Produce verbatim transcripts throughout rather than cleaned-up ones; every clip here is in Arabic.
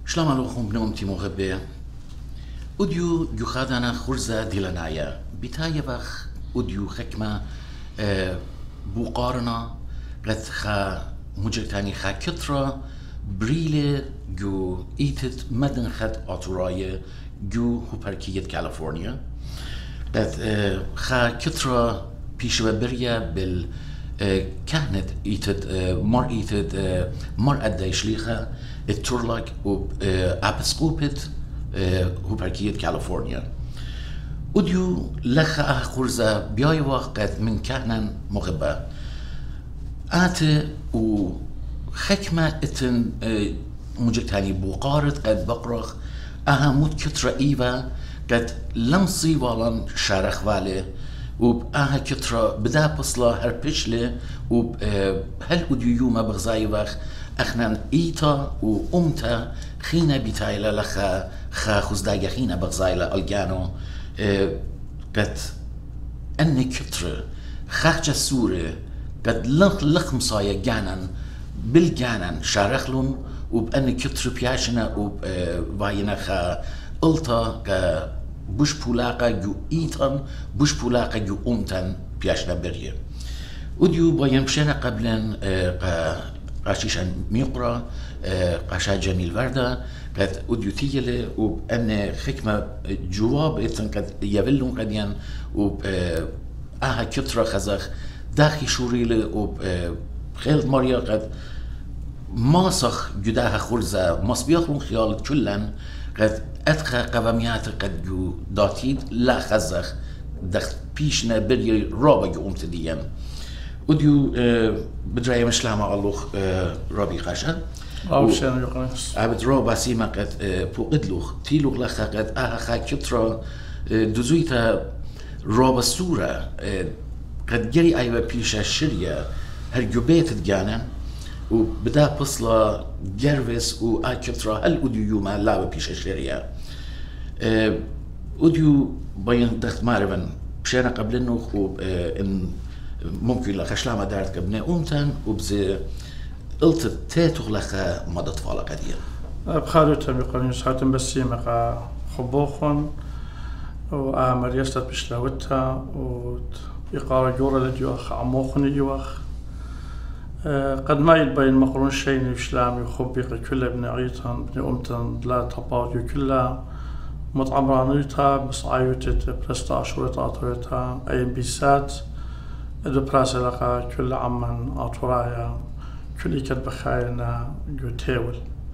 شلام عليكم بنومتي مغبة أوديو يخادنا خرزة ديلانايا بتاية بخ أوديو خكمة أه بوقارنا قد خا مجرتاني خا كترة بريلة جو إيتت مدن خد أطراية جو هوبركية كاليفورنيا قد أه خا كترة بيشوى بريا بال أه كانت إيتت أه مر إيتت أه مر أدى شليخة التورلاك وابسكوبت هوبركية كاليفورنيا أوديو لخا خرزة بياي وقت من كهنا مغبة آت وخكمة اتن مجتاني بوقارت قد بقرخ اها موت كترة ايوة قد لمصي والان شارخ والي وبآها كترة بدا بصلا هربشلي وبهل أوديو يوما بغزاي وخ اخنا ايتا وامتا خينا بتايلا لخا خا خزدايا خينا بغزايلا الجانو اه قد ان كتر خاخجة سورة قد لخ لخ مصايا جانن بالجانن شارخلون وبان كتر بياشنا وباينا خا التا كا بوش بولاقا جو ايتان بوش بولاقا جو امتان بياشنا بريه وديو باين مشينا قبلا اه قاشيشان ميقرا قاشا جميل وردا قد أوديو تيجي وبأن خكمة جواب إتن قد يبلون قديان وب آها كترة خزخ داخي شوريله وبخيل ماريا قد ماسخ جداها خرزة ماس بياخلون خيال كلن قد أدخى قواميات قد جو داتيد لا خزخ دخت بيشنا بري رابا جو امتديان أوديو بدراية مشلامة اللوخ رابي قاشا أوشان يقنص عبد رابا سيما قد بوقدلوخ تيلوخ لخا قد آها خا كترة دوزويتا رابا السورة قد جري أيوة بيشا الشرية هرجو بيت الجانا وبدا بصلا جرفس وآ كترة هل أوديو يوما لابا بيشا الشرية أوديو بين دخت مارفن بشينا قبل النوخ وإن ممكن لخا شلامة دارت قبنا أمتن وبزي قلت تاتوخ لخا مدد فالا قدير بخارجتهم يقولون ساعتهم بس يمقى خبوخون وآمر يستد بشلاوتها ويقال جورا لديوخ عموخن يوخ قد ما يبين مقرون شيء يشلام يخبيق كل ابن عيتان ابن أمتن لا تباوجو كلها مطعمرانيتها بس عايوتت برستا عشورة عطويتها أي بيسات ادو براسة لقا كل عمان عطورايا كل كد بخاينا جو تيول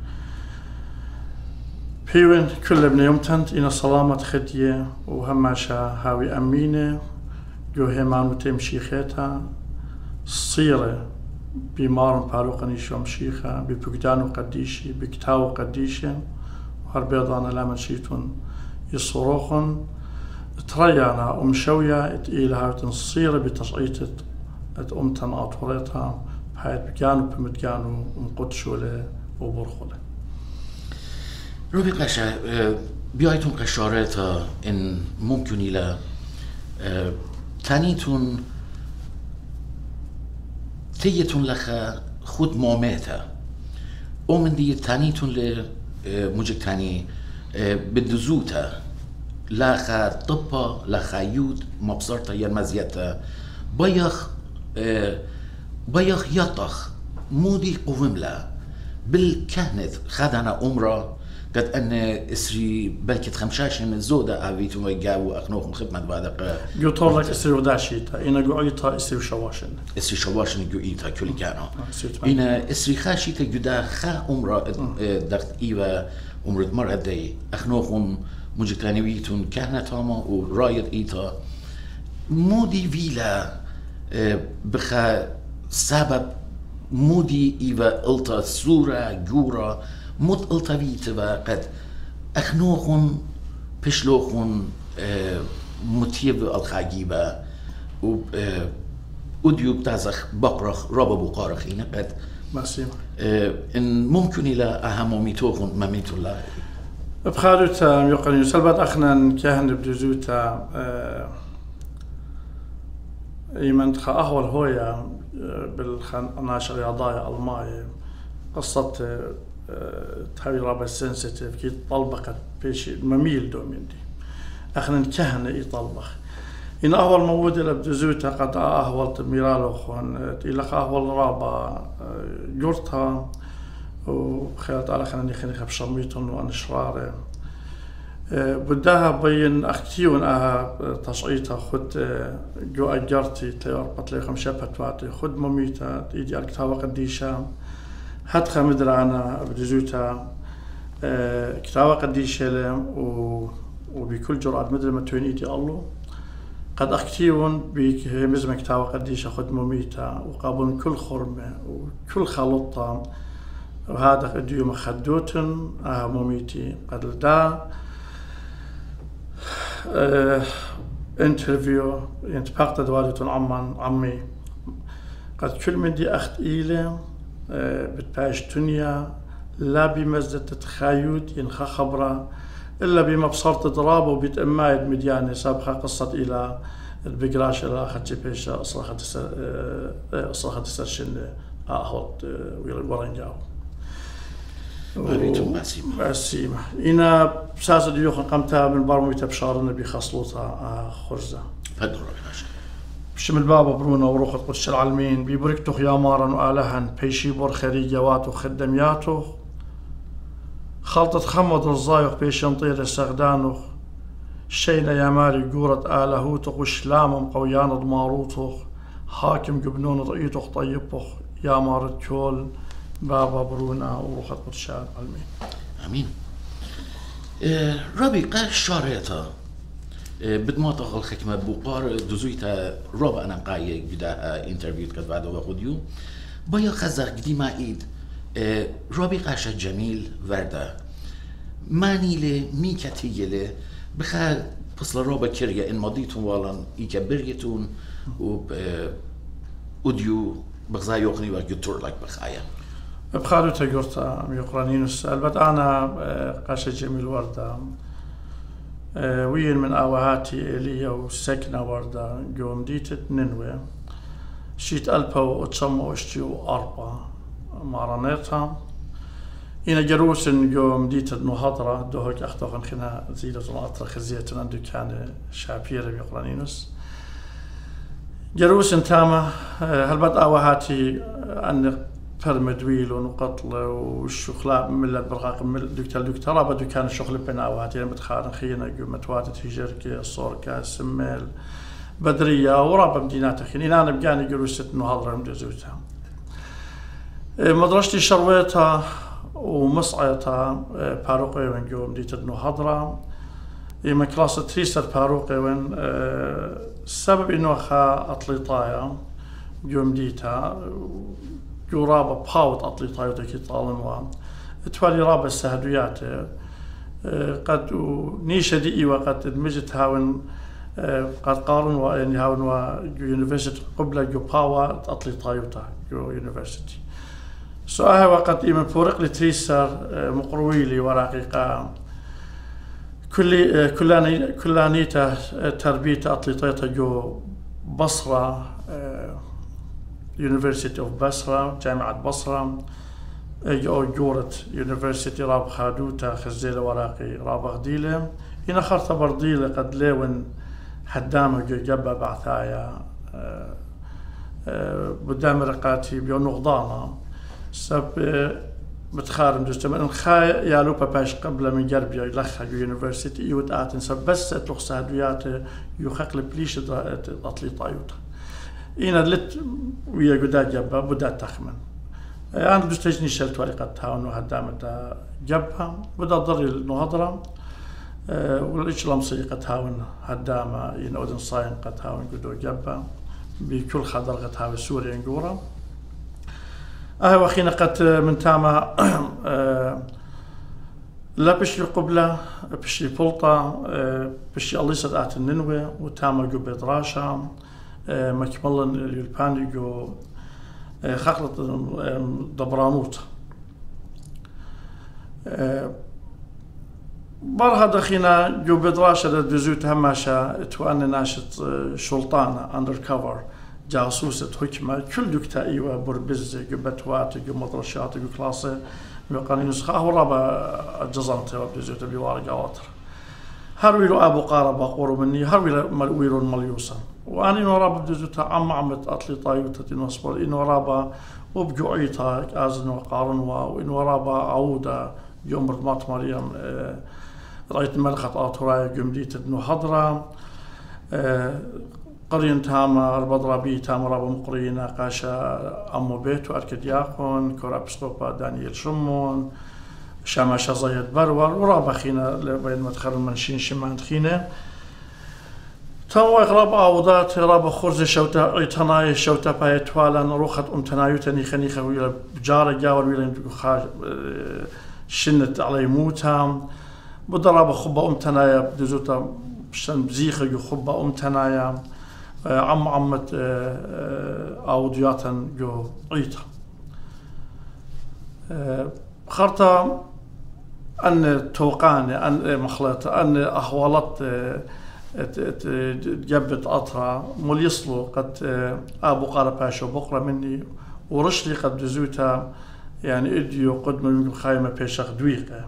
بيوين كل ابن يمتنت إن صلامة خدية وهماشا هاوي أمينة جو هيمان وتمشي خيتا صيرة بمار باروقا نيشو مشيخة ببقدانو قديشي بكتاو قديشي وهربيضانا لامن شيتون يصروخن تريانا ومشوية إلها وتنصير بتصعيتة أمتن أطوريتها بحيث بكانوا بمتكانوا ومقدشوا له وبرخوا روبي قاشا بيايتون قشاريتا إن ممكن إلى تانيتون تيتون لخا خود موميتا ومن دي تانيتون لمجك تاني بدزوتا لا خا طبا لا خايود مبصرتا يرمزيتا بيخ بيخ يطخ مودي قوملا بالكهنت خدنا عمره قد ان اسري بلكت خمشاشن زودا ابيتو ويجاو اخنوهم خدمه بعد يطول لك اسري وداشيتا انا قويتا اسري شواشن اسري شواشن قويتا كل كانوا انا اسري خاشيتا جدا خا عمره دقت ايوا عمره مره دي اخنوهم مجتانويتون كهنتاما ورايد ايتا مودي فيلا بخا سبب مودي ايوا التا سورة جورا مد التا فيتا قد اخنوخون بشلوخون متيب الخاجيبا و اوديو بتازخ بقرخ رابا بقارخين قد ماسيما ان ممكن الى اهموميتوخون مميتو الله بخارجتا يقولون سلبت أخنا كهن بدزوتا يمن خا أهول هويا بالخن ناشر رياضية ألماي قصة تهوي رابع سنسيتيف كي طلبقت بيش مميل دوميندي اخنا نكهن اي طلبخ إن أهول موود إلى بدزوتا قد أهول تميرالو خون إلى أهول رابا جورتها وخيرت على خلاني خلاني خب شميتون وأنشراره بدها بين أختيون أها تصعيتها خد جو أجرتي تيار بطلي خمسة بتواتي خد مميتا إيدي الكتابة قديشة هتخا مدرانا بدزوتا كتابة قديشة لهم وبكل جرعة مدر ما توين إيدي الله قد أختيون بمزمة كتابة قديشة خد مميتا وقابل كل خرمة وكل خلطة وهذا قد يوم خدوتن أها مميتي قد دا اه انترفيو ينتبقت دوالتون عمان عمي قد كل من دي أخت إيلة اه بتباش تنيا لا بمزدة تخايد ينخا خبرة إلا بما بصرت ضرابه وبيتأمايد مدياني سابقة قصة إلى البقراش إلى أخذت بيشا أصلاحة أصلاحة السرشن أهوت ورنجاو بريتم باسيمة باسيمة إنا بساسة ديوخن قمتها من برمويتا بشارنا بخصلوطها خرزة فدر راشد بشمل بابا برونا وروخة قدس العالمين بيبركتو خيامارا وآلهن بيشي بور خريجوات وخدمياتو خلطة خمد الزايق بيشنطير السغدانوخ شينا يا ماري قورة آلهوتوخ وشلامم قويان ضماروتوخ حاكم قبنون رئيتوخ طيبوخ يا مارد كول بابا برونا وروخة قدس العالمين آمين. آه ربي قال شاريتا آه بدماطق الحكمة بوقار دوزويتا رابع أنا قايق بداها انترفيوت قد بعده وخديو بايا خزاق قديما إيد آه ربي قاشا جميل وردا ماني لي ميكاتي لي بخال بصل رابع كريا إن مضيتون والان إيكا بريتون وب آه وديو بغزا يوقني وقدتور لك بخايا بخالو تقرتا ميقرانينوس البت أنا قاشا جميل وردا وين من آوهاتي إليا وسكنة وردا جوم ديتت ننوي شيت ألبا وأتسمى واشتيو أربعة مارانيتا إنا جروسن جوم ديتت نهضرة دوهك أختوخن خنا زيدة الأطرة خزيتنا عندو كان شابيرة بيقرانينوس جروسن تاما هلبت آوهاتي أن فرمدويل ونقتل والشخلاء من البرقاق من دكتور دكتورة بدو كان الشغل بين آوهاتي يعني بتخارن خينا جو متواتت هجركي الصوركا السميل بدرية ورابا مدينات خين أنا بقاني جروسة نهضرة مدزوتها مدرستي شرويتها ومصعيتها باروقي وين جو مدينة نهضرة إما كلاس تريسر باروقي وين السبب إنه أخا أطليطايا جو مدينتها جو رابا باوت أطليطايا وتكي طالن وان توالي رابا السهدويات قد نيشة دي وقد ادمجت هاون قد قارن وإن هاون و يونيفرسيتي قبل جو باوا أطليطايا جو يونيفرسيتي سؤالها وقد إيمان فورق لتريسر مقرويلي وراقيقا كل كلاني كلانيته تربية أطليطايا جو بصرة يونيفرسيتي أوف بصرة جامعة بصرة أو جورة يونيفرسيتي راب خادوتا خزيلة وراقي راب غديلة إن خرطة برديلة قد ليون حدامة جبا بعثايا بدام رقاتي بيو نغضانا سب بتخارم جزء من خاي يا لوبا باش قبل من جربيا يلخا يونيفرسيتي يوت آتن سب بس تلخ سهدويات يخاق لبليش أطلي طايوتا إنا لت ويا قدا جبا بدا تخمن أنا بستجني شلت ورقة هاون وهدامة جبها بدا ضري النهضرة والإجلام سيقة هاون هدامة ينودن صاين قد هاون قدو جبها بكل خضر قد هاون سوريا نقورا أهو أخينا قد من تاما لا بشي قبلة بشي بلطة بشي الله صدقات الننوي وتاما جو بدراشا مكملا اليلباني جو خقلة دبرانوت برها دخينا جو بدراشة دزوت هماشا تواني ناشط شلطانة اندر كفر جاسوسة حكمة كل دكتا ايوه بربزة جو بتوات جو مدرشات جو كلاسة يقال نسخة ورابا جزمت وبدزوت بورقة واتر هرويلو أبو قارب قورو مني هرويلو ملويلو المليوسا وأنا نورابا بدزوت عم عمت أطلي طايوتة نصبر إن ورابا وبجوعيتا أزن وقارن وإن ورابا عودة يوم رمات مريم رأيت ملخة آطوراي جمديت إنه حضرة قرين تاما ربضرا بي تاما رابا مقرينا قاشا أمو بيتو أركد ياقون كورا بسقوبا دانييل شمون شاماشا زيد برور ورابا خينا بين مدخل المنشين شمان خينا تاما رابا عودات رابا خرز شوتا عيتناي شوتا بايتوالا روخت أمتنايو تاني خني خويلا بجارة جاور ويلا خاج شنت علي موتا بدرابا خبا أمتنايا بدزوتا شن بزيخة جو خبا أمتنايا عم عمت أودياتا جو عيتا خرطة أن توقاني أن مخلط أن أحوالات جبت أطرا مليصلو قد أبو قارباشو بقرة مني ورشلي قد دزوتا يعني إديو قد من خايمة بيشخ دويقة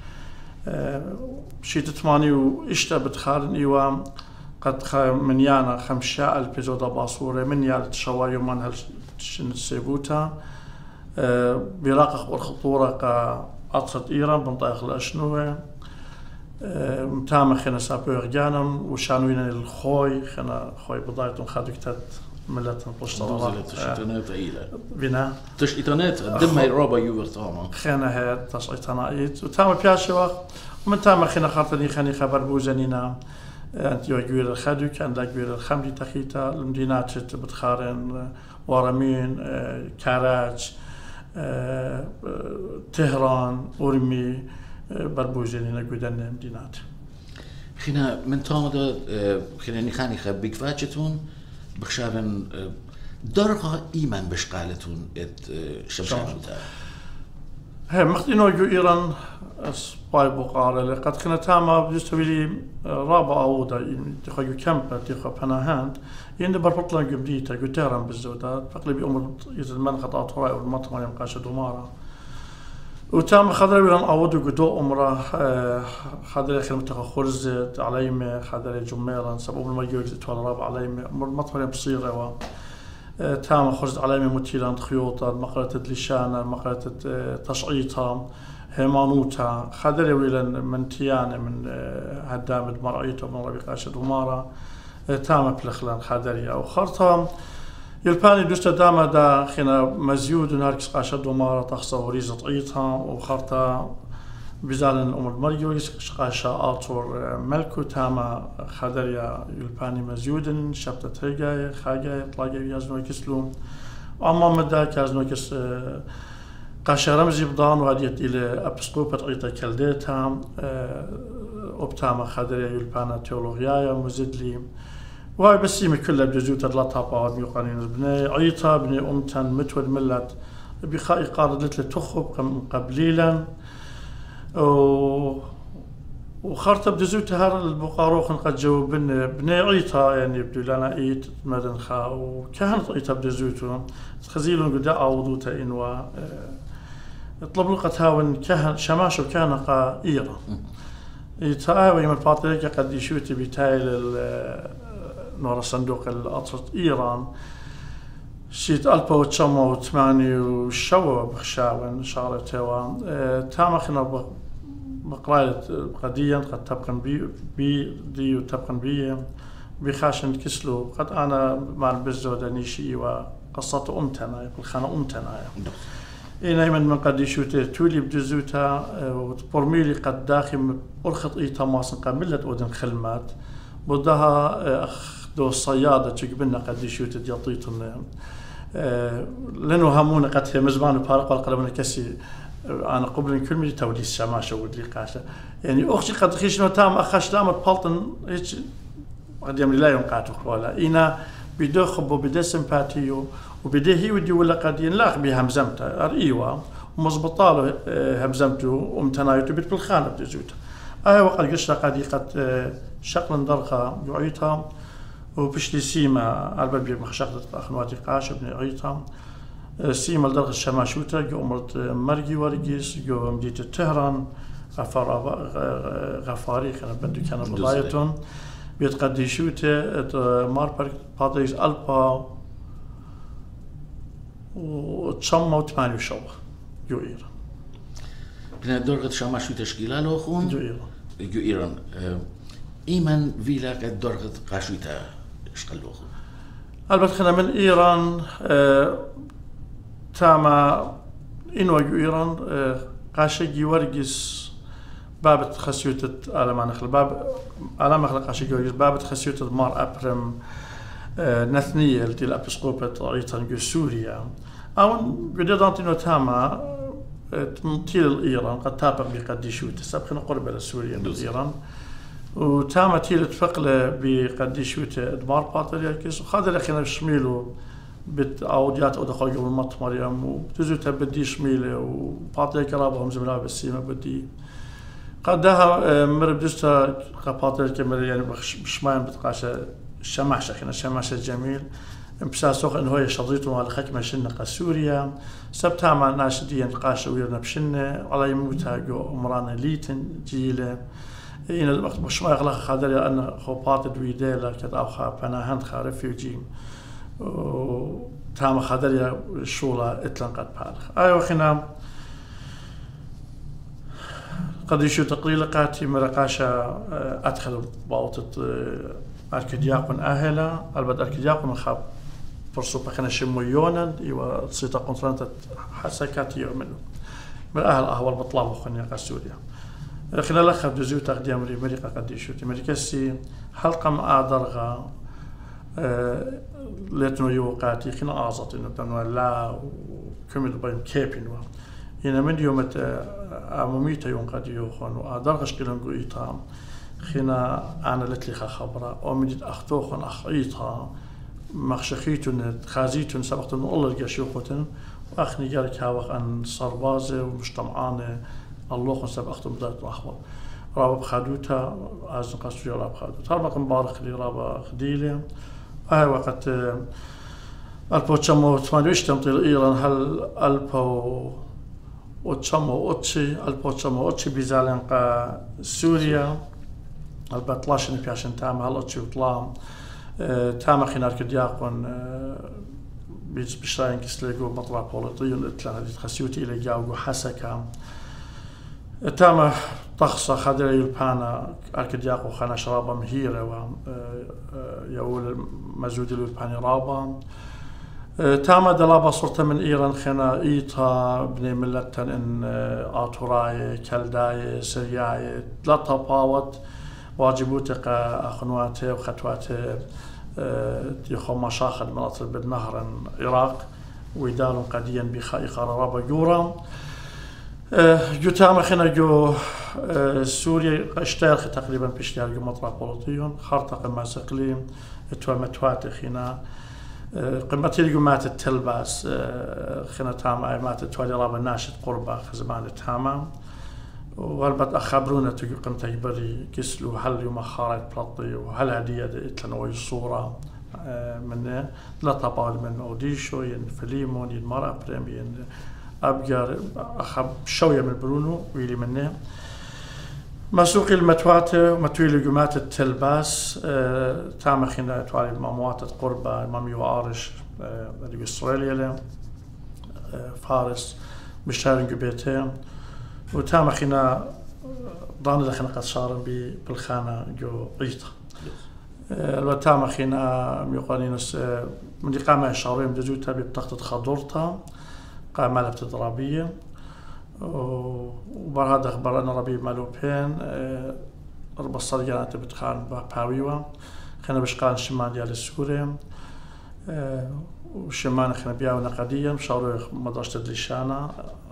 شي تتماني وإشتا بتخارن إيوام قد من يانا خمشاء البيزودا باصورة من يانا تشوايو من هالشن السيبوتا براقق والخطورة قا أطرت إيران بنطاق الأشنوة متامة خينا سابيو غجانم وشانوين الخوي خينا خوي بضايتون خادو كتات ملتن بلشترا تشيطانات عيلة بنا تشيطانات دم هاي رابا يوبر طاما خينا هاد تشيطانات وتامة بياشي وقت ومن تامة خينا خاطرني خاني خبر بوزنينا أنت يوجوير الخدو كان دا جوير الخمدي تخيتا المدينات بتخارن ورمين كاراج طهران أورمي بربوزنينا جودن مدينات خينا من تامة خينا نخاني خبيك فاتشتون بخشابن درغة إيمان بشقالتون ات شمشان بتاع هي مختينو جو إيران سباي بقارة لقد خنا تاما بجستوي لي رابع عودة تخيو كامبا تخو بناهاند يند بربطلا جمديتا جو تهران بالزودات فقلي بأمر يزلمان خطأت هواي والمطمع يمقاشة دومارة وتام خضر ويلان عودو قدو أمره خضر خلمة تخو خرزت عليمة خضر جميلا سبب المجيو يزتوال رابع عليمة أمر المطمع بصيرة تام خرزت عليمة متيلان خيوطة مقالة لشانة مقالة تشعيطة هيمانوتا خضر ويلان من تيانة من هدامد مرعيته من ربيقاشة دومارة تام بلخلان خضرية أو خرطة يلباني دوستا داما دا خينا مزيود ناركس قاشة دومارة تخصى وريزة عيطها وخرطة بزالن أم المريو قاشة آطور ملكو تاما خضرية يلباني مزيود شبتة تريقاية خاقاية طلاقاية يازنو يكسلو وعما مدى كازنو يكس قاشة رمزي بضان وهديت إلى أبسقوبة عيطة كالديتها وبتاما خضرية يلبانا تيولوغيايا مزدلي وهاي بسيمة كلها بجزوت اللطها بعض ميقانين بني عيطة بني أمتن متود ملت بخائي قاردت لتخب قبليلا وخارطة بجزوت هار البقاروخن قد جو بني بني عيطة يعني بدو لنا عيط مدن خا وكهنت عيطة بجزوتو تخزيلون قداء عوضوتا إنوا اطلب لقت هاون كهن شماش وكان قا إيرا يتاوي من الفاطريكا قد يشوتي بتايل نورا صندوق الأطرت إيران شيت ألف وتسعمائة وثمانية وشوا بخشاون شغلة توا تامخنا بقراية قديا قد تبقى بي بي دي وتبقى بي بخاشن كسلو قد أنا مع البزودة نيشي وقصة أمتنا بالخانة أمتنا إنا من من قد يشوتي تولي بجزوتا وتبرميلي قد داخل أرخط إيتا ماسن قاملت أودن خلمات بدها أخذوا الصيادة تقبلنا قد يشوت دياطيتنا لأنه همونا قد هي مزمان وبارق والقلبنا كسي أنا قبل كل مجي تولي الشماشة ودلي قاشة يعني أختي قد خيشنا تام أخش دامت بالطن هيك قد يملي لا ينقاتو ولا إنا بده خب وبده سمباتيو وبده هي ودي ولا قد ينلاق بها همزمته أريوا ومزبطاله همزمته ومتنايته بيت بالخانة بده زوته أي وقت قشرة قد قد شقل درقة يعيطها وبشتي سيما الباب مخشقة أخنواتي قاش ابن عيطها سيما لدرجة الشماشوتة جو أمرت مرقي ورقيس جو مدينة تهران غفاري خنا بدو كان بضايتهم بيتقديشوته مار بادريس ألبا وتشموا وثمانية وشوا جو إيران. كنا درجة شماشو تشكيلة لوخون جو إيران. جو إيران. إيمان فيلا كانت درجة قاشوتا شكل لوخون. البته خنا من إيران تاما إنو جو إيران قاشجي ورقيس باب خسيوتة على ما نخل باب على ما خلق قاشجي ورقيس باب خسيوتة مار أبرم نثنية التي الأبسقوبة أيضا جو سوريا أو قدرت إنه تاما تيل إيران قد تابق بقديشوت سابقنا قرب لسوريا من إيران وتاما تيل تفقله بقديشوت دمار باتريالكيس وخذ لخينا شميلو بت أوديات أو دخل قبل مط مريم وتزوجها بدي شميله وباتريالك رابهم زملاء بالسيما بدي قدها مربدستا قباتريالك مريم يعني بشماين بتقاشة شمعشة خنا شمعشة جميل بساسوخ إنه هو شضيته على خكمة شنة سوريا سبتها مع ناشديا قاشة ويرنا بشنة على يموتها جو أمرانا ليتن جيلة إن الوقت مش ما يغلق خادر أن خوبات دويديلا كده أو خا بناهند خا ريفيوجي وتام خادر الشولة إتلنقت بالخ أيوة خنا قد يشو تقليل قاتي مرقاشة أدخل باوطة أركدياقون أهلا البد أركدياقون خاب فرصو بخنا شمويونا إيوا تصيتا قنطرانتا حسكاتي يؤمنوا من أهل أهوال بطلاب وخنيا سوريا خلال أخذ دزيو تغدي أمريكا قد يشوتي أمريكا سي حلقة ما أدرغا أه لتنو يوقاتي خنا أعزط إنه بنوا لا وكمل بين كيبين وا إن من يوم أموميتا يوم قد يوخون وأدرغش كلهم قويتا خنا أنا لتلي خبرة ومدت أختوخن أخيطها مخشخيتون خازيتون سبقتون الله الجشوقتن وأخني جارك هاوخ أن صربازة ومجتمعانة الله سبقتهم بداية الأحوال رابا بخادوتا عزن قصري رابا بخادوتا هربا مبارك لي رابا خديلة وهي وقت ألبو تشمو ثمانية وعشرين طيل إيران هل ألبو وتشمو أوتشي ألبو تشمو أوتشي بيزالين قا سوريا البت لاشن بياشن تام هلا أوتشي وطلام تام خينار كدياقون بيج بشراين كسلجو مطلع بوليطيون إتلا هذه خسيوتي إلى جاوجو حسكا تام طخصة خدر يلبانا أركدياقو خنا شرابا مهيرة و يقول مزود اليلباني رابا تام دلابا صرت من إيران خنا إيتا بني ملتن إن آتوراي كالداي سرياي لا تفاوت واجبوتك أخنواته وخطواته يخو مشاخد مناطق بالنهر العراق ويدال قديا بخائق رابا جورا جو تام خنا جو سوريا اشتاق تقريبا بيشتغل جو مطرح بوليطيون خرطق مازقليم اتوا متوات خنا قمتي جو مات التلباس خنا تام اي مات توالي رابا ناشد قربا خزمان تاما وهلبت أخبرونا تجي قمت يبري كسلو هل يوم خارج بلطي وهل هدية إتلنا صورة منه لا طبعا من أوديشو ين فليمون ين مرة بريم ين أبجار أخب شوية من برونو ويلي منه مسوق المتوات متويل جمات التلباس أه تام خنا توالي الماموات قربة مامي وعارش أه إسرائيل له أه فارس مشارن جبيتين وتام خنا ضان لخنا قد صار بالخانة جو عيطة وتام خنا ميقانينس من قامة شهرين بجوتها بتخطط خضرتها قامة لبتضرابية وبرهاد أخبرنا ربي مالوبين رب الصريانات بتخان باويوا خنا بشقان شمال ديال السوريا وشمال خنا بياونا قديا مشاوروا مدرسة الليشانة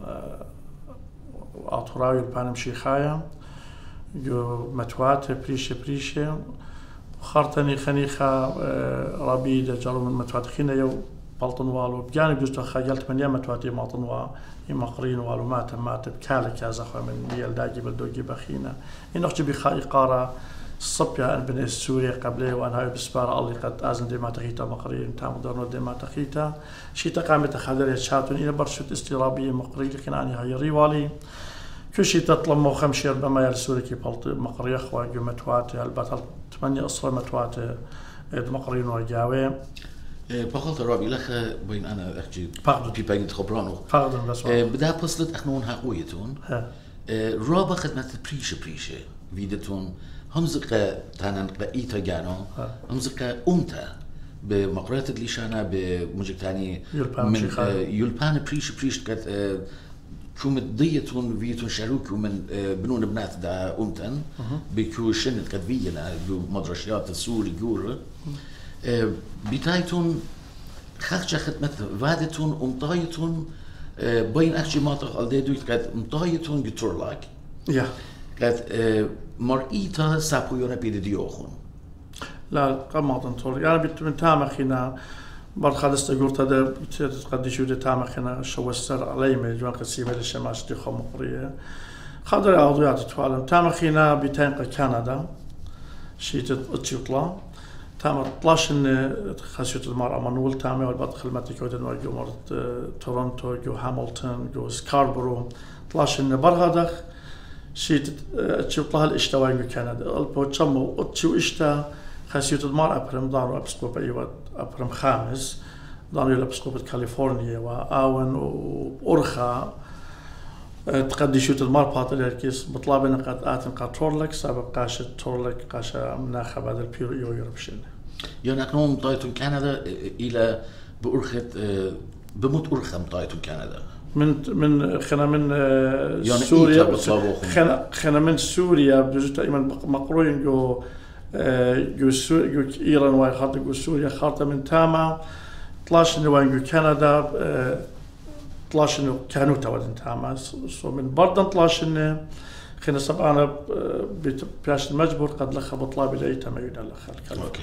آتوراوی الپانم شیخایم جو متوات پریشه پریشه خرطني خنيخة ربي جارو من متوات خينا يو بلطن والو بجانب جزء خجلت من يوم متواتي ماطن وا يمقرين والو مات مات بكالك يا زخم من ديال داجي بلدوجي بخينا إنه بخاي قارة الصبية أن بني سوريا قبله وأنا هاي بسبارة الله قد أزن دي ما تخيتا مقرين تام درنو دي ما تخيتا شي تقامت خادر شاتون إلى برشوت استرابية مقري لكن أنا هاي ريوالي كل شيء تطلب مو خمشير بما يرسولي كي بلط مقري أخوة جو متواتي البطل ثمانية أصلا متواتي مقرين وجاوي بخلط رابي لخ بين أنا أحكي في بين خبرانو فقدن بس بدها بصلت أخنون هاقويتون رابا خدمة بريشة بريشة فيدتون همزقة تانن قايتا جانو همزقة أمتا بمقرات اللي شانا بمجك تاني من يلبان بريش بريش كت كوم ضيتون فيتون شاروك ومن بنون بنات دا أمتن بكو شنت كت فينا بمدرسيات السوري جور بتايتون خخشة خدمة فادتون أمطايتون بين أخشي ماطق الديدويت كت أمطايتون جتورلاك يا كت مرئيتا سابويونا بيد ديوخون لا قماطن طول يعني بت من تامخنا برخالست قلت هذا قد يشود تامخنا شو السر علي من جوان قسيمة للشماس دي خمقرية خاطر أوضيات توالم تامخنا بتنقى كندا شيء تطلع تام طلاش إن خشيت المرأة منول تامة والبعض خدمتي كودن وجو مرت تورونتو جو هاملتون جو سكاربرو طلاش إن برهدخ شيء تشوف لها الاشتواء من كندا البوتشمو اتشو اشتا خاصية المرأة أبرم دارو أبسكوب أيوة أبرم خامس دارو لأبسكوب كاليفورنيا وآون وأرخا تقديشوت المرأة باطل الكيس مطلبنا قد آتن قد تورلك سبب قاشة تورلك قاشة مناخة بعد البيرو يو يوربشن يعني أكنون مطايتون كندا إلى بأرخة بموت أرخة مطايتون كندا من من خنا من يعني سوريا خنا خنا من سوريا بجوز تقريبا مقروين جو جو جو إيران واي خاطر جو سوريا خاطر من تاما طلاش إنه وين جو كندا طلاش إنه كانوا تودن تاما سو من بردن طلاش إنه خنا سبعنا بياش المجبور قد لخ بطلاب إلى تما يدل خال أوكي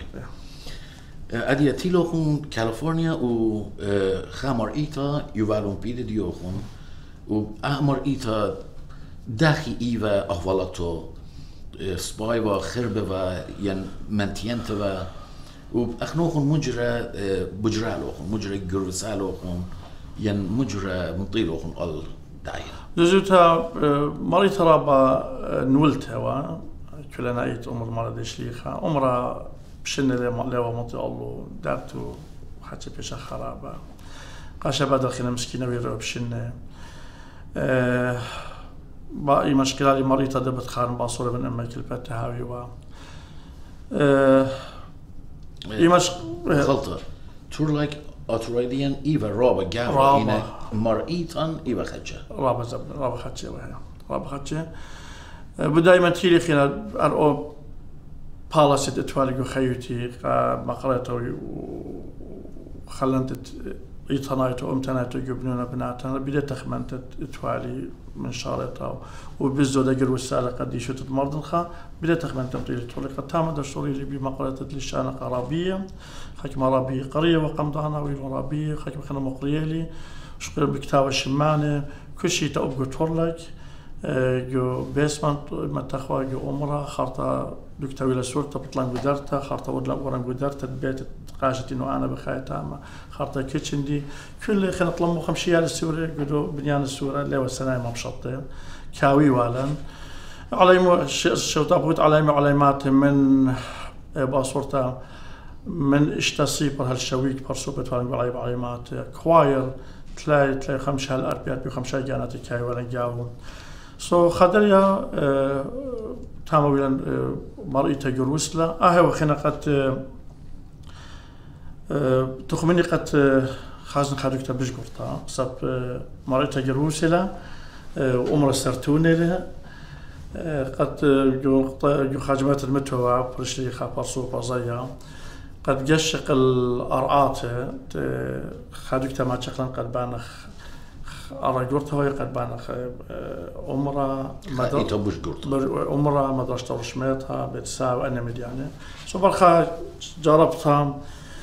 أدي تيلوخون كاليفورنيا و خامر إيتا يوالون بيد ديوخون و أمر إيتا داخي إيفا أهوالاتو سبايوا خربوا ين منتينتوا و أخنوخون مجرى بجرالوخون مجرى جرسالوخون ين مجرى مطيلوخون ال داير جزوتا مريت رابا نولتها و كلنا ايت عمر مرة شليخة عمره بشنة لوا مطي الله دارتو حتى بيش خرابة قاشا بعد الخينا مسكينة ويرو بشنة أه باقي مشكلة لي مريضة دبت خارن باصورة من أما كلبتها هاوي و أه إيماش غلطة تور لايك أتريديان إيفا رابا جاوا إنا مرئيتان إيفا خدشة رابا زب رابا خدشة وهي رابا خدشة بدايما تيلي خينا أرؤو بالاسيت اتوالي خيوتي مقرأته وخلنت يتنايتو امتنايتو جبنونا بناتنا بدأت تخمنت اتوالي من شارتها وبزو دقر والسالة قد يشوت المرضنخة بدأت تخمنت مطيلة طولقة تامة دشوري لي بمقرأة للشانة قرابية حكم رابية قرية وقمضانا ويل حكم خنا مقرية لي شقير بكتاب الشمانة كل شيء تأبقى طولك جو بيسمنت متخوا جو عمره خارطة دكتور إلى سورة بطلان قدرتها خارطة ودلا ورن قدرتها البيت قاشت إنه أنا بخايتها خارطة كيتشن دي كل خنا طلمو خمشية للسورة قدو بنيان السورة اللي هو السنة ما بشطين كاوي والن عليمو الشوطة بقول عليمو علامات من باصورتها من اشتصيب هالشويك برسوبة والن عليمو علامات كواير تلاقي تلاقي خمسة هالأربعات بخمسة جانات كاوي والن جاو سو خدريا تامويلا مرئيتا جروسلا أهو خنا قد تخمني قد خازن خارجتا بجورتا سب مرئيتا جروسلا عمر السرتوني لها قد جو جو خاجمات المتوى برشلي خابر سوبر زيا قد جشق الأرعات خارجتا ما شكلا قد بانخ أرجورت هو قد بانخ عمره مدر عمره مدرسة رشمتها بتساوي أنا مديانة سوبر جربتها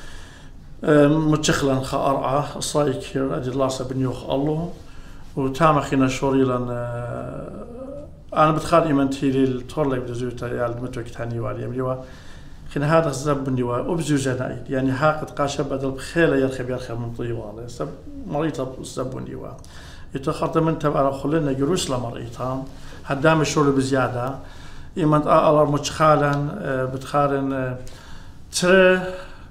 متشخلا خا أرعى صايك أدي الله سبنيوخ الله وتامخنا شوري لنا أنا بتخال إيمانتي للطور لك بدزوتا يا المتوك تاني والي مليوا خن هذا الزب نيوا أبزو جنايد يعني هاقد قاشة بدل بخيلة يرخب يرخب من طيوالة سب مريضة الزب نيوا يتخرط من تبع خلنا جروس لمريضة هدام الشغل بزيادة إيمان الله متخالا بتخارن ترى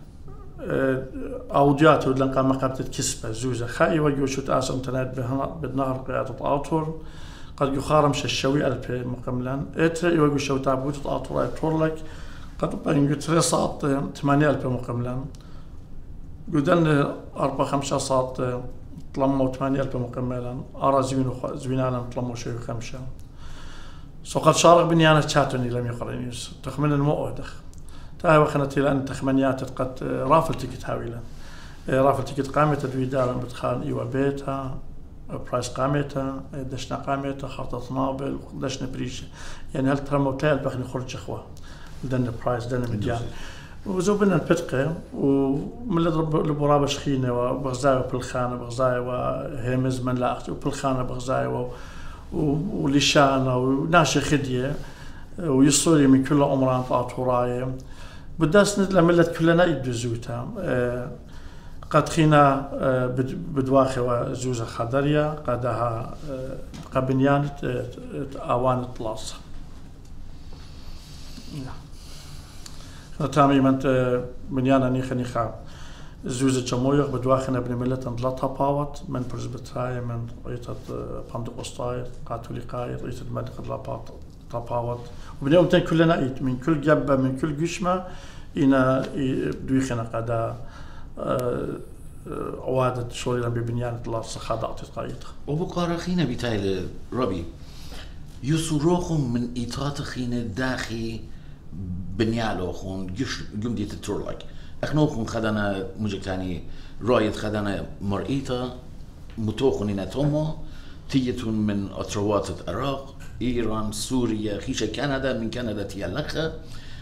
أوديات ودلن قام قبت كسبة زوجة خاي وجوشت آسم تناد بالنهر قيادة آطور قد يخارمش الشوي ألف مكملا إتر يوجو شو تابوت آطور آطور لك قد بين ترى صات ثمانية ألف مكملا قدن أربعة خمسة صات طلموا ثمانية ألف مكملا أرى زين زينانا طلموا شيء خمسة سقط شارق بنيانة شاتني لم يقرنيس تخمن المؤودخ تاهي وخنتي لأن تخمنيات قد رافل تيكت هاويلا رافل تيكت قامت الفيدار بتخان إيوا بيتها برايس قامتها دشنا قامتها خرطة نابل دشنا بريشة يعني هل ترى موتيل بخني خرج أخوة دنا برايس دنا مديان وزوبنا البتقة ومن البرابة شخينة وبغزاية بالخانة بغزاية وهيمز من لا أخت وبالخانة بغزاية ولشانة وناشي خدية ويصوري من كل عمران طاعت وراية بداس ندلا ملت كلنا يبدو زوتا قد خينا بدواخي وزوزة خضرية قدها قبنيان أوان الطلاس نتامي من بنيانا نيخ نيخا زوزة جمويق بدواخنا بن ملت انطلطها باوت من برزبتراي من ريتة بندقسطاي قاتوليقاي ريتة مدقة لاباط تباوت وبنيوم تين كلنا ايت من كل جبة من كل قشمة إنا دويخنا قدا عوادة شورينا ببنيان الله صخادة اعتقائيت وبقارا خينا بتايل ربي يسروخم من إيطات خينا داخي بنيالوخون جمدية التورلك اخنوخون خدنا مجكتاني رايت خدنا مرئيتا متوخونينا تومو تيتون من أطروات العراق إيران سوريا خيشة كندا من كندا تيالخة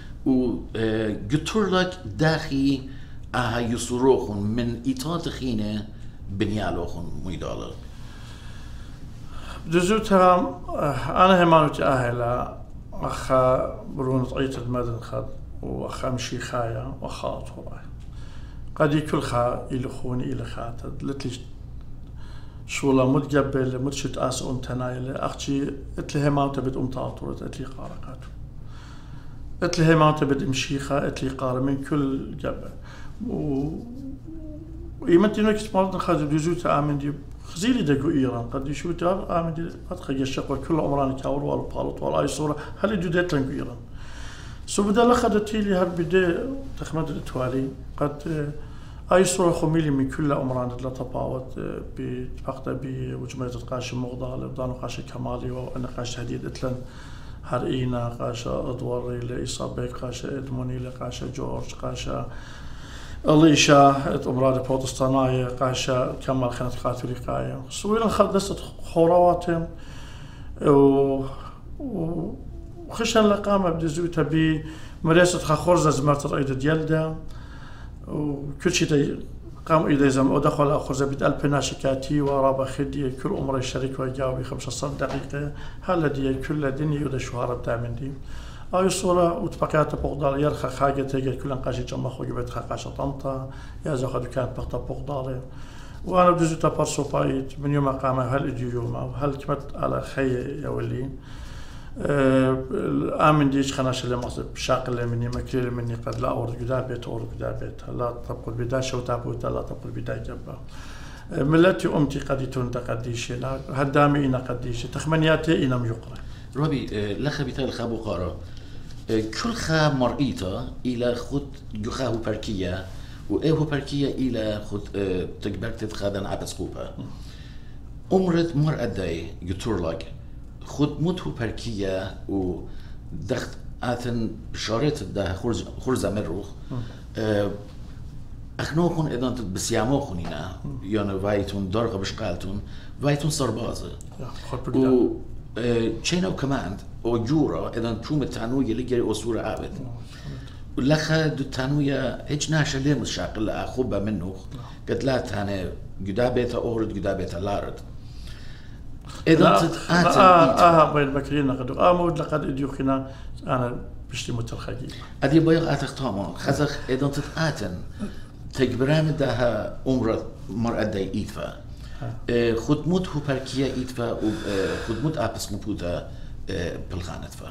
وجتورلك داخي آها يسروخون من إيطات خينا بنيالوخون ميدالا جزوتها أنا همانوتي أهلا أخا برون طعيت المدن خد وأخا مشي خايا وأخا أطوراي قد يكل خا إلى خوني إلى خاتد لتلي شولا متقبل متشت آس أم تنايلة أختي اتلي همانتا بد أم تاطورت اتلي قارقاتو اتلي همانتا بد مشيخة اتلي قار من كل جبل و ويمتي نكس مرض خد جزوتا آمن دي خزيلي دقو إيران قد يشوتا آمن دي قد خي الشقوة كل عمران كاور والبالط والآي صورة هل جديت لنقو إيران سو بدا لخدتي لي هالبدا تخمد التوالي قد أي صورة خميلي من كل عمران اللي تفاوت بفقدة بوجمية قاش مغضى لبدان قاش كمالي وأنا قاش هديد إتلن هرئينا قاش أدواري لإصابيك قاش إدموني لقاش جورج قاش الإيشا أمراض بروتستانية قاش كمال خانة كاثوليكية سويلا خلصت خورواتهم و وخشن لقامة بدزوتها بمراسة خخورزة زمرت الأيدة ديالدا وكل شيء قام إذا زم ودخل أخذ بيت ألبنا شكاتي ورابع خدي كل أمر الشركة وجاوبي خمسة دقيقة هل دي كل دنيا يود شهر بتاعمن دي أي صورة وتبقيات بقدار يرخى حاجة تيجي كل نقاش جمع خوي بيت خاقاش طنطا يا زخد كانت بقطع بقدار وأنا بدزت برسو بايت من يوم قام هل إجي يوم أو هل كمت على خي يا ولي آمن ديش خناش اللي مصب شاقل مني مكليل مني قد لا أورد قدار بيت أورد قدار بيت لا تبقى البداية شو تابوت لا تبقى البداية جبا ملتي أمتي قديتون تقديش هدامي إنا قديش تخمنياتي إنا ميقرأ ربي لخ بتال خابو قارا كل خا مرئيتا إلى خد جخاه بركية وإيه بركية إلى خد تجبرت تخادن عبسكوبا أمرت مر أداي يطورلك خود متو بركية ودخت آتن بشارت ده خرز خرزة مروخ أخنوخون إذا بسياموخون هنا يعني وايتون درجة بشقالتون وايتون سربازة و تشينو كماند أو جورا إذا شو متعنوية لجري أسورة عابد ولخا دو تعنوية هيج ناشا ليه مشاقل لأخوبة منه قد لا تاني جدابيتا أورد جدابيتا لارد إذا تتآتل آه بين بكرين قدو آمود لقد إديوخنا أنا بشتي متلخجي أدي بيغ آتخ طاما خزخ إذا تتآتن تجبرام دها عمر مرأة داي إيتفا خدمت هو بركية إيتفا وخدمت أبس مبودا بالغانت فا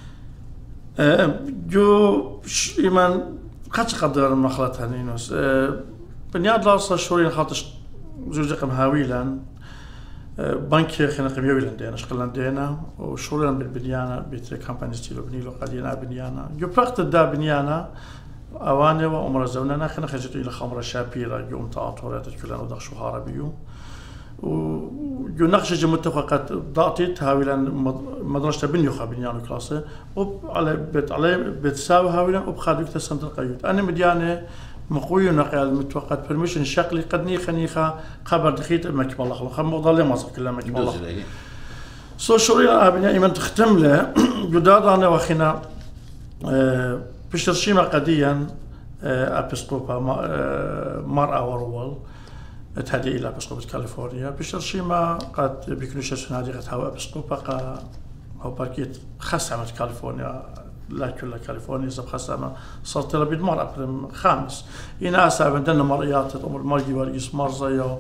جو إيمان قد قدر مخلط هنينوس بنياد لارصة شورين خاطش زوج رقم هاويلا بنك خلينا قم يويلان دينا شغلان دينا وشورين بالبنيانا بيت كامباني ستيلو بنيلو قدينا بنيانا جو برقت دا بنيانا أواني وأمر زوننا خلينا خرجت إلى خمرة شابيرة يوم تعاطورات كلنا ودخشو هاربيو وجو نقش جمتة قد ضاعتت هاويلا مدرسة بنيوخا بنيانو كلاسة وعلى بيت على بتساوي هاويلا وبخادوك تسنت القيود أنا مديانة مقوي نقل متوقت برميشن شكلي قد نيخا نيخا خبر دخيت مكب الله خلق خم وضل ما صار كلها مكب الله سو شوريا أبني إيمان تختم له جداد أنا وخنا بشرشيمة قديا أبسقوبا مرأة ورول تهدي إلى أبسقوبة كاليفورنيا بشرشيمة قد بيكونش سنادقة هوا أبسقوبا قا هو بركيت خسمت كاليفورنيا لا كل كاليفورنيا زب خسمة صرت لها بدمار أبرم خامس إنا أسابن دنا مريات أمر مرجي ورئيس مرزيو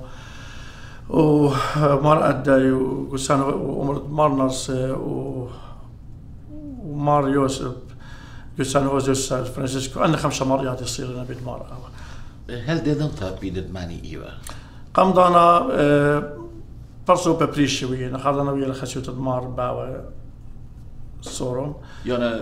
ومرأة داي وسان وأمر مارنرس ومار يوسف قسان وزوس فرانسيسكو أنا خمسة مريات يصير لنا بدمار هل ديدنتها بيدت ماني إيوه قام دانا برسو ببريشوي نخذنا ويا الخسيوت دمار باو صورهم يعني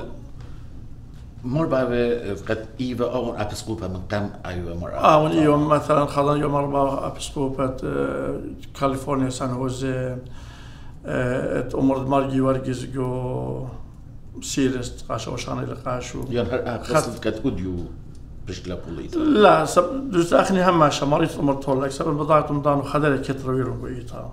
مر باو قد إيوه أو أبسقوبة من قام أيوة مرة آه ونيوه مثلا خذنا يوم مر باو أبسقوبة كاليفورنيا سان هوزي أمر مارجي ورجز جو سيرست قاش وشان إلى قاشو يعني هر قصد كت أوديو بشكل بوليتا لا سب دوست أخني هم ماشى مريض أمر طول لك سب البضاعة مدان وخذل كتر ويرون بيتا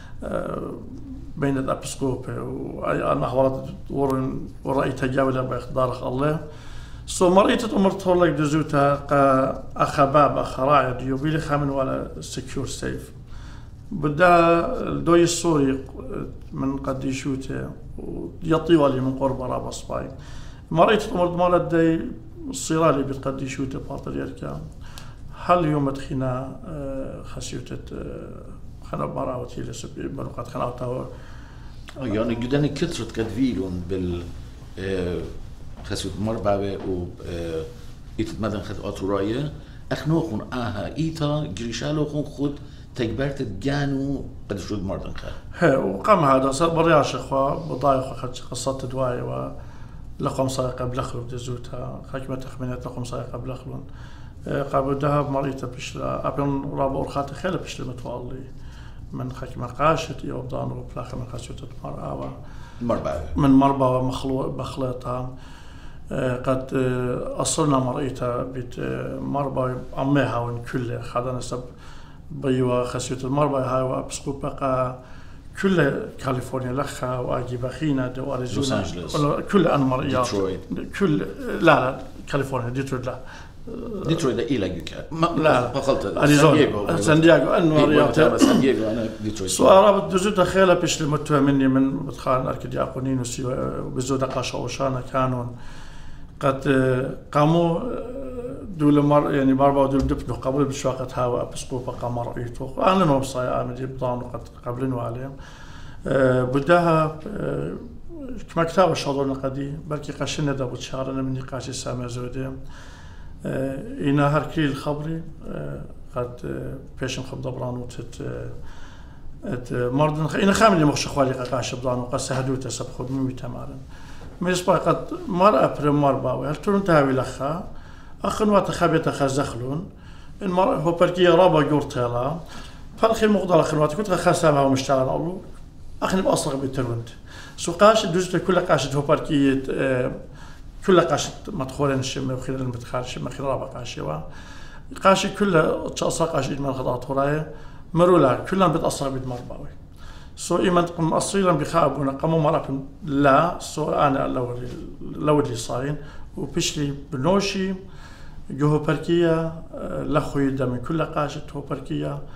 بين الأبسقوب وأنا حوالت ورن ورأي تجاوله بإقدار الله سو مريض أمر طول لك دزوتها قا أخباب أخراعي ديوبيلي خامن ولا سكيور سيف بدها الدوي السوري من قد يشوته ويطي والي من قرب رابص باي مريت أمر مالت داي الصيرالي بتقد يشوته باطل يركا هل يوم تخينا خسيوتة خنا براوتي لسبي بلقات خناطها يعني جدًا كثرت كدفيلون بال خسيوت مربعة و يتمدن خد أطراية أخنوخون آها إيتا جريشالوخون خد تكبرت الجانو قد شود مردن خير. هي وقام هذا صار برياش إخوة بضايق خد قصة دواي و لقم سايقة بلخلو دزوتها حكمة تخمينات لقم سايقة بلخلون قابل دهب مريته بشلا أبين رابع أرخات خير بشلا متوالي من حكمة قاشت يوبدان وبلاخ من خسيوتة مرأة مربعة من مربعة مخلوق بخلطها قد أصلنا مريته بيت مربعة عميها وين كله خدنا سب بيوا خسيوت المربع هاي وابسقوب بقى كل كاليفورنيا لخا واجي بخينا دو اريزونا كل انمريات كل لا لا كاليفورنيا ديترويت لا ديترويت الى يوكا لا فقلت اريزونا سان دييغو انمريات سان دييغو انا ديترويت سؤال بدزوت خيله بيش المتهم مني من بتخان اركدياقونين وبزود قاشا وشانا كانوا قد قاموا دول مر يعني مربع دول دبنو قبل بشواقة هوا بسقوبة قمر إيتو أنا نوبصاي عمدي بضان وقد قبلن وعليهم أه بدها أه كما كتاب الشاطر نقدي بلكي قاشنا دا بتشارنا من نقاش السامع زودي أه إنا هركلي الخبري أه قد أه بيشم خب دبران وتت أه مردن إنا خامل مخش خوالي قاش بضان وقد سهدوته سب خد مي تمارن ميسبا قد مر أبر مربع وهل ترون تهاوي لخا أخن وقت خبيت خزخلون المرء هو بركي رابع جورتلا فرخي المقدار أخن وقت كنت خسامة ومشتغل أولو أخن بأصلق بتروند سو قاش دوزت كل قاشة هو بركي كل قاشة مدخولين الشمة وخلال المدخال الشمة خلال رابع قاشة قاشة كل تشاصق قاشة إدمان خضات ورايا مرولا كلهم بتأصلق بتمرباوي سو إيمان تقوم أصيلا بخابونا قاموا مرة لا سو أنا لو لو اللي صاين وبشلي بنوشي جو بركيا لخوي من كل قاشة هو بركيا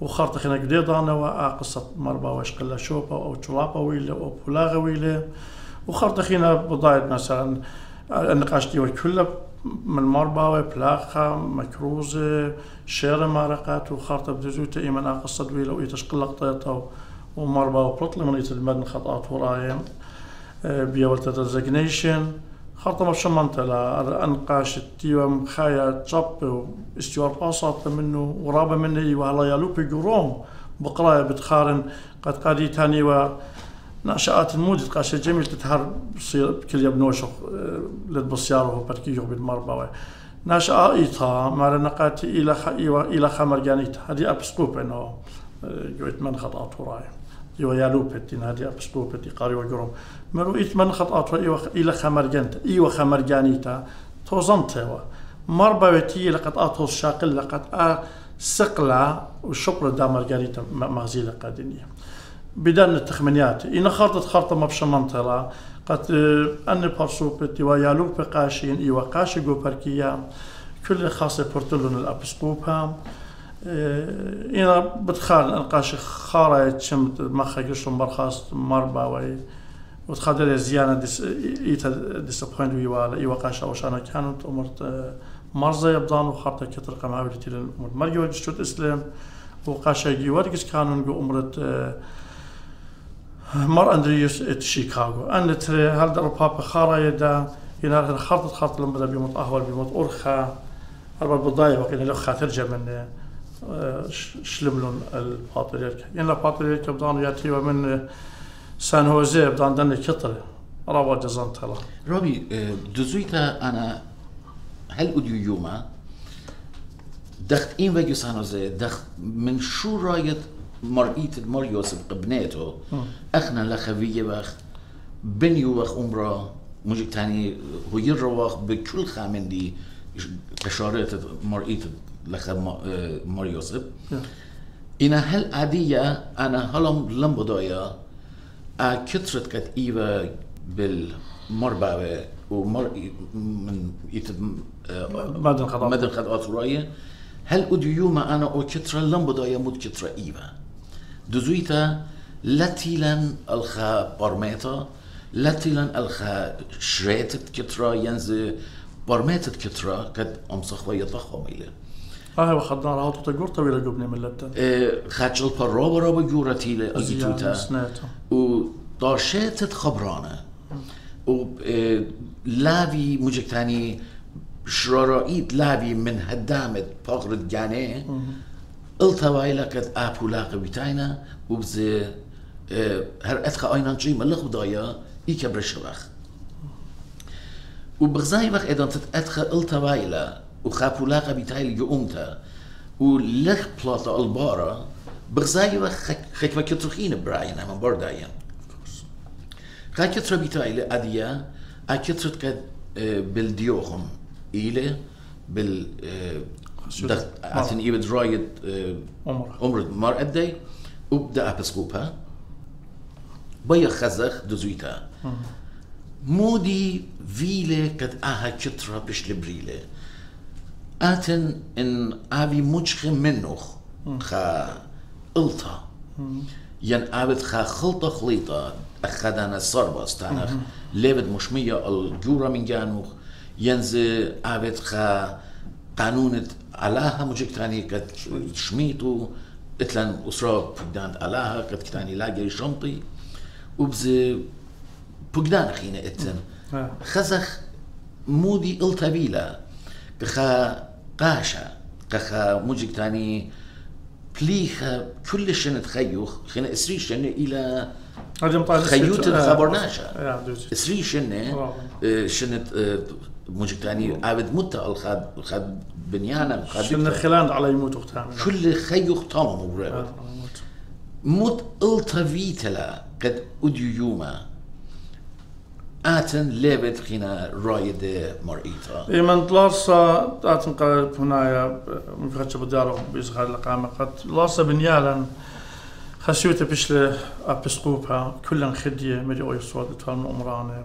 وخرط خنا قديضانا وقصة مربا واش قلا شوبا أو تشلابا ويلا أو بولاغا ويلا وخرط خنا بضايد مثلا النقاش ديوي كله من مربا بلاخة مكروزة شير مارقات وخرط بدزوت إيمان قصة ويلا ويتشقل قطيطة ومربا وبطل من يتلمدن خطأت ورايم بيولت ريزيجنيشن خرط مش منطلة أنقاش تيوا مخايا تشاب استوار باصات منه ورابة منه وهلا يالوبي جروم بقراية بتخارن قد قادي تاني و نشأت الموجة قاش جميل تتهر بصير كل يبنوش للبصيار بركيه بالمربى نشأ إيطا مع نقات إلى خ إلى خمرجانيت هذه أبسكوب إنه جويت من خطأت وراي يو يالوبتين هذه أبسكوب تي قاري وجروم مرويت من خطأت إلى خمرجانت إيوه خمرجانيتا توزنتوا مربى تي لقد أطوس شاقل لقد أ سقلا وشكر دا مارغاريتا مغزيلة قادنية بدان التخمينيات إن خرطت خرطة مبشا منطرة قد أني برسوبتي ويالو بقاشين إيوا قاشي جو بركيا كل خاصة برتلون الأبسقوبها إنا بتخال أنقاشي خارة شمت مخا قشو مرخاص مربا وي وتخادر زيانة ديس إيتا ديسابوينت ويوالا إيوا قاشا وشانا كانت أمرت مرزا يبضان وخرطة كتر قمعابلتي للأمور مرجو جشوت إسلام وقاشا يورجس كانون جو أمرت مر أندريوس إت شيكاغو أن تري هل در بابا خارا يدا ينال خرطة خرطة لما بدا بيموت أهول بيموت أرخا أربع بضايا وقينا له خاترجة من شلملون الباطريركا ينال الباطريركا بدانو ياتي ومن سان هوزي بدان دني كتر رابا جزان تلا رابي دزويتا أنا هل أديو يوما دخت إن وجه سان هوزي دخت من شو رايت مرئيت المريوس بقبناته أخنا لخوية وخ بنيو وخ أمرا مجيك تاني هو يروخ بكل خامن دي كشارات مرئيت لخ مريوس إنا هل عادية أنا هلم لم بدايا كترت كت إيوة بالمربعة ومر من إيت مدن خطأت مدن خطأت رأيه هل أديوما أنا أو كترة لم بدايا مود كترة إيوة دزويتا لاتيلان الخا بارميتا لاتيلان الخا شريتت كترة ينزي بارميتت كترة قد أمسخ ويطخوا ميلة آه وخدنا رهاطو تجور طويلة جبني من لبتن اه خاتشل برابا رابا جورة تيلة أجيتوتا و داشتت خبرانة و اه لاوي مجيك تاني شرارائيت لاوي من هدامت باقرد جاني التوايلا قد أبولاق بيتاينا وبزي اه هر أتخا أينان جي ملخ بدايا إيكا برشوخ وبغزاي وقت إذا تتأتخا التوايلا وخابولاق بيتايلا يقومتا ولخ بلاطة البارة بغزاي وقت خيكوا كترخين براين أما باردايا خا كتر بيتايلا أديا أكترت قد اه بالديوخم إيله بال دخت عشان يبد رايد عمر مر قدي وبدأ أبسكوبها بيا خزخ دزويتا مودي فيله قد أها كترة بش لبريله آتن إن أبي مجخ منوخ خا قلطة ين أبد خا خلطة خليطة أخدنا الصرباس تانخ لابد مشمية الجورة من جانوخ ينزل أبد خا قانون علاها مجيك تاني قد شميتو اتلان أسراب بقدان علاها قد كتاني لاقي شنطي وبزي بقدان خينا اتن خزخ مودي التبيلة كخا قاشا كخا مجيك تاني بليخا كل شنة خيوخ خينا اسري شنة إلى خيوت الخبرناشا اسري شنة شنة مجيك تاني عابد متى الخاد الخاد بنيانا شنة خلان على يموت وقتها كل خيوخ تمام مبرد موت التفيتلا قد أديو يوما آتن لابد خينا رايد مرئيتا إيمان لارسا آتن قلب هنايا مفخدش بدارو بيزغال لقامة قد لارسا بنيالا خسيوتا بشل أبسقوبها كلن خدية مدي أو يصوات إتوال أمراني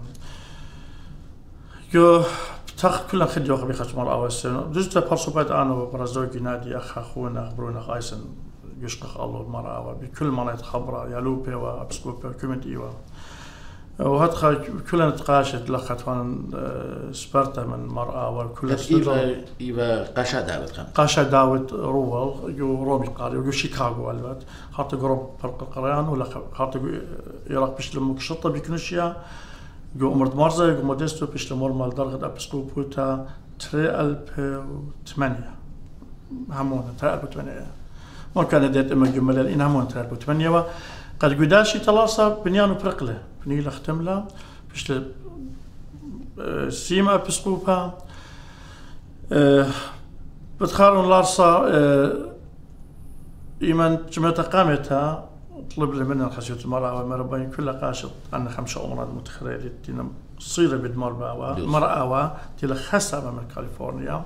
يو تاخ كلن خدية وخبي خش مر أول سنة جزء برسوبات أنا وبرزوجي نادي أخ أخونا أخبرونا أيسن يشقق الله المرأة بكل مناطق خبرة يالوبي وابسكوبي وكمنت إيوا وهدخل كلنا تقاشت لخت وان سبرتا من مرأة وكل إيوا إيوا قاشا داود خم قاشا داود روال جو رومي قاري وجو شيكاغو البات خاطر قرب فرق القريان ولا خاطر يراق بيش لمك شطة بيكنشيا جو أمرد مرزا جو موديستو بيش لمور مال درغد أبسكوبو تا تري ألب وثمانية همون تري ألب وثمانية ما كان ديت إما جملة إن همون تري ألب وثمانية قد قداشي تلاصا بنيانو برقلة بنيلا ختملا بيش ل سيما أبسكوبا بتخارون لارصا إيمان جمعة قامتها طلب لي منها خشية المرأة والمربين كلها قاشط أن خمسة أمراض متخرجة تينا صيرة بدمر بوا مرأة تيلا خسارة من كاليفورنيا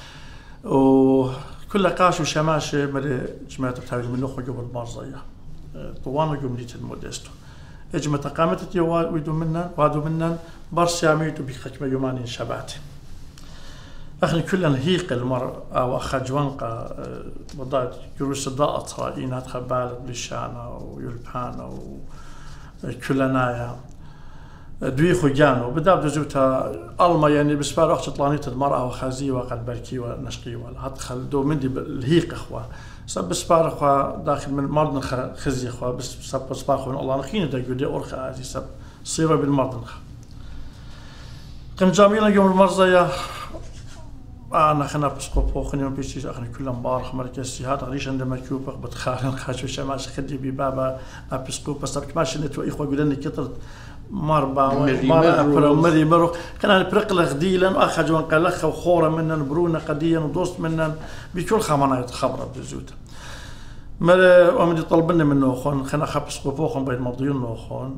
وكلها قاش وشماشة مري جماعة بتحاول من نخرج قبل مرزية طوانا جملة الموديستو جماعة قامت تي ويدو منا وادو منا برس يعميتو بخشمة يومانين شباتي أخني كلنا هيق المرأة وخجوانقة بضاد جروس الضاء إسرائيل خبالت بالشانة ويلبانة وكلنايا دوي خجانو بدا بدزوتها ألما يعني بسبار وقت طلانيت المرأة وخازي وقد بركي ونشقي ولا هتخل دو مندي الهيق إخوة سب بسبار إخوة داخل من مرض خزي إخوة بس سب بسبار إخوة من الله نخيني دا يقول دي أرخى هذه سب صيرة بالمرض نخ قم جميلة يوم المرزية أنا خنا بسقوط وخني ما بيشتي أخني كلهم بارخ مركزي هذا غريش عندما كيوبق بتخارن خاشو شماش خدي ببابا أبسقوط بس تبكماش نتو إخوة قدني كتر مربا ومرا برو مري مرو كنا برقلة غديلا وأخذ وانقلخ وخورة منا برونا قديا ودوست منا بكل خمانة يتخبر بزود مرا ومن طلبنا منه خون خنا خبس قفوخون بين مضيون نوخون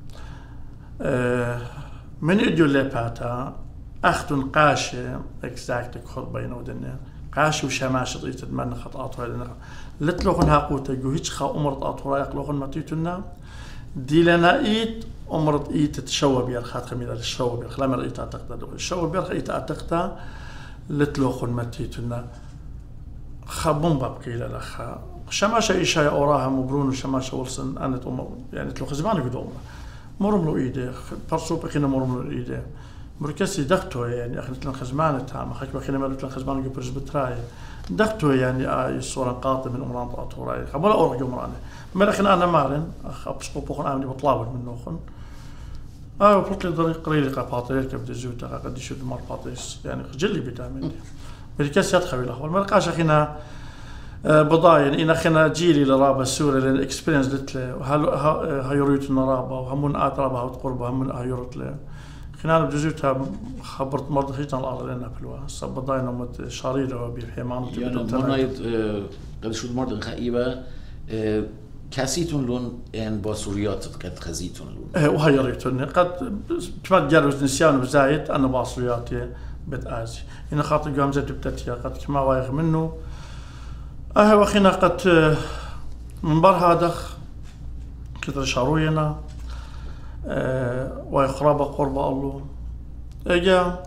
أه من إديو لباتا أختن قاشة إكزاكت خط بين ودنا قاشة وشماش طيت من خط أطول لنا لتلوخن هاقوتا جو هيش خا أمرت أطول يقلوخن ما تيتنا دي لنا إيت أمرت إيت تشوه بير خات خميلة الشوه بير خلا مرة إيت أعتقد الشوه بير إيت أعتقد لتلوخن ما تيتنا خبون بابكي للأخا شماشة إيشاي أوراها مبرون وشماشة ولسن أنا تأمر يعني تلوخ زمان قدومنا مرملو إيده برسو بخينا مرملو إيده مركزي دقته يعني أخذ لنا خزمانة تام أخذ بخينا مرت لنا خزمانة جبرز بتراي دقته يعني آه الصورة قاطع من أمران طاطوراي خبلا أورج جمرانه ما أخنا أنا مارن أخ أبسقو بخون أمني بطلابر من نوخن آه وبطل طريق قليل قاطع كيف تزود قد يشد مر قاطيس يعني خجلي بتعمل مركزي يدخل إلى أول مرقاش أخينا بضاين إن أخينا جيلي لرابة السورة لأن إكسبيرينس لتله وهل هيروت النرابة وهمون آترابة وتقربة همون هيروت له خلال بجزيتها خبرت مرض خيطان الأرض لنا في الوقت صبضاين ومت شاريرة وبيحيمان يعني مرنايت قد شو مرض خائبة كاسيتون لون يعني باصوريات قد خزيتون لون وهيروتون قد تمد جالوز نسيان بزايد أنا باصورياتي بتآزي إن خاطر قام زاد بتاتيا قد كما وايغ منه أه وخينا قد من بر هادخ كتر شاروينا أه ويخرب قرب الله اجا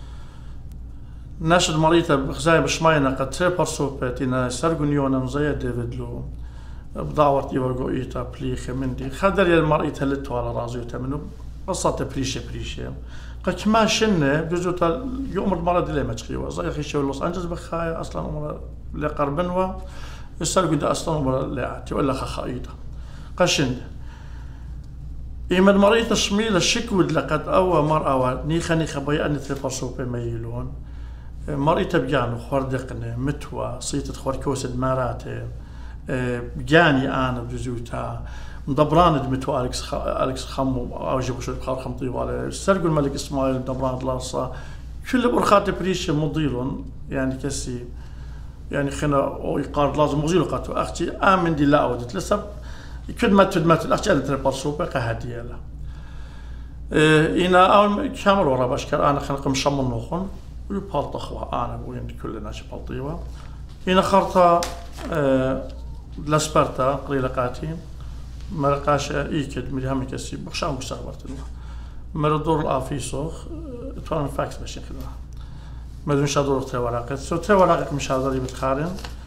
ناشد مريتا بخزاي بشماينا قد تريبر سوبتينا سرغنيونا مزايا ديفيد لو بدعوة يوغو إيتا بليخي مندي خدر يا المريتا لتو على رازيوتا منو قصة بريشي بريشي قد ما شنة بجوتا يوم المرض اللي ما تخيوا زي خيشي لوس أنجز بخايا أصلا أمر اللي قربنوا السرغن ده أصلا أمر اللي عاتي ولا خخايدا قشن إما المريض الشميل الشكود لقد أوى مرأة نيخا نيخا بيان تريبر سوبي ميلون مريض بيانو خوردقني متوى صيتة خوركوسد ماراتي بجاني أنا بجوتا مدبران دمتو أليكس خ... أليكس خمو أو جيبو شو بخار خمطي ولا سرقوا الملك إسماعيل مدبران لارصا كل برخات بريش مضيلون يعني كسي يعني خنا أو يقارد لازم مزيلو قاتو أختي آمن دي لا أودت لسه كل ما تدمت الأختي أنا تري برسوبة كهدية لا إيه إنا أول كامل ورا بشكر أنا خنا قم شمل نوخن ويبالط أخوة أنا وين كلنا شبالطيوة إنا خرطة إيه لسبرتا قليلة قاتين مرقاش إيكد مليهم كسي بخشام مستقبلتنا مردور الآفيسوخ توان فاكس باش يخدمها مدون شادور تري ورقة سو تري ورقة مش هذا اللي بتخارن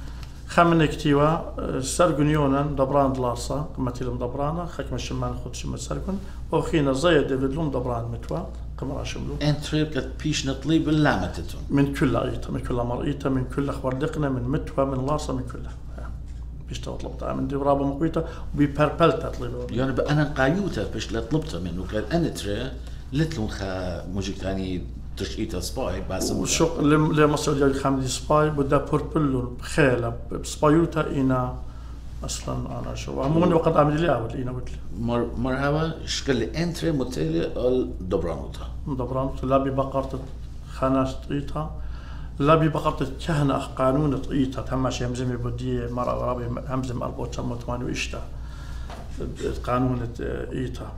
خمن كتيوا سرقن يونا دبران دلارسا قمتيلم دبرانا خكم الشمان خود شمال سرقن وخينا زايد ديفيدلوم دبران متوا قمرا شملو انتريب كت بيش نطلي باللامتتون من كل ايتا من كل مرئيتا من كل خوردقنا من متوا من لارسا من كلها بيش تطلب من دي رابا مقويتا وبيبربلتا طلبوا يعني انا قايوتا بيش لطلبتها منه كان انتري لتلون خا موجيك ثاني تشقيتا سباي بس وشق لمصر ديال خامدي سباي بدا بوربلو بخيلة بسبايوتا إنا أصلا أنا شو عموما وقت عمل لي أول إنا قلت مر مرحبا شكل انتري متلي الدبرانوتا دبرانوتا لا ببقرة خاناش طيتا لا ببقرة كهنة قانون طيتا تماشي همزمي بدي مرة غرابي همزم أربعة وثمانين وإشتا قانون إيتا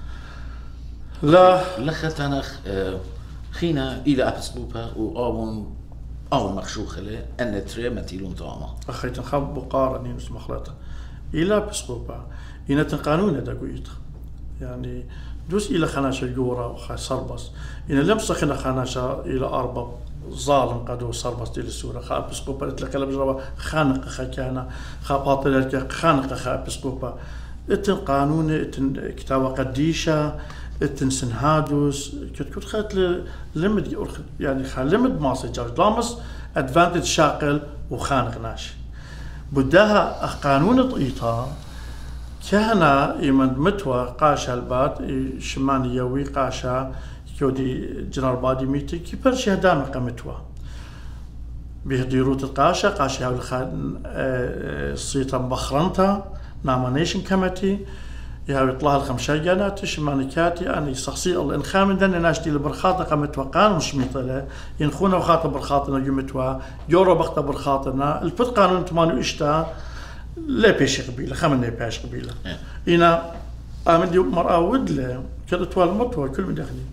لا لخت أنا خينا إلى أبسكوبا وأون أو مخشوخة له أن تري متيلون طعمة أخيت نخاب بقارة نينس مخلطة إلى أبسكوبا إن تنقانون دا قويت يعني دوس إلى خناشة جورا وخا صربس إن لم سخنا خناشة إلى أربع ظالم قدو صربس ديال السورة خا أبسكوبا لك لم جربا خانق خا كان خا باطل خانق خا أبسكوبا إتن قانون إتن كتابة قديشة إتن سنهادوس كت كت خات لمد يعني خا لمد ماسي جارج لامس أدفانتج شاقل وخانق ناش بدها قانون طيطا كهنا يمن متوا قاشا البات شمان يوي قاشا كودي جنرال بادي ميتي كي برشي هدام قمتوا بيهدي روت القاشا قاشا هاول خان الصيتا بخرنتا نامانيشن كمتي يهاوي طلع الخمسة جانات شمانكاتي أنا يصحصي الله إن خامن دنا ناشتي البرخاطة قمتوا قانون شميطة ينخونا وخاطة برخاطنا جمتوا يورو بخطة برخاطنا الفت قانون تمانو إشتا لا بيش قبيلة خمن لا بيش قبيلة إنا آمن مرأة ودلة كده توال مطوى كل من داخلين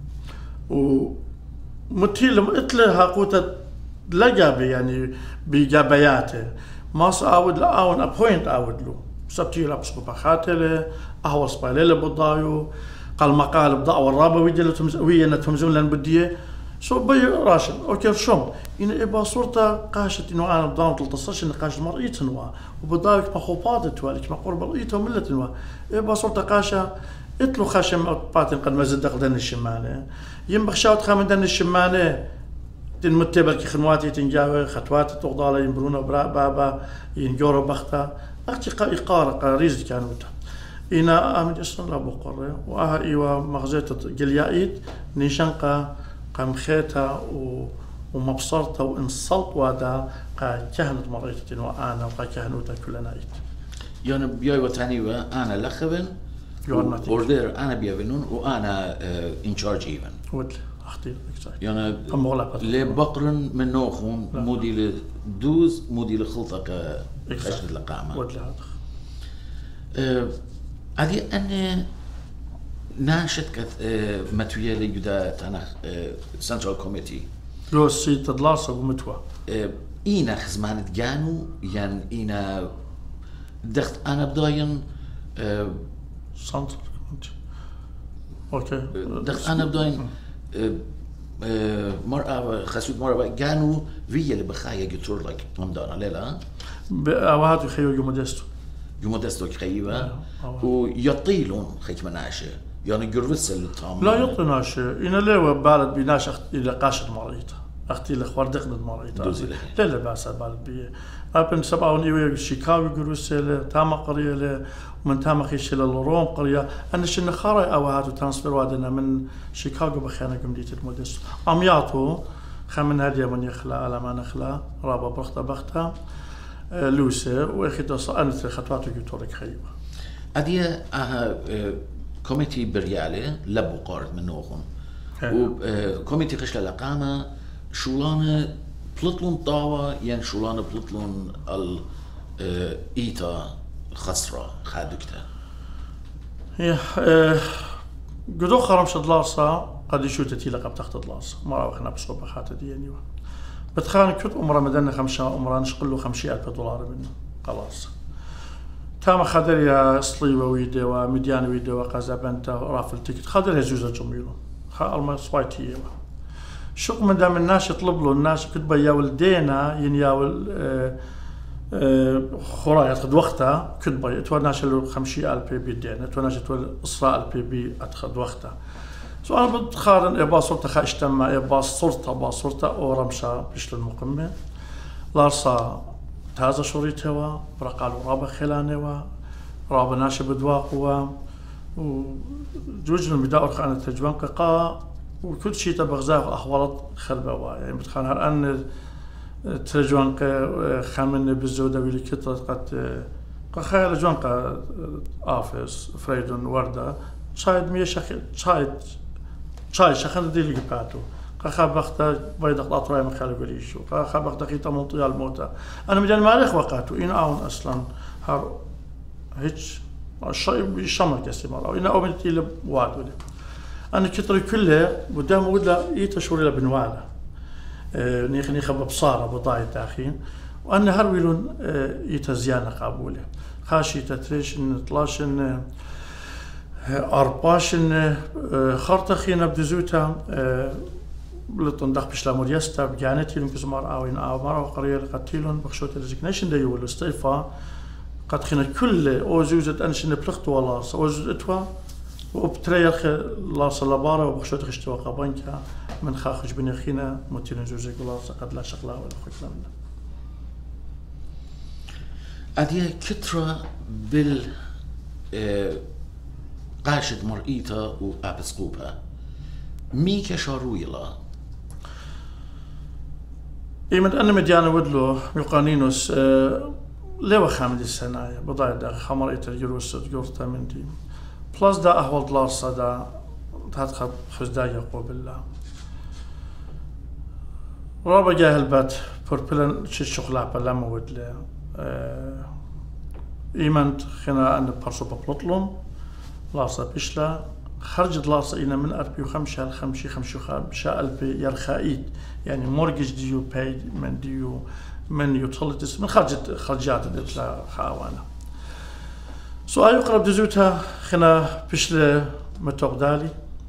ومتيل إتلها قوتة لجابي يعني بجابياته ما سأود لأون أبوينت أود له سبتي لابس بخاتله أهو سبايلة بضايو قال مقال بضاع والرابة ويجلتهم وينتهم زملان بديه شو بي راشد اوكي شوم ان ابا صورته قاشت انه انا بدام تلتصش ان قاش مرئيت نوا وبضايك مخوبات توالك ما قرب رئيته ملت نوا ابا صورته قاشا اتلو خشم باتن قد ما زد دن الشماله ينبخ شاوت خامدن الشماله تن متبر كي خنواتي تنجاوي خطوات تغضال يمبرون برا بابا ينجورو بختا اختي قاره قاريز كانوا انا امد اصلا لا بقره واه ايوا مغزيت جليايت نيشنقه قام خيتها ومبصرتها وانصلت وادا قا كهنت مريتين وانا وقا كهنوتا كلنا ايت يعني بياي وتاني وانا لخبن اوردر انا بيافنون وانا ان تشارج ايفن ود اختي يعني لي بقرن من نوخون مودي لدوز مودي لخلطه كاشد القامه ود هذا هذه أنا ناشط كت متوية لجدا تنا سنترال كوميتي لو سي تدلاصة ومتوا إينا خزمانة جانو يعني إينا دخت أنا بداين سنترال كوميتي أوكي دخت أنا بداين مرة خسوت مرة جانو ويا اللي بخايا جتور لك ممدانا ليلا أوهات يخيو يومدستو يومدستو خيبة ويطيلون خيك مناشة يعني جرفس اللي طعم لا يطي ناشة إن ليه بالد بناش إلى قاشة مريضة أختي الأخبار دخلت مريضة لا لا بأس بالد بيه أبن سبعة ونيوي شيكاغو جرفس له تام قرية له ومن تام خيش له روم قرية أنا شن خارج أوهات وترانسفير وادنا من شيكاغو بخيانة جمدية المودست أمياتو خمن هدية من يخلا على ما نخلا رابا بختا بختا لوسه وأخذ صانت خطوات جوتورك خيبة أدية أها كوميتي بريالي لبو قارد من نوخون وكوميتي خشلة لقامة شولانة بلطلون طاوة يعني شولانة بلطلون الإيتا خسرة خادكتا هي قدو خرمش دلارسا قد يشوتتي لقب تحت دلارسا مرة وخنا بصوبة خاتة دي يعني بتخان كت أمرا مدنا خمسة أمرا نشقلو خمسين ألف دولار منه خلاص تام خدر يا صليبة ويدا ومديان ويدا وقزابنتا رافل تيكت خدر يزوز جميلو خا الما سوايتي شوق من دام الناس يطلب له الناس كتب يا ولدينا ين يا ول خرايات خد وقتها كتبر تواناش له خمسين ألف بيدين تواناش تول إسراء ألف بي أتخد وقتها سو أنا بتقارن إبا صورته خاشتما إبا صورته با صورته أو رمشة بيش المقمة لارسا تازة شوريتوا برقالو رابا خلانوا رابا ناشب دواقوا وجوج من بداية خانة تجوان قا وكل شيء تبغزاه أحوالات خربوا يعني بتخان هالأن تجوان قا خامن بالزودة واللي كتر قد قا جوان قا آفيس فريدون وردة شايد مية شخص شايد شايد شخص دي اللي قاتو قا بختا بيدق الأطراي مخالف وليشو قا بختا خيطة منطقة الموتى أنا مجال مالك وقاتو إن أون أصلا هار هيج الشيء بيشمل كسي مرة وإن أول تيل وعد ولا أنا كتر كله قدام ولا يتشوري لبنواله آه نيخ نيخ ببصارة بضاعي تاخين وأن هرولون آه يتزيان قابوله خاشي تتريش إن طلاش إن أرباش إن آه خرطة خينا بدزوتا آه لطن دخ بشلامور يستا بجانتي لون كزمار أو إن أو مرة وقرية لقتيلون بخشوت الريزيجنيشن ديو الاستيفا قد خينا كل أوزوزة أنشن بلغت ولا أوزوزتوا وبتريخ لا صلبارة وبخشوت خشتوا قبانكا من خاخش بني خينا متين زوزي قلاص قد لا شغلة ولا خشنا منه. أدي كترة بال قاشد مرئيتا وأبسقوبها ميكا شارويلا إيمن أنا مديانا ودلو يقانينوس لو خامد السنة بضايع دا خمريت الجروس تجورتا من دي بلاس دا أهول دلارسا دا تهدخل خزدا يقوب الله رابا جاه البات فربلن شي شغلة بلا مود له إيمن خنا أن برسو ببلطلون لارسا بيشلا خرج لارسا إنا من أربي وخمسة خمسة خمسة خمسة ألف يرخائيد يعني مورجج ديو بايد من ديو من يوتيليتيز من خرجت خرجات الإطلاع خاوانا سؤال يقرب دزوتها خنا بيشلا متوقدالي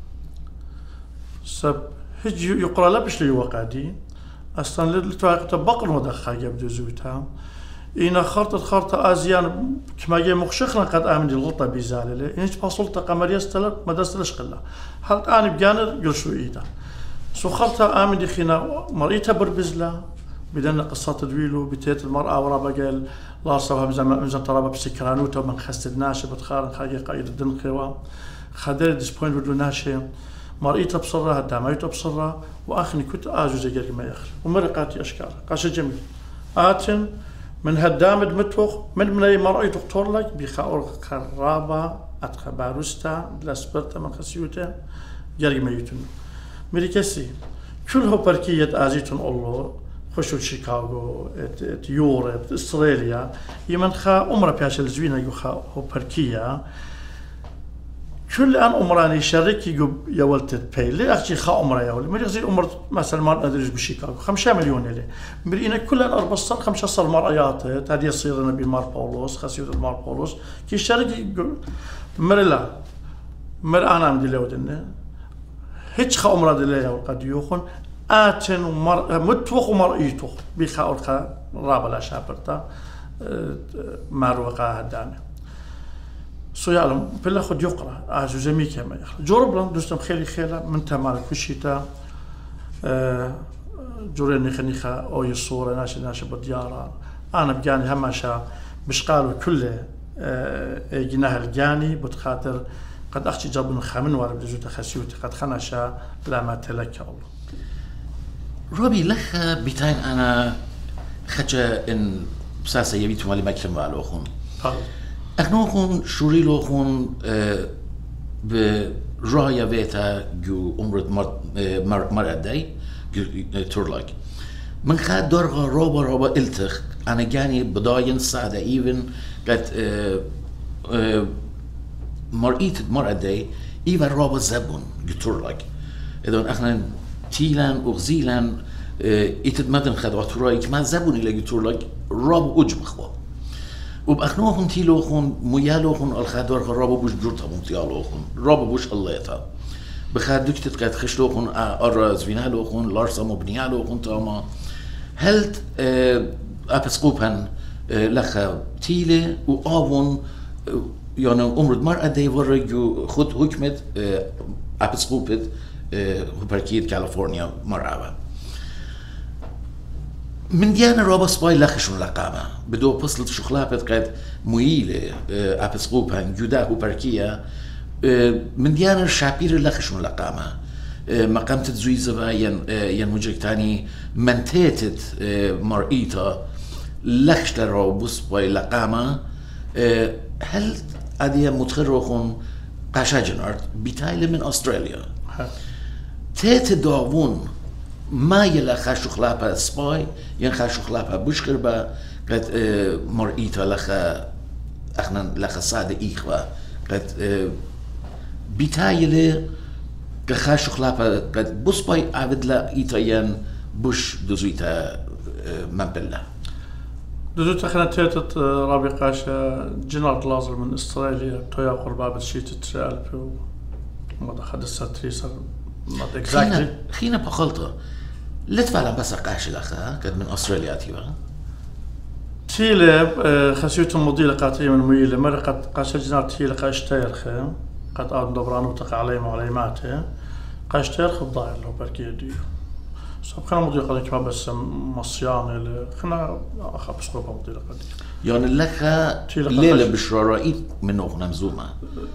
سب هج يقرأ لا بيشلا يوقعدي أصلا لتواقع بقر مدخل يبدو زوتها إن خرطة خرطة آزيان كما جاء مخشخنا قد آمن الغلطة بزالة إنش بصلت قمرية استلت مدرسة الأشقلة هل أنا بجانب قرشو إيدا سو خرطة آمن دي خينا مريتها بربزلة بدنا قصة تدويله بتيت المرأة ورابا قال لا صوها مزن ترابا بسكرانوتا من خست ناشي بتخارن خاقي قايد الدن خوا خدر ديسبوين بدو ناشي مرئيتها بصرة هداميتها بصرة وآخرني كنت آجو زي قال ما يخل ومرقاتي أشكال قاشة جميل آتن من هدامد متوخ من من مرأي دكتور لك بخاور قرابة أتخباروستا لاسبرتا من خسيوتا قال ما يتن مريكسي كلها بركية آزيتون الله خشوا شيكاغو يوروب استراليا يمن خا عمره بياش الزوينة يخا هو بركية كل أن عمراني شركي جو يولتت باي ليه أختي خا عمره يولي مريخ زي عمر مثلا ما أدريش بشيكاغو خمسة مليون ليه مرينا كل أن أربع صار خمسة صار مرأيات هذه يصير نبي مار باولوس خسيود المار باولوس كي شركي مرلا مر أنا عندي لودنا هيك خا عمره دليل قد يوخن آتن ومر متوخ ومرئيتوخ بخاور خا رابلا شابرتا ماروقا هدانه سو يعلم بلا خد يقرا اجو زمي كما يخرج جرب لان دوستم خيلي خيلا من تمال كشيتا جورني خنيخه او الصوره ناشي ناشي بديارة انا بجاني هماشا مش قالوا كله جناه الجاني بتخاطر قد اختي جاب من خامن وارد جوت خسيوت قد خناشا لا ما تلك الله ربي لخ بتاين أنا خجا إن بساسة يبيتوا مالي مكتم على أخون. أخنو أخون شوري له أخون برأي فيتا جو عمرت مر مر مرداي جو تورلاك. من خد درجة رابع رابع التخ أنا جاني بداية سعادة إيفن قد مرئيت مرداي إيفن رابع زبون جو تورلاك. إذا أخنا تيلان وغزيلان يتدمدن خدوات رايك ما زبوني لقي تورلك راب أجب خوا وبأخنوهم تيلوخون ميالوخون الخدوار راب بوش جرتها ممتيالوخون راب بوش الله يتا بخدوك تتقد خشلوخون أرز فينالوخون لارسا مبنيالوخون تاما هل أبسقوبهن لخا تيلة وآون يعني عمر مرة دي ورجو خد حكمت أبسقوبت هوبركية كاليفورنيا مرة من ديانا رابس باي لخشون لقامة بدو بصلت شخلابت قد مويلة أبسقوبها جدا هوبركية من ديانا شابير لخشون لقامة مقام تزويزة ين ين مجرك تاني منتيتت مرئيتا لخش لرابس باي لقامة هل أدي متخرجون قاشاجنارد بتايل من أستراليا تيت داوون ما يلا خاشو خلابا سباي ين خاشو خلابا بشكربا قد مرئيتا لخا اخنا لخا صاد إخوة قد بتايل كخاشو خلابا قد بسباي عبد لا إيتا ين بش دزويتا منبلا دزوت اخنا تيتت رابي قاشا جنرال لازر من استراليا تويا قربا بتشيت تسالف وما خد الساتريسر ما اكزاكتلي خينا بخلطه لا تفعل بس قاش الاخا كد من استراليا تيوا تيله خسيتهم مضيله قاتيه من ميله مرقت قاشا جنرال تيله قاش تيرخ قد اد دبران وتقع عليه معلوماته قاش تيرخ الضايل لو بركي دي صاب خنا مضيله قال كما بس مصيان خنا اخبص قبا مضيله قد يعني لك ليله بشراريت منو نمزومه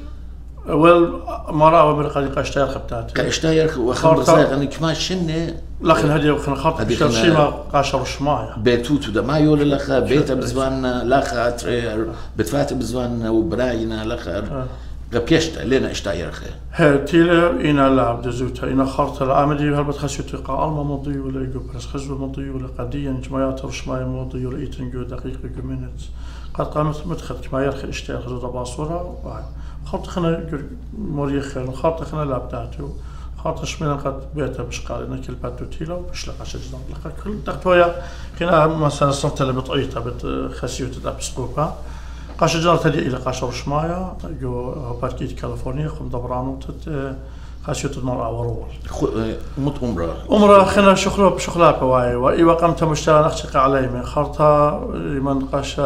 اول مرة مرقة قاشتاير خبتات قاشتاير وخمر صايغ اني كما شنه لكن هدي وخنا خاطر بشي ما قاشر شمايا بيتوتو ده ما يقول لك بيت بزوان لا بتفات بزوان وبراينا لخر قبيشت لنا اشتاير خير ها تيلا انا لعب دزوتا انا خرط العملي هل بتخشيت قا الما مضي ولا يجو برس خزو مضي ولا قديا جماعات رشماي مضي ولا ايتنجو دقيقه كمينت قد قامت مدخل كما يرخي اشتاير خزو باصوره خاطر خنا مريخ خاطر خنا لابتاتو خاطر شمينا قد بيتا باش قال انا كل باتو تيلا باش لقى شجره لقى كل دقتويا كنا مثلا صرت اللي بطعيتها بتخسيوت دابسكوبا قاش جرى تدي الى قاشر شمايا جو باركيت كاليفورنيا خم دبرانو تت خسيوت المرأة ورول مت عمره عمره خنا شغله بشغلها بواي واي وقمت مشترى نخشق علي من خرطة من قاشا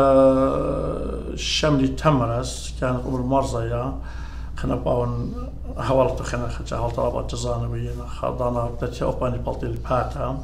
الشملي تمرس كانت عمر مرزية خنا باون حاولت خنا خجا حاولت رابط جزانا وينا خضانا بدأت أوباني بلطي الباتا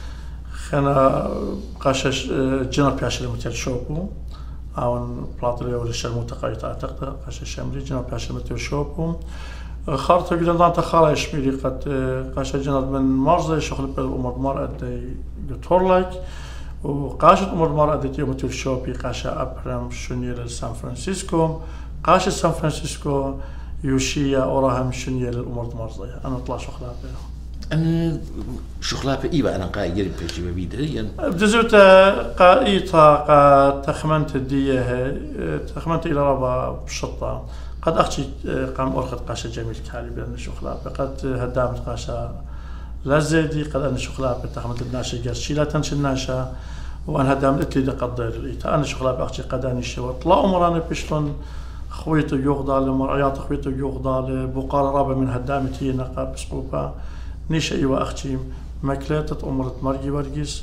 خنا قاشا جنر بياشر متل شوبو أون بلاطري ولا الشرمو تقايت أعتقد قاشا الشملي جنر بياشر متل شوبو خارطة قدام دانتا خالة شميلي قد قاشا جنر من مرزي شغل بالأمور مرأة دي يطور وقاشت أمور مرأة دي يوم تل شوبي قاشا أبرم شنيل سان فرانسيسكو قاشا سان فرانسيسكو يوشيا أوراهم شنيل الأمور مرزي أنا أطلع شغلها بها أنا شغلها بإيبا أنا قاعد يجرب بيجي ببيده بدزوت قايطة قا تخمنت ديه تخمنت إلى ربا بشطة قد أختي قام أرخد قاشا جميل كالي بأن شغلها قد هدامت قاشا لازدي قد أن شغلها بتخمنت الناشا قرشي لا تنشي الناشا وأنا هدامت إتلي دي قد دير الإيتا أنا شغلها بأختي قد أني شوى طلع أمرانا بشلون خويته يغضى لمرعيات خويته يغضى لبقال رابع من هدامتي نقا بسقوبة نيش أيوة أختي مكلاتة أمرت مرقي ورقيس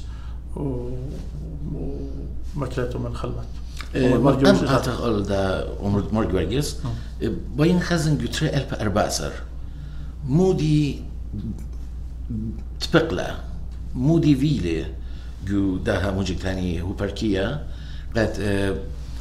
ومكلاته من خلمت مقام أعتقد دا أمرت مرقي ورقيس باين خزن قتري ألبا أرباسر مودي تبقلا مودي فيلي جو داها موجك تاني هو بركية قد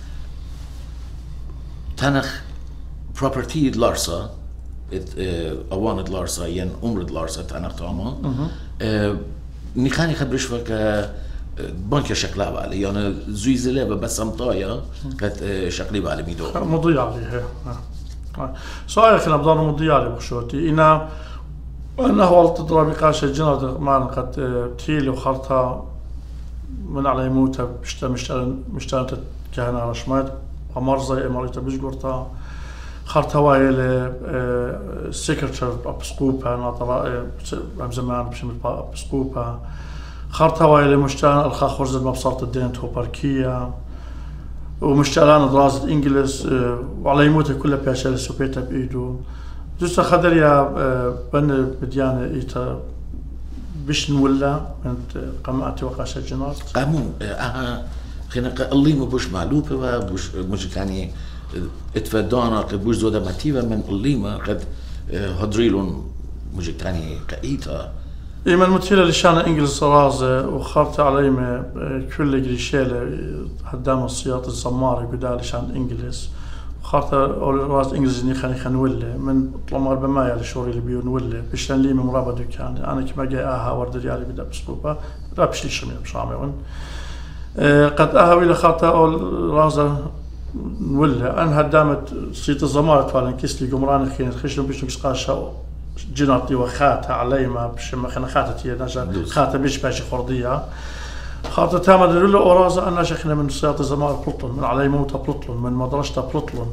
تنخ property لارسا أوانت لارسا ين أمرد لارسا تنخ تاما نخاني خبرش فك بانك شكلها بالي يعني زوي زلابة بس امطايا قد شكلي بالي ميدو مضيع عليه سؤال خلنا بدار مضيع عليه بخشوتي إنا أنا هو تضرب قاشة جنود معنا قد تيلي وخرطها من على يموتها بشتا مشتغل مشتغل كهنا رشمات ومرزي مريتا بجورتا خرطها وايل سيكرتشر أبسقوبها ناطرة هم زمان بشمل أبسقوبها خرطها وايل مشتغل الخا خرز المبصرة الدين تو باركية ومشتغلان دراسة إنجليز وعلى يموتها كلها بياشال سوبيتا بإيدو دوستا خدر يا بن بديانة إيتا بش نولا من قمعتي وقاشة جنات قامو أها خنا قليمة بوش معلوبة بوش مش كاني اتفدانا قد بوش زودا ماتيفا من قليمة قد هدريلون مش كاني قايتا إيمان متيلة لشان إنجلس رازة وخرت علي ما كل جريشيلة قدام السياط الزمارة قدال لشان إنجلس خرت راز إنجلس إني خاني خنولة من طلما ربما يالي شوري اللي بيون ولا بيشتن لي من مرابا دكان أنا كما جاي آها ورد ريالي بدا بسلوبة رابش لي شمي بشامي قد آها ويلا خرت أول رازة ولا أنا هدامت سيط الزمارة فعلا كيسلي قمران خين خشلوا بيش نقص قاشا جناتي وخاتها علي ما بشم خنا خاتتي نجا خاتة بيش باشي خردية خاطر تامر دلولا أورازة أنا شخنا من سياط الزمارة بلطلون من علي موتى بلطلون من مدرسة بلطلون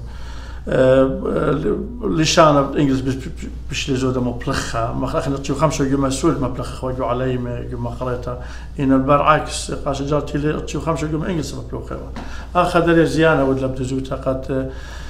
لشان إنجلس بيش لي زودة مبلخة ما خلنا تشوف خمسة يوم مسؤول مبلخة وجو علي ما يوم قريتها إن البر عكس قاش جارتي لي تشوف خمسة يوم إنجلس مبلخة أخذ لي زيانة ولا بدزوتها قد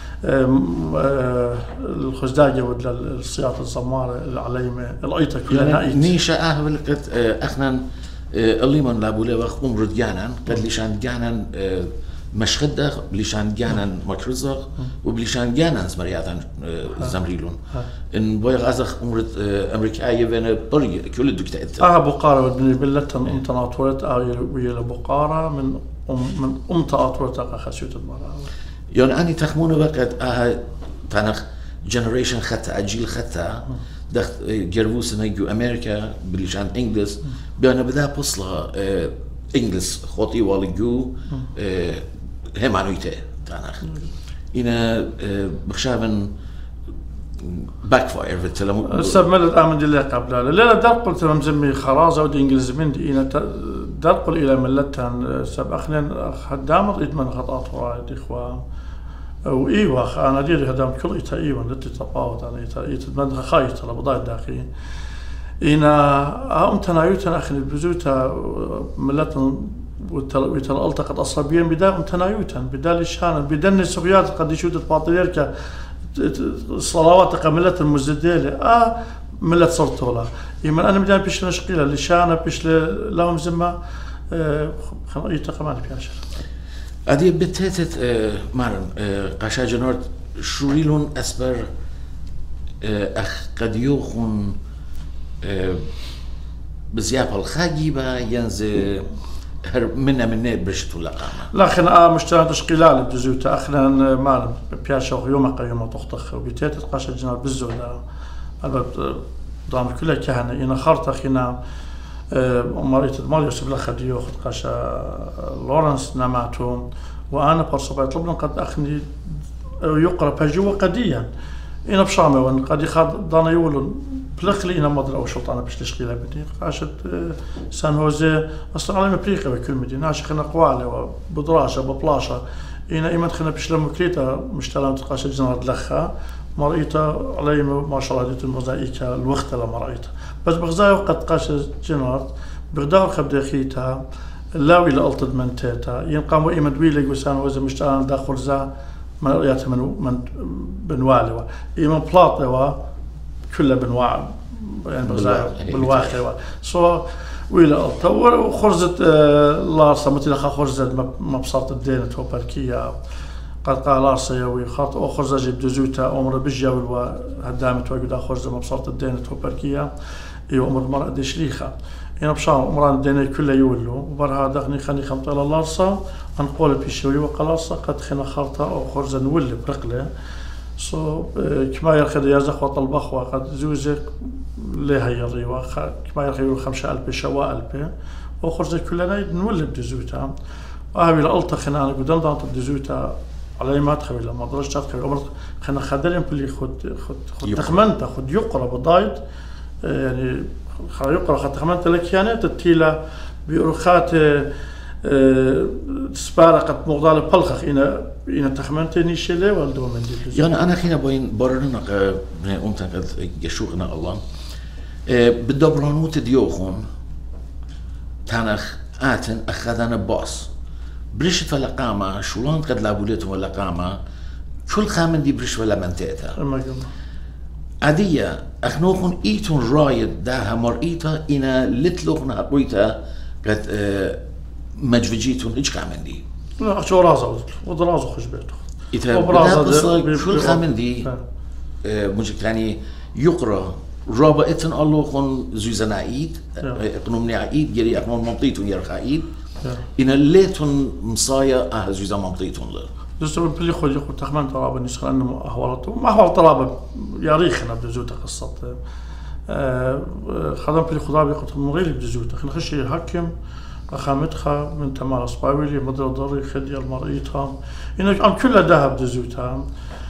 الخزداجة ولا السياط الزمارة العليمة الأيطة كلها نيشة أهل قد أخنا اللي من لابوله وخ عمر جانا قد ليشان جانا مشخدة بليشان جانا مكرزق وبليشان جانا زمرياتن زمريلون إن بويا غازخ عمر أمريكاية بين طري كل الدكتات آه بقارة بدني بلتن أم تناطورت آه ويا بقارة من أم من أم تناطورت خشيت المرأة يعني أني تخمونه وقت آه تانخ جنريشن خطة أجيل خطة دخت جربوس نيجو أمريكا بليشان إنجلس بأنا بدأ بصلة إنجلس خطي والجو هم عنويته تانخ إنا بخشابن باك فاير في التلمو السب ملت آمن دي اللي قبل لا لا درقل تلم زمي خرازة ودي إنجلز من دي إنا درقل إلى ملتها سب أخنين خدام ريد من خطأت ورايد إخوان وإيوه أنا ديري هدام كل إيتا إيوه نتي تطاوت أنا إيتا إيتا من خايت على بضايا داخلي إنا أم تنايوتا أخني بزوتا ملتهم ويتل ألتقت أصابيا بدا أم تنايوتا بدا لشانا بدن السوريات قد يشوت باطليركا صلوات قملت المزديلة آه ملت صرتولا يمن أنا بدان بيش نشقيلة لشانا بيش لهم زما خمئيتا كمان بياشر أدي بتهتت مارن قاشا جنورد شوريلون أسبر أخ قد يوخون بزياب الخاجبة ينزل منا من برشتو لقامة لكن آه مشترك تشقيلال بجزوتا أخنا مارن بياشا يوم قيوم تختخ وبتهتت قاشا جنورد بالزولا الباب ضام كل كهنة إن خرط أخينا مريت مالي يوسف لخدي ياخذ قاشا لورنس نماتهم وأنا برصبا يطلبنا قد أخني يقرأ بجوا قديا إنا بشامة وأن قد يخاد ضانا يقولون بلخلي إنا مدري أو شرط أنا بش تشغيله بدي قاشت سان هوزي أصلا على مبريقة بكل مدينة عشان قوالة وبدراشة ببلاشة إنا إيمان خنا بش لمكريتا مشتلام تقاشت جنرد لخا مرأيتا علي ما شاء الله ديت الموزايكا الوقت لما رأيتها بس بغزاي وقت قاش جنرد بغدار خبدي خيتها لاوي لألطد منتيتا ينقام وإيما دويلي قوسان وإذا مشتغل داخل زا من رأيته من من بنوالي إيما بلاطي كله بنوال يعني بغزاي بالواقع سو ويلا ألطا وخرزت لارسا متى خا خرزت مبساط الدين تو بركية قد قال لارسا وي خاط أو خرزة جيب دزوتا عمر بجاول وهدامت وجود خرزة مبساط الدين تو بركية إيو عمر مرة دشليخة إنا بشام عمران الدين كله يولو وبرها دغني خني خمط إلى لارسا أنقول بيشوي وقلارسا قد خنا خرطة أو خرزة نولي برقلة سو كما يرخد يازخ وطلبخ وقد زوزك لها يريوا كما يرخيو خمسة ألف شواء ألف وخرزة كلنا نولي بدزوتا وهاوي لألطا خنا أنا قدام دانت بدزوتا على ما تخوي لما درجة تخوي عمر خنا خدلهم بلي خد خد خد تخمنت خد يقرأ بضايد يعني خا يقرأ خد تخمنت لك يعني تتيلا بأرخات سبارقة مغضال بلخخ إنا إنا تخمنت نيشلة والدو من دي يعني أنا خينا بين بررنا أمتن قد يشوقنا الله بالدبرانوت ديوخون تانخ آتن أخذنا باص بريشت ولا قامة شولان قد لابولتهم ولا قامة كل خامن دي بريش ولا منتقتها عادية أخنوخن إيتون رايد داها مرئيتا إنا لتلوخن هقويتا قد مجفجيتون إيش خامن دي لا شو رازه ودرازه خوش بيته إذا بدأ شو الخامن دي مجد يعني يقرأ رابطة الله خون زوجنا عيد اقنومني عيد جري اقنوم منطيتون يرخى عيد إن الليتون مصايا أه زوجنا منطيتون له جزء من اللي خود يخود تخمن طلابة نسخة أنه أهوالته ما هو طلابة ياريخنا بجزوته قصة خدم بلي خضار بيقط مغير بجزوته خلينا نخش يحكم خامتها من تمار صباويلي مدر ضري خدي المرئيتها إنه عم كلها ذهب بجزوتها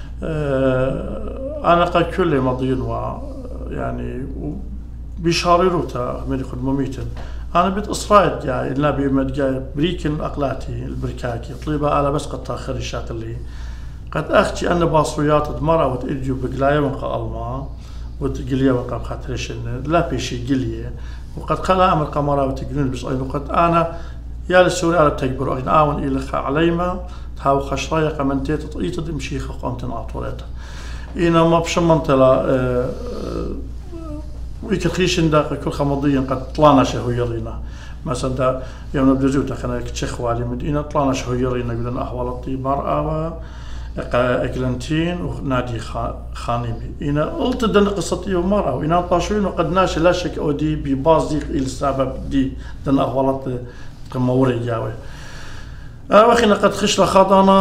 أنا قد كل مضين و يعني بيشارروتا من يخد مميتن أنا بيت إسرائيل يعني إلا بيمد جاي بريكن أقلاتي البركاكي طلبة على بس قد تاخر الشاقلي قد أختي أنا باصريات دمرة وتأجيو بقلايا ونقا ألما وتقليا ونقا مخاطرشن لا بيشي قليا وقد قلا أمر قمرة وتقلون بس أيضا وقد أنا يا للسوري على تكبر أين آون إلى عليما تهاو خشرايا قمنتيت تطيط دمشيخ قامتن عطوريتا إنا ما بشمنتلا ويكتخيشن دا كل خمضيا قد طلانا شهويرينا مثلا دا يوم بجوتا خنا كتشخ والي مدينة طلانا شهويرينا قلنا أحوال الطيب مرأة أكلنتين ونادي خانيمي إنا قلت دنا قصتي ومرأة وإنا طاشوين وقد ناش لا شك أودي بباز دي السبب دي دنا أحوالات كموري جاوي أخينا قد خش لخاضنا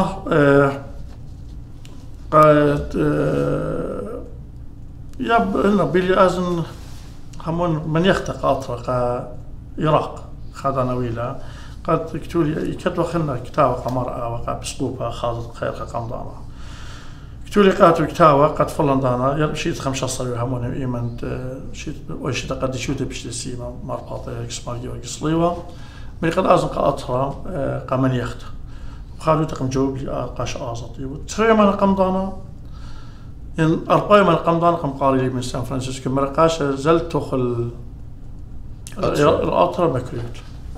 قد ياب إنه بيلي أزن همون من يختق أطرق إراق خاضنا ويلا قد كتولي يكتب خلنا كتابة قمر وقع بسقوبة خاضت خير قمضانا كتولي قاتو كتابة قد فلان دانا يرشيد خمسة صلي همون إيمان شيد وشيد قد يشوت بشتسيما مرقاطة يكسماريو يقصليوة من قد أزن قاطرة قمن يخت وخادو تقم جواب لي قاش آزطي وتري من قمضانا إن أربعة من قمضان قم قاري من سان فرانسيسكو مرقاش زلت تخل الأطرة بكريت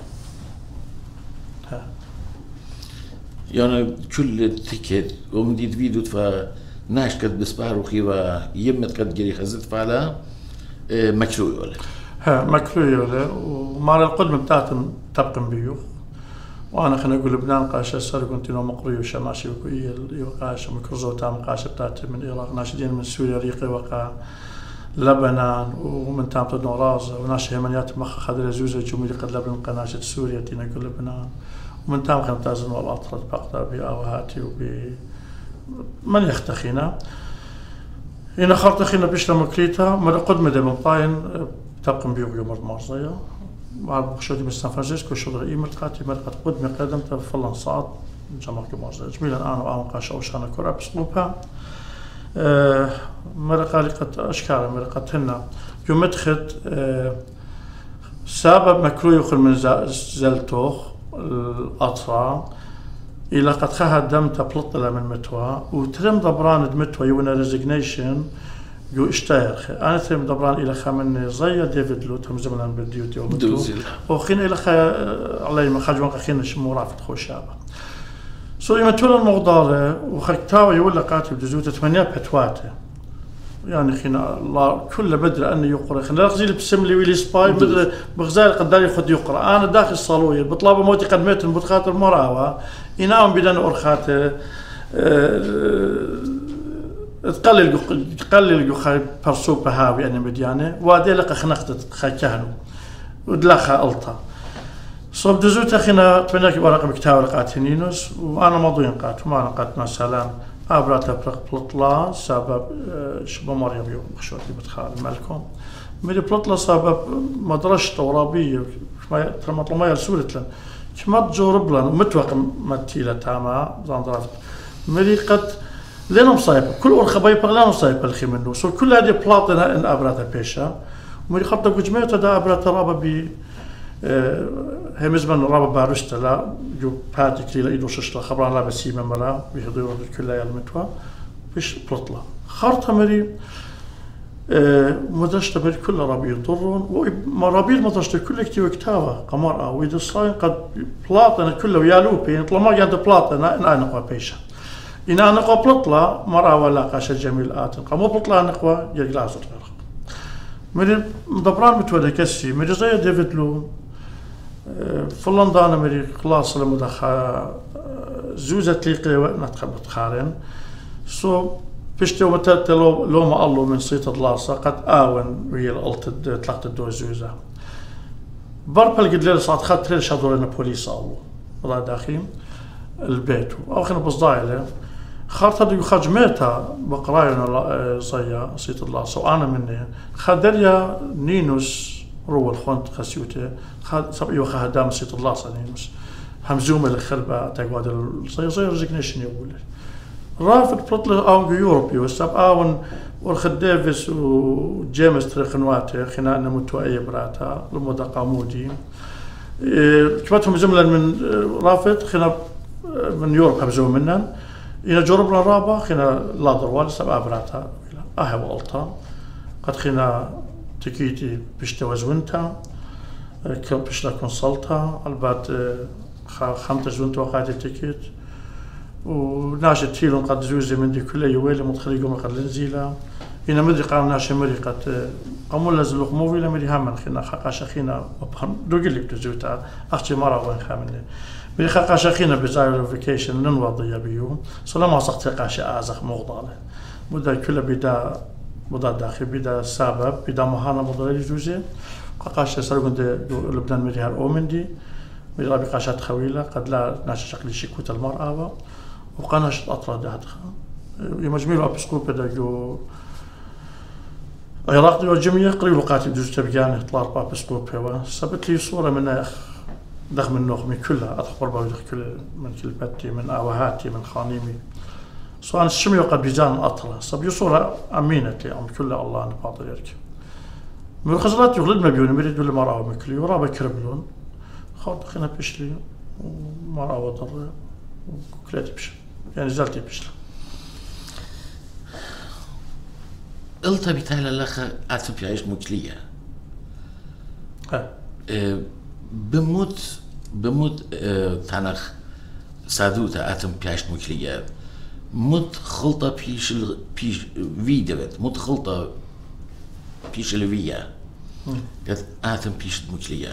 يعني كل تكت ومديد فيديو فناش قد بسبار وخيوة يمت قد جري خزت فعلا مكروي ولا ها مكروي ولا ومع القدم بتاعتهم تبقم بيو وانا خلينا نقول لبنان قاشه سر كنت نو مقري وشماشي وكوي قاشه ميكروزوتا قاشه بتاعت من العراق ناشدين من سوريا ريقي وقع لبنان ومن تامت نوراز وناش يمنيات مخ خدر زوزه جمهوري قد لبنان قناشه سوريا تينا نقول لبنان ومن تام خمتازن والاطرد بقطع باوهاتي وب من يختخينا هنا خرطخينا بيش لمكريتا مر قدمه دم طاين تبقم بيو يوم المرضيه مع بخشوتي من سان فرانسيسكو شغل إيميل قاتي مرقت قدمي قدمت فلان صعد جمعك مارزة جميلا أنا وأنا قاش أوشانا كورا بسلوبها أه مرقة لقد أشكال مرقت هنا يوم مدخت أه سبب مكروه يخل من زلتوخ الأطرا إلى قد خها دم تبلط من متوى وترم دبران دمتوى يونا ريزيجنيشن يو اشتاير خي أنا ثم دبران إلى خامن زي ديفيد لوت هم زمنا بالديوتي وبدو وخين إلى خا علي ما خرج وانك خين شمو رافت خوشابة سو يوم تولى المقدار وخكتاو يقول لك قاتل بجوته ثمانية بتواته يعني خينا الله كل بدر أنه يقرأ خنا لا غزيل بسم لي ويلي سباي بدر بغزال قدر ياخذ يقرأ أنا داخل الصالوية بطلب موتي قدمت المتخاطر مراوة ينام بدن أرخاته تقلل تقلل جو برسو بهاوي أنا مديانة وادي لقى خنقت خكهنو ودلخا ألطا صوب دزوت خنا تمناك ورقة بكتاب القاتنينوس وأنا موضوع قات وما قات مثلا أبرات برق بلطلا سبب شبه مريم يوم خشوتي بتخال مالكم مدي بلطلا سبب مدرسة ورابية ترى مطلع ما يرسولت لن كما تجرب لن ومتوقع متيلة تاما زندرافت مدي قد لنا مصايبة كل أرخ بيبق لنا مصايبة الخي منه سو كل هذه بلاطنا إن أبراتا بيشا ومدي خطة جمعة دا أبراتا رابا بي أه هم زمان رابا باروستا لا جو باتي كليلا إيدو ششلا خبران لا بسيمة مرا بيهضيروا بالكلية المتوى بيش بلطلا خارطها مري أه مدرسة بري كل رابي يضرون ورابي مدرسة كل كتير كتابة قمر ويد الصاين قد بلاطنا كله ويالوبي يعني طلما جاند بلاطنا إن أنا قوى بيشا إن أنا قوى بلطلا مرة ولا قاشة جميل آتن قامو بلطلا نقوى يرجع زر مري مدبران متولى كسي مري زي ديفيد لو فلان مري خلاص لمدخل زوزة ليقي نتخبط بتخارن سو بشتو متى لو لو ما الله من صيت اللاصة قد آون وهي الألت تلقت الدو زوزة بربل قد ليل صعد خد تريل شادور لنا بوليس الله والله داخلين البيت أو خلنا بصدايله خارطة دو خرج ميتا بقراينا زيا صيت اللاصة وأنا مني خدريا نينوس رو الخونت خسيوته خد سب يو خدام صيت اللاصة نينوس همزومة الخربة تقعد زي زي ريزيجنيشن يقول رافد بطل أو يوروبي وسب أون ورخد ديفيس وجيمس تريخنواتي خنا نموتوا أي براتا لمدة قامودي كبتهم جملة من رافد خنا من يوروب همزوم منن إن جربنا رابا خنا لا ضروال سب أبراتا أهي والتا قد خنا تكيتي بشتوز وينتا كل بشلا كونسلتا البعد خمسة جوانت وقعت التيكيت وناشد تيلون قد زوزي من دي كله يويل متخليقهم قد لنزيلا إنا مدري قام ناشد مري قد قاموا لزلوق موفيلا مري هامن خينا خاقاشا خينا وبهم دوغي اللي بتزوتا أختي مرة وين خامني مري خاقاشا خينا بزايلو فيكيشن ننوضي بيو سلام عصق تقاشا آزخ مغضالة مدى كله بدا مدى داخل بدا سبب بدا مهانا مضالي جوزي قاقاشا سرقون دي لبنان مري هار أومن من رابي قاشات خويلة قد لا ناشا شكل شيكوت المرأة وقناشة أطراد هادخا يمجميل أبسكوبة داقو عراق ديو الجميع قريب وقاتل دوز تبقاني طلار بابسكوبة سبت لي صورة من دخ من نوخمي كلها أدخل باوي دخ كل من كل بتي من آوهاتي من خانيمي سواء الشمي وقد بيزان أطلع سبي صورة أمينة لي أم كلها الله نباطل يركب من الخزرات يغلد مبيوني مريد ولا مرأة مكلي ورابا كربلون خاط خنا بشلي ومرأة وضر وكلاتي بشل يعني زالتي بشل قلت بتاعي لخ أتم في عيش مكلية ها أه بموت بموت أه تنخ سادوتا أتم في عيش مكلية مت خلطة بيش ال بيش فيديوت مت خلطة بيش الفيا قد أتم بيش مكلية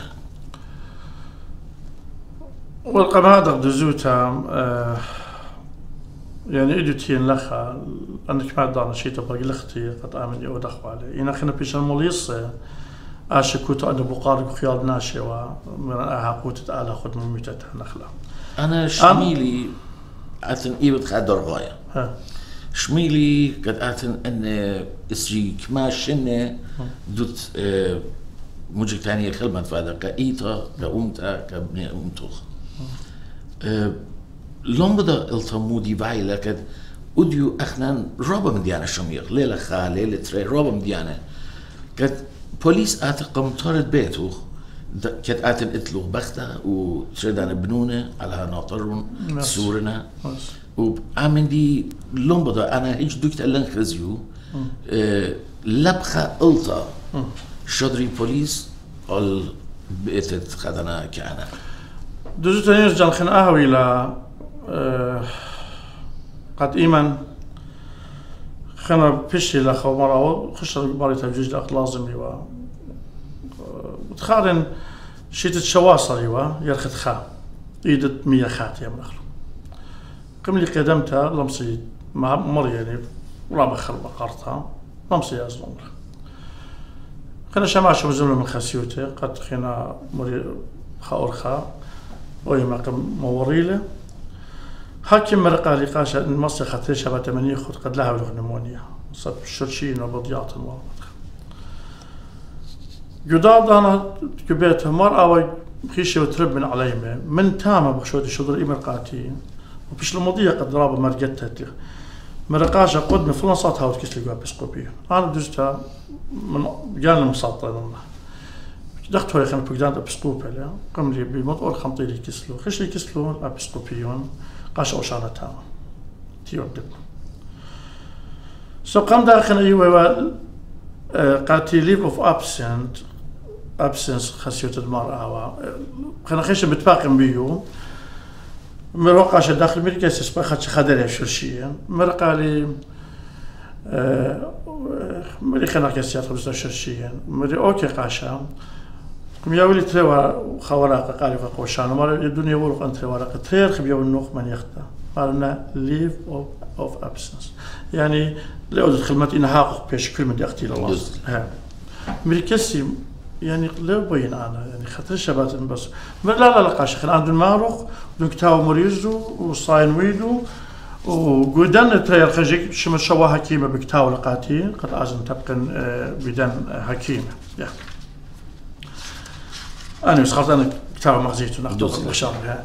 والقنادق دزوتها آه يعني إدوتين لخا أنك ما دارنا شيء تبغى لختي قد آمن يود أخوالي إن خنا بيش المليصة أشكوت أنا بقارب خيال ناشوا من أهاقوت على خد من ميتة نخلة أنا شميلي أتن إيبت خادر غاية ها شميلي قد أتن أن إسجي كما شنة دوت آه موجك تانية خلمت فهذا كإيتا كأمتا كابن أمتوخ أه لون بدا التمودي باي لكن أديو أخنان رابا مديانة شميغ ليلة خا ليلة تري رابا مديانة كد بوليس آت قمطارت بيتو كد آت اتلو بخته وشردان بنونه على ناطرون سورنا وعمل دي لون بدا أنا هيج دوكت ألان خزيو أه لبخة ألتا شدري بوليس قال بيتت خدنا كأنا دوزو تنير جان خن أهوي لا أه قد إيمان خنا بيشي لخو مرة خش باري تبجيج لأخ لازم يوا وتخارن شيت الشواصل يوا يرخد خا إيدت مية خات يا مخلو قم لي قدمتها لمصي مع مر يعني رابع خربة قرطها لمصي أزلم خنا شماش وزمنا من خسيوته قد خنا مري خاورخا ويما قم موريله حكم مرقا لقاشة المصر خطير شبه تمنية خد قد لها ولغ نمونيا صب شرشين وبضياط الواقع جداد أنا كبيت مرأة وخيشة وترب من عليمة من تامة بخشوة الشضر إمرقاتي وبش المضية قد رابا مرقتها مرقاشة قدمة فلان صوتها وتكس لقوا بسقوبية أنا دوزتها من جان المساطة الله دخت هاي خنا بقدان بسقوبة لا قم لي بمطور خمطي لي كسلو خش لي كسلو بسقوبيون قاش أوشانتها تيور دب سو قام داخل أيوة قاتي ليف أوف أبسنت أبسنس خسيوت المرأة خنا خش بتفاقم بيو مرقاش داخل ميركا سبا خدش خدري شرشيا مرقا لي مري خنا كسيات خبزة شرشيا مري أوكي قاشا كم يا ولي ترى خوراق قالي فقوشان مر الدنيا ورق أنت ورق ترير خبيا والنوخ من يختا مالنا leave of of absence يعني لو دخل مت إن حقق بيش كل من يختي الله ها مركزي يعني لو بين أنا يعني خاطر الشباب بس لا لا لا قاش خل عندنا ماروخ دكتور مريزو وصاين ويدو وقدان ترير خجيك شم الشوا حكيمة بكتاو لقاتي قد أزم تبقى بدان حكيمة يا أنا بس خاطر أنا كتاب مغزيته ناخذ بشار ها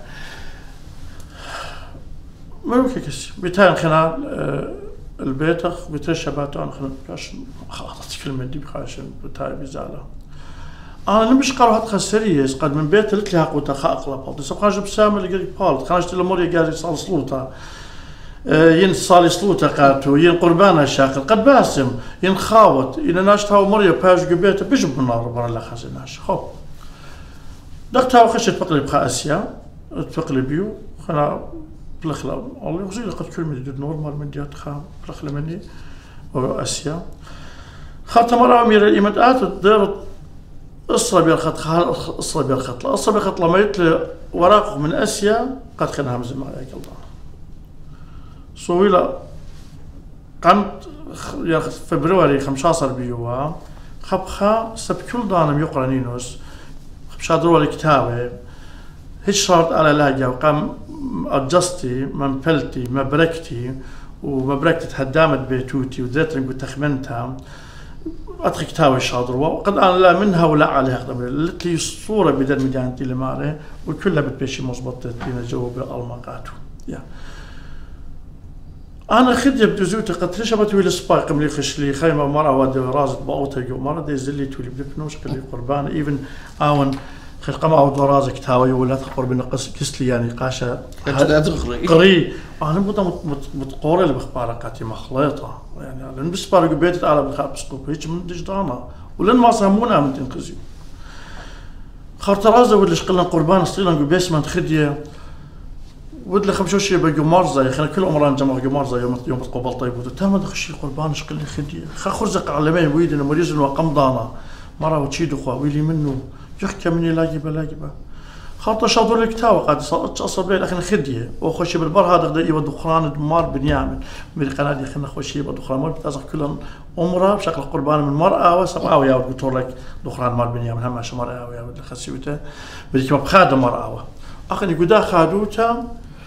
ما هو كيس بتاعن خلال البيتخ بتشبات أنا خلنا باش خاطر كلمة دي بخاش بتاعي بزعله أنا مش قرأت خسرية قد من بيت قلت لها قوتها خاق لبال بس خارج بسام اللي قال بالت خرجت الأمور يقال يصال صلوتها ين صال صلوتها قاتو ين قربانها شاكل قد باسم ين خاوت ين ناشتها ومريا باش قبيتها بيجب النار برا لا خازناش خو دقتها وخشت بقلب بخا أسيا تقلبيو خنا بلخلا الله يخزي لقد كل من يدير نورمال من ديات خا بلخلا مني وأسيا خاطر مرة أمير الإيمانات دارت الصلا بالخط خال الصلا بالخط الصلا بالخط لما يطلع وراق من أسيا قد خنا همز ما عليك الله سويلا قمت يا فبراير خمسة بيوا خبخا سبكل دانم يقرنينوس بشادروا الكتابة هيك شرط على لاجا وقام أجستي منفلتي مبركتي ومبركتي تهدامت بيتوتي ودريت نقول تخمنتها أدخل كتابة شادروا وقد أنا لا منها ولا عليها قدام قلت لي الصورة بدل مدينتي اللي معي وكلها بتبشي مظبطة بين الجو بالألماقاتو يا أنا خدي بدزوتي قد رشبت ويل سبايق ملي خش لي خيمة مرة ودي رازت بأوتها جو مرة دي زلي تولي بنفنوش قال لي قربان إيفن آون خلق ما عود رازك تاوي ولا تقرب نقص كسلي يعني قاشة قري أنا بودا متقوري اللي بخبارقاتي مخلطة يعني لأن بسبارق بيت على بالخابس قوب هيك من دجدانا ولن ما سامونا من تنقذي خاطر رازة ودلش قلنا قربان صيلا نقول بيسمنت خدية ودلي خمسوش يبقى مرزة خلينا كل عمران جمع مرزة يوم يوم تقبل طيب وتم دخشي قربان شقل لي خدية خا خرزق على مين ويدنا مريزن وقمضانا مرة وتشيد أخوة ويلي منه يحكي مني لاجبة لاجبة خاطر شاطر الكتاب قاعد صارت أصل بين أخنا خدية وخش بالبر هذا ده يبغى دخران دمار بنيامن من القناة خلنا خش يبغى دخران مار بتازح كلهم عمره بشكل قربان من مرأة وسبعة ويا وقلت لك دخران مار بنيامن هم عشان مرأة ويا اللي خسيوته بديك ما بخادم مرأة أخني قدا خادوته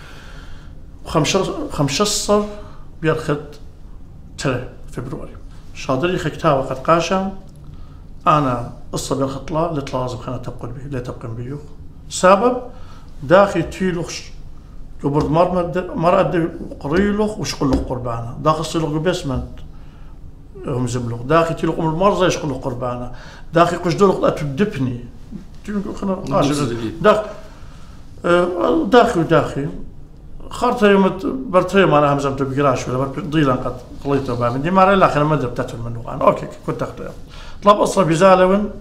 خمسة خمسة صر بيرخد ترى فبراير شاطر الكتاب قد قاشم أنا الصبي الخطلة اللي لازم خلنا تبقى به لا تبقى بيه سبب داخل تيلوخ قبل مرة مرة قريلوخ وشقلوخ قربانة داخل صيلوخ بسمنت هم زملوخ داخل تيلوخ من المرة يشقلوخ قربانة داخل قشدولوخ أتدبني خلنا داخل داخل داخل خارطة يوم برتري ما أنا همزم تبقراش ولا برضيلا قد قليته بعمل دي مرة لا خلنا ما دبتته منه أنا أوكي كنت أخطأ طلب أصلا بزالون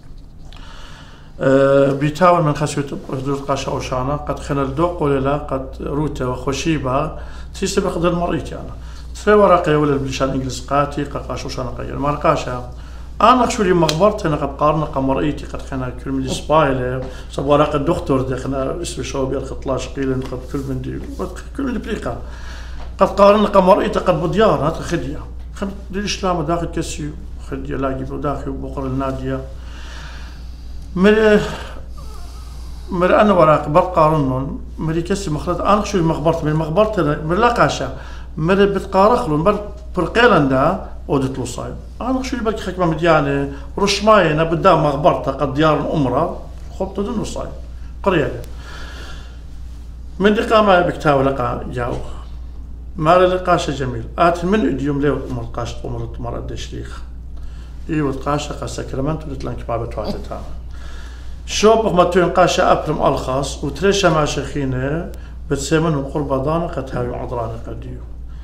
أه بيتاول من خشيت حدود قاشة أوشانا قد خنا الدوق ولا لا قد روته وخشيبها تيسي بقدر مريتي أنا تري ورقة ولا باللسان الإنجليزي قاتي قد قاشة أوشانا قيل ما رقاشة أنا شو اللي مغبرت أنا قد قارنا قمريتي قد خنا كل من السبايلة صب ورقة الدكتور دخنا اسم شوبي الخطلاش قيل قد كل من دي كل من البريقة قد قارنا قمريتي قد بديار هذا خدية خد الإسلام داخل كسيو خدية لاقي داخل بقر النادية مر مر أنا وراق برقارنون مري كسي مخلط أنا شو المخبرت من مخبرت مر لا قاشة مر بتقارخلون مر برقيلن دا أودت له صايب أنا شو يبقى حكمة مديانة رش ماي أنا بدام مخبرتها قد ديار أمرا خبطة دنو صايب قرية من دي قامة بكتاو لقى جاو مال لقاشة جميل آت من إديوم ليه أمر قاشة أمر تمر الدشريخ إيوه قاشة قاشة كرمانت ودتلان كبابة تواتتها شو بقى ما تون قاشة أبرم ألخص وتريشة مع شيخينه بتسمنهم قرب ضانا قد هاي عضرانة قديو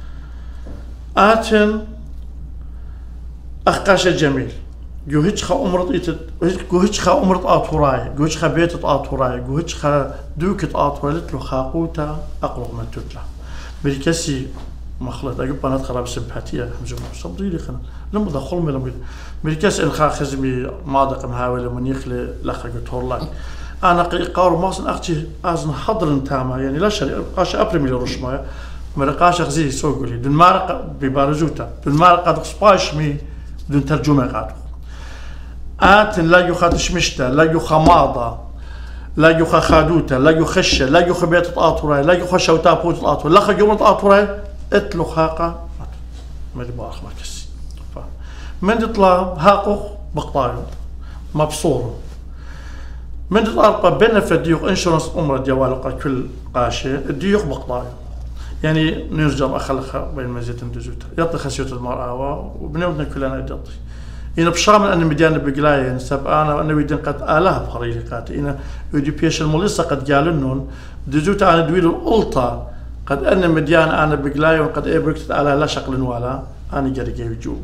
آتن أخ قاشة جميل جو هيك خا أمرت إيت جو هيك خا أمرت آتوراي جو هيك خا بيت آتوراي جو هيك خا دوكت آتوراي لتلو خاقوتا أقرب ما تطلع بالكسي مخلط أجيب بنات خراب سمباتية همزم صبري لي خنا لما دخل من لما مركز إنخا خزمي مادق مهاول من يخلي لخا قطور لك أنا قار ماصن أختي أزن حضر تاما يعني لا شيء قاش أبرمي لرشمايا مرقاش خزي سوقولي دون مارق ببارزوتا دون مارق قد سباش مي دون ترجمة قادو آتن لا يخاتش مشتا لا يخماضة لا يخا خادوتا لا يخشة لا يخ بيت الأطوراي لا يخ شوتا بوت الأطوراي لا خ يوم الأطوراي اتلو خاقة ما دي بارخ ما كسي من تطلع هاقو بقطايو مبصور من تطلع بنفت ديوخ انشورنس عمر ديوالو كل قاشة ديوخ بقطايو يعني نرجع أخلخها بين مزيت ندزوتا يعطي خسيوت المرأة وبنودنا كلنا يعطي إن بشامل أن مديان بقلاين سب أنا أنا ويدين قد آلها بحريقات إن ودي بيش الملصق قد قالنون دزوت أنا دويل الألطة قد أن مديان أنا بقلاين قد إبركت على لا شكل ولا أنا جري جاي جو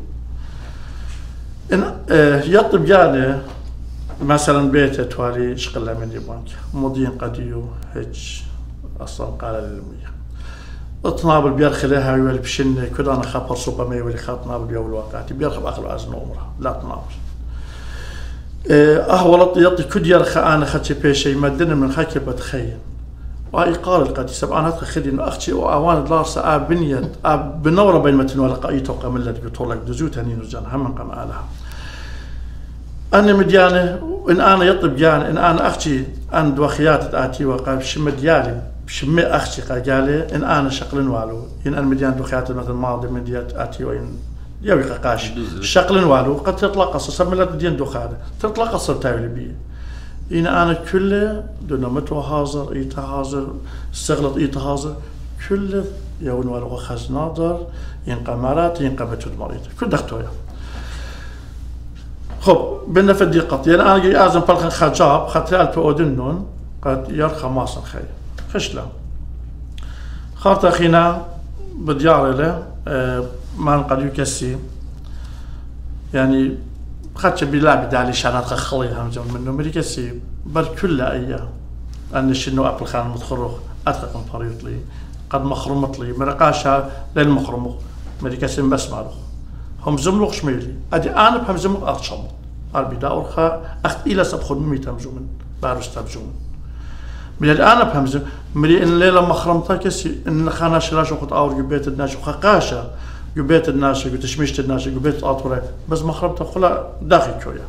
إن يطب يعني مثلا بيت توالي شغلة من يبانك مضين قديو هج أصلا قال للمية اطناب البيار خليها يولي بشنة كده أنا خبر صوبة ما يولي خاطناب البيار الواقعتي بيار خب آخر عزن عمره لا تنابر أهولت يطي كد يرخى أنا خدش بيشي مدن من خاكي بتخيل وهي قال القدي سبعانات خدي إنه أختي وأوان دلارسة آب بنيت آب بنورة بين متن ولا قايته وقام اللي تقول لك دزوت هنين وزان هم من قام آلها أنا مديانة إن أنا يطب جاني إن أنا أختي أن دوخيات آتي وقام شم ديالي شم أختي قالي إن أنا شقل والو إن أنا مديان دوخيات مثل الماضي مديات آتي وإن يوي قاش شقل والو قد تطلق قصة سملت دين دوخادة تطلق قصة تاولي بيه إن أنا كله دون متو حاضر إيتا حاضر استغلط إيتا حاضر كله يوم والو خز ناظر ينقى مرات ينقى متود مريض كل دختويا خب بالنفع دي قط يعني أنا جاي أعزم بالخن خجاب خاطر ألف أودنون قد يرخى ماصن خير خشلا خاطر أخينا بديار له أه ما نقدر يكسي يعني خدش بلا بدالي شانات خلي همزون منه مريكسي بل كل أيام أن شنو أبل خان متخرخ أتقن طريق لي قد مخرمت لي مرقاشة للمخرمخ مريكسي بس معروف هم زملوخ شميلي أدي أنا بهم زملوخ أرشم أربي داورخا أخت إلى سبخد ميت همزون باروس تبزون من الآن بهم زم مري إن ليلة مخرمتها كسي إن خانا شلاش وقت أور جبيت الناس وخقاشة جبيت الناس وتشمشت الناس جبيت أطورة بس مخربتها خلا داخل شوية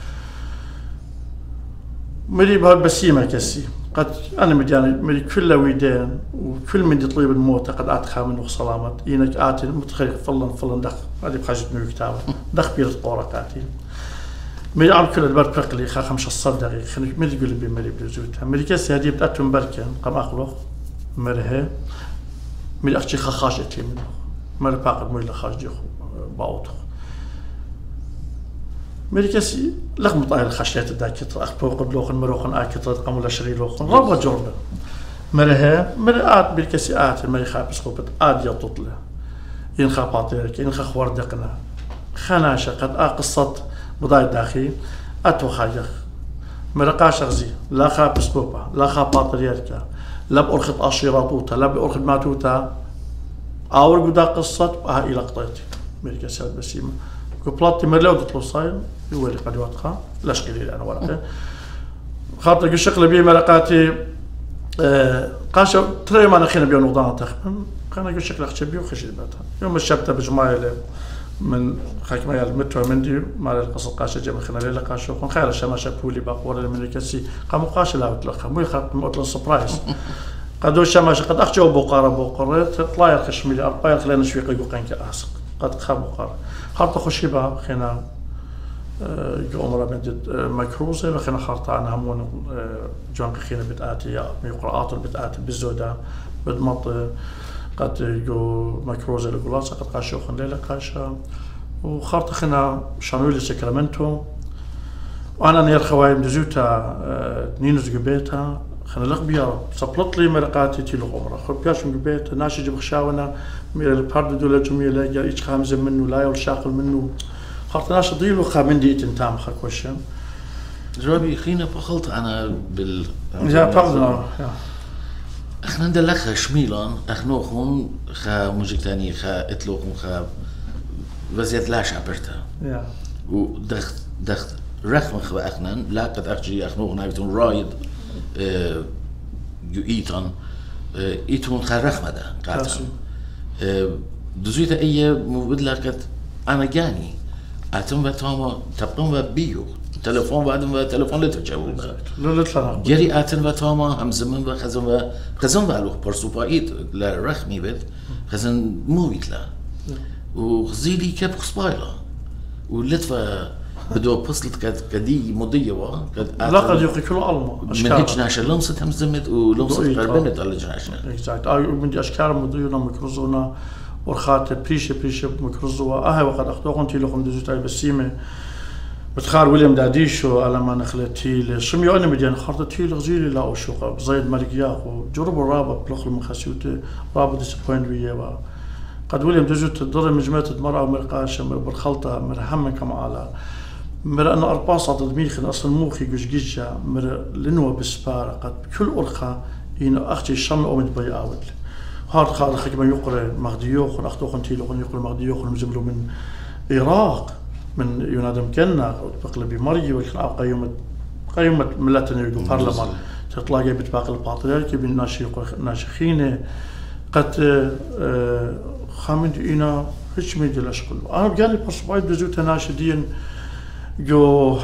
مري بهالبسيمة كسي قد أنا مدياني مري كل ويدين وكل من يطلب الموت قد أتخا منه سلامت إنك آتي متخيل فلان فلان دخ هذه بحاجة نيو كتابة دخ بيرت قورقاتي مري عم كل البر بقلي خا خمسة صدر دقيقة خلينا مري يقول لي مري بزوجها مري كسي هذه بتأتم بركن قام أخلق مرها مري أختي خخاشتي منه مرة باقد مويل خارج ديخو باوتو مريكسي لغم طايل خشيت داكت أخبو قبلوخن مروخن آكت قاموا لشري لوخن ربا جوربا مرها مرآت مريكسي آت مري خابس خوبت آد يططله ينخا باطيرك ينخا خوردقنا خناشة قد آقصت بضاي داخي أتو خايخ مرقاش غزي لا خابس بوبا لا خاباطيرك لا بأرخط أشيراطوتا لا بأرخط ماتوتا أول قدا قصة ها إلى قطعتي مريكا سعد بسيمة كبلاتي مرلو دطلو صايم يولي قد يواتخا لاش قليل أنا ورقة خاطر الشغل بيه مرقاتي آه قاشا تري ما نخينا بيو نوضانا تخمن كان يقول شكل أخشى بيو خشي باتها يوم الشبتة بجماعة من خاكما يالمتو مندي مال القصة قاشا جمع خنا ليلة قاشا وخون خير الشماشة بولي باقورة المريكاسي قاموا قاشا لا أتلقى مو يخاط مؤتل سبرايز قدو شماش قد أخجو بقارة بقارة تطلع الخشميلي أربعة خلينا شوي قيقو قنك أحسق قد خاب بقارة خارطة خشيبها خينا جو عمره بنت مكروزة وخينا خارطة عنها همون جوان خينا بتآتي ميقرآت بتآتي بالزودة بدمط قد جو مكروزة لقلاصة قد قاشو خن ليلة قاشا وخارطة خينا شانويلي سكرامنتو وأنا نير خوايم دزوتا نينوز جبيتها خنا لق بيا صبلت لي مرقاتي تيلو عمره خب بياش من بيت ناشي جب خشاونا مير البارد دوله جميله جا ايش خامز منه لا يول شاقل منه خاطر ناش ضيلو خامندي تنتام خكوشم جوابي خينا بخلط انا بال يا باردون احنا ندلخ شميلان اخنوخون خا موجك تاني خا اتلوخون خا وزيت لاش عبرتها Ja. ودخت دخت رخم خا اخنا لا قد اخجي اخنوخون هايتون رايد اه يو ايتون اه ايتون خا رخمة ده قاتل اه دزويتا ايه مبدلا كت انا جاني اتم بتاما تبقون بيو تلفون بعدم تلفون لتجاوب لا لا جري اتن بتاما هم زمن بخزن خزن بالو برسوبايت لا رخمي بد خزن مويت لا وخزيلي كاب خصبايلا ولتفا بدو بصلت كد كدي مضيوة كد لا قد يقي كل ألما من هيك ناشا لمست هم زمت ولمست قربنت على جناشنا اكزاكت اي من دي اشكال مضيونا ميكروزونا ورخات بريشه بريشه ميكروزوا اهي وقد اخذوهم تي لهم دزوتاي بسيمه بتخار ويليام داديشو على ما نخلتي شميو انا مديان خرطتي لغزيلي لا وشوقه زيد ملك ياخو جربوا الرابط بلخ من خسيوته رابط ديسابوينت ويا قد ويليام دزوت الضر مجمات المرأة ومرقاشة بالخلطة مرهم كما على مر أنا أرباصة تدميخ أصلا موخي جوج جيجا مر لنوى بسبارة قد كل أرخة إنه أختي الشم أو متبي أول هاد خالد خكما يقرأ مغديوخ أختوخن تيلوخن يقرأ مغديوخ مزملو من العراق من ينادم كنا بقلبي مري والخلاف قيمة قيمة ملتنا يقول برلمان تطلع جاي بتباقي الباطريركي بين ناشي ناشخينه قد خامد إنا هيش ميدي الأشغل أنا بجاني برسبايد بزوتها ناشدين جو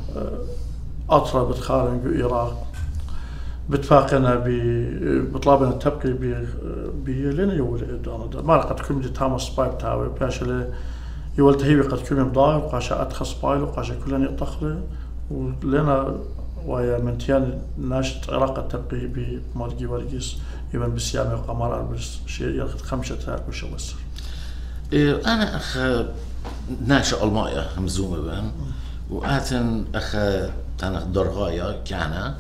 أطرا بتخارن جو العراق بتفاقنا ب بطلابنا تبقي ب ب لين يولد أنا ما قد كل دي تامس بايب تاوي باشله يولد هي قد كل مضايق قاشا أدخس بايلو قاشا كلني طخله ولنا ويا منتيان ناشط عراق تبقي بمرجي ورجيس يبان بسيامي وقمر أربس شيء ياخذ خمسة تاك وش وصل. أنا أخ ناشئ الماء همزومة بهم وآتن أخ تنا درغاية كأنا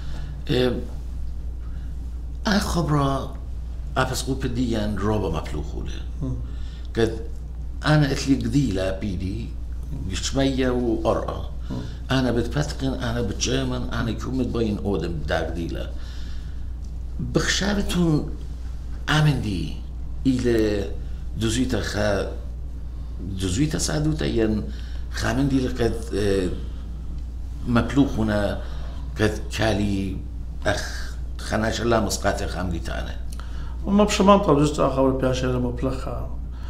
أخبره أبسقو بديان روبا مبلوخوله قد أنا أتلي قديلة بيدي شمية وأرقى أنا بتفتقن أنا بتجامن أنا كومت بين أودم دا قديلة بخشارتون عمندي إلى دوزيتا خا دوزيتا سعدوتا ين خامندي لقد مبلوخنا قد كالي أخ خناش الله مسقاتي خامدي تانا وما بشمان طبجت أخوة بياشي لمبلخها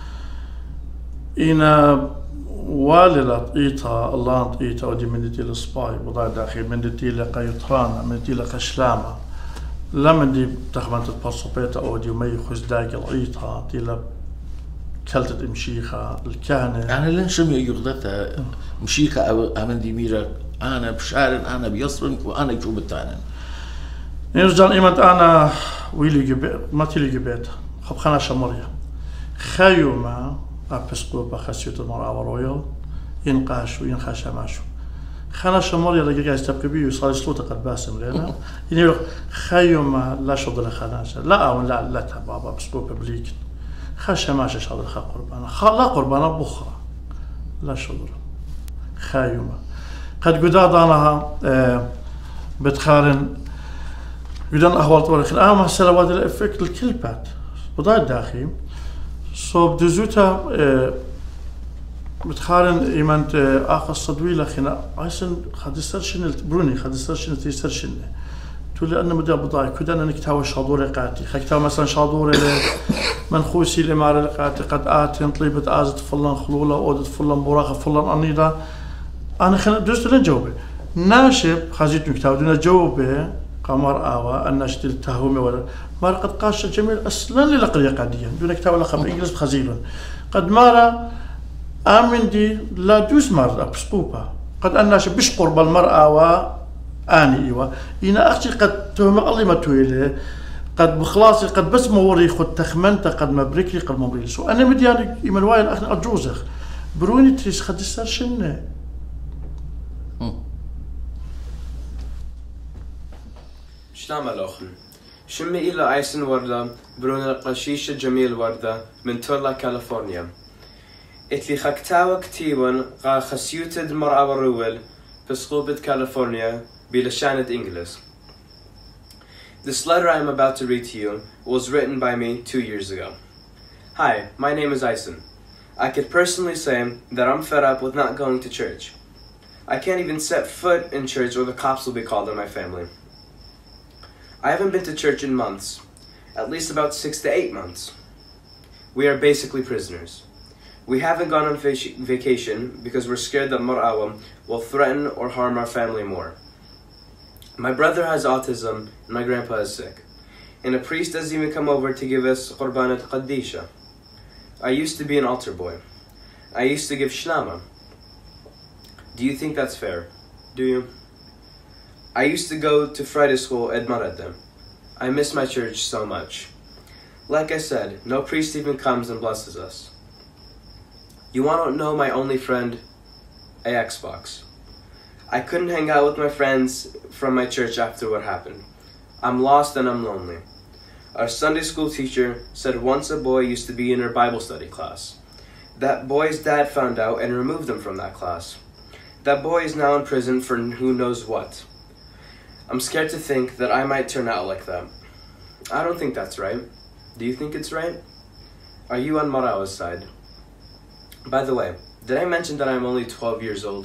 إنا واللة إيتا الله إيتا ودي من دي الصباي وضع داخل من دي لقى يطرانا من دي لقى شلامة لما دي تخمنت الباسوبيتا أو دي مي خز داقل إيتا دي لقى كلتت مشيخة الكهنة أنا لن شمي يغدتها مشيخة أو أمن دي ميرا أنا بشارن أنا بيصرن وأنا يجوب التانن نرجع إيمت أنا ويلي جبت ما تيلي جبت خب خنا شمريا خيوما أبسقو بخسيت المرأة ورويل ينقاش وينخاش ماشو خنا شمريا لقى جاي استبقي بيه وصار سلوطة قد باسم لنا يعني خيوما لا شضر خناشة لا أو لا لا تبابا بسقو ببليك خاش ماشي شاطر خا قربانا خلا قربانا بخرا لا شضر خايوما قد قداد أنها آه بتخارن قدان أحوال طوال الخير أهم السلوات الإفكت الكلبات بضاء داخل صوب دزوتا آه بتخارن إيمانت آه آخر صدويلة خنا عايزن خد السرشن بروني خد السرشن تيسرشن تقول أنا مدى بضاء كده أنا نكتاوى شاطور قاتي خكتاوى مثلا شاطور منخوسي الإمارة لقاتي قد آتين طليبة آزت فلان خلولة أودت فلان براخة فلان أنيدا أنا خنا دوست لين جوابه ناشب خزيت مكتاوى دون جوابه قمر آوا الناشط التهومي ولا ما قد قاش جميل أصلا للقرية قاديا دون كتاب ولا خبر إنجليز خزيلون قد مارا آمن دي لا دوس مار أبسقوبا قد الناش بش قرب المرأة وآني إيوا إنا أختي قد تهم الله ما تويله قد بخلاصي قد بس موري خد تخمنت قد مبركلي قد مبريلس وأنا مدياني إيمان واين أخنا أجوزخ بروني تريس خد السر شنه شنعمل أخن شمي إلى أيسن وردة برون قشيشة جميل وردة من تورلا كاليفورنيا اتلي خكتاوى كتيبا غا خسيوتد المرأة والرول بسقوبة كاليفورنيا بلشانة إنجلس This letter I am about to read to you was written by me two years ago. Hi, my name is Ison. I could personally say that I'm fed up with not going to church. I can't even set foot in church or the cops will be called on my family. I haven't been to church in months, at least about six to eight months. We are basically prisoners. We haven't gone on vac- vacation because we're scared that Mar'awa will threaten or harm our family more. My brother has autism and my grandpa is sick. And a priest doesn't even come over to give us Qurban al-Qaddisha. I used to be an altar boy. I used to give shlama. Do you think that's fair? Do you? I used to go to Friday school at Maradem. I miss my church so much. Like I said, no priest even comes and blesses us. You want to know my only friend? A Xbox. I couldn't hang out with my friends from my church after what happened. I'm lost and I'm lonely. Our Sunday school teacher said once a boy used to be in her Bible study class. That boy's dad found out and removed him from that class. That boy is now in prison for who knows what. I'm scared to think that I might turn out like that. I don't think that's right. Do you think it's right? Are you on Mar'awa's side? By the way, did I mention that I'm only twelve years old?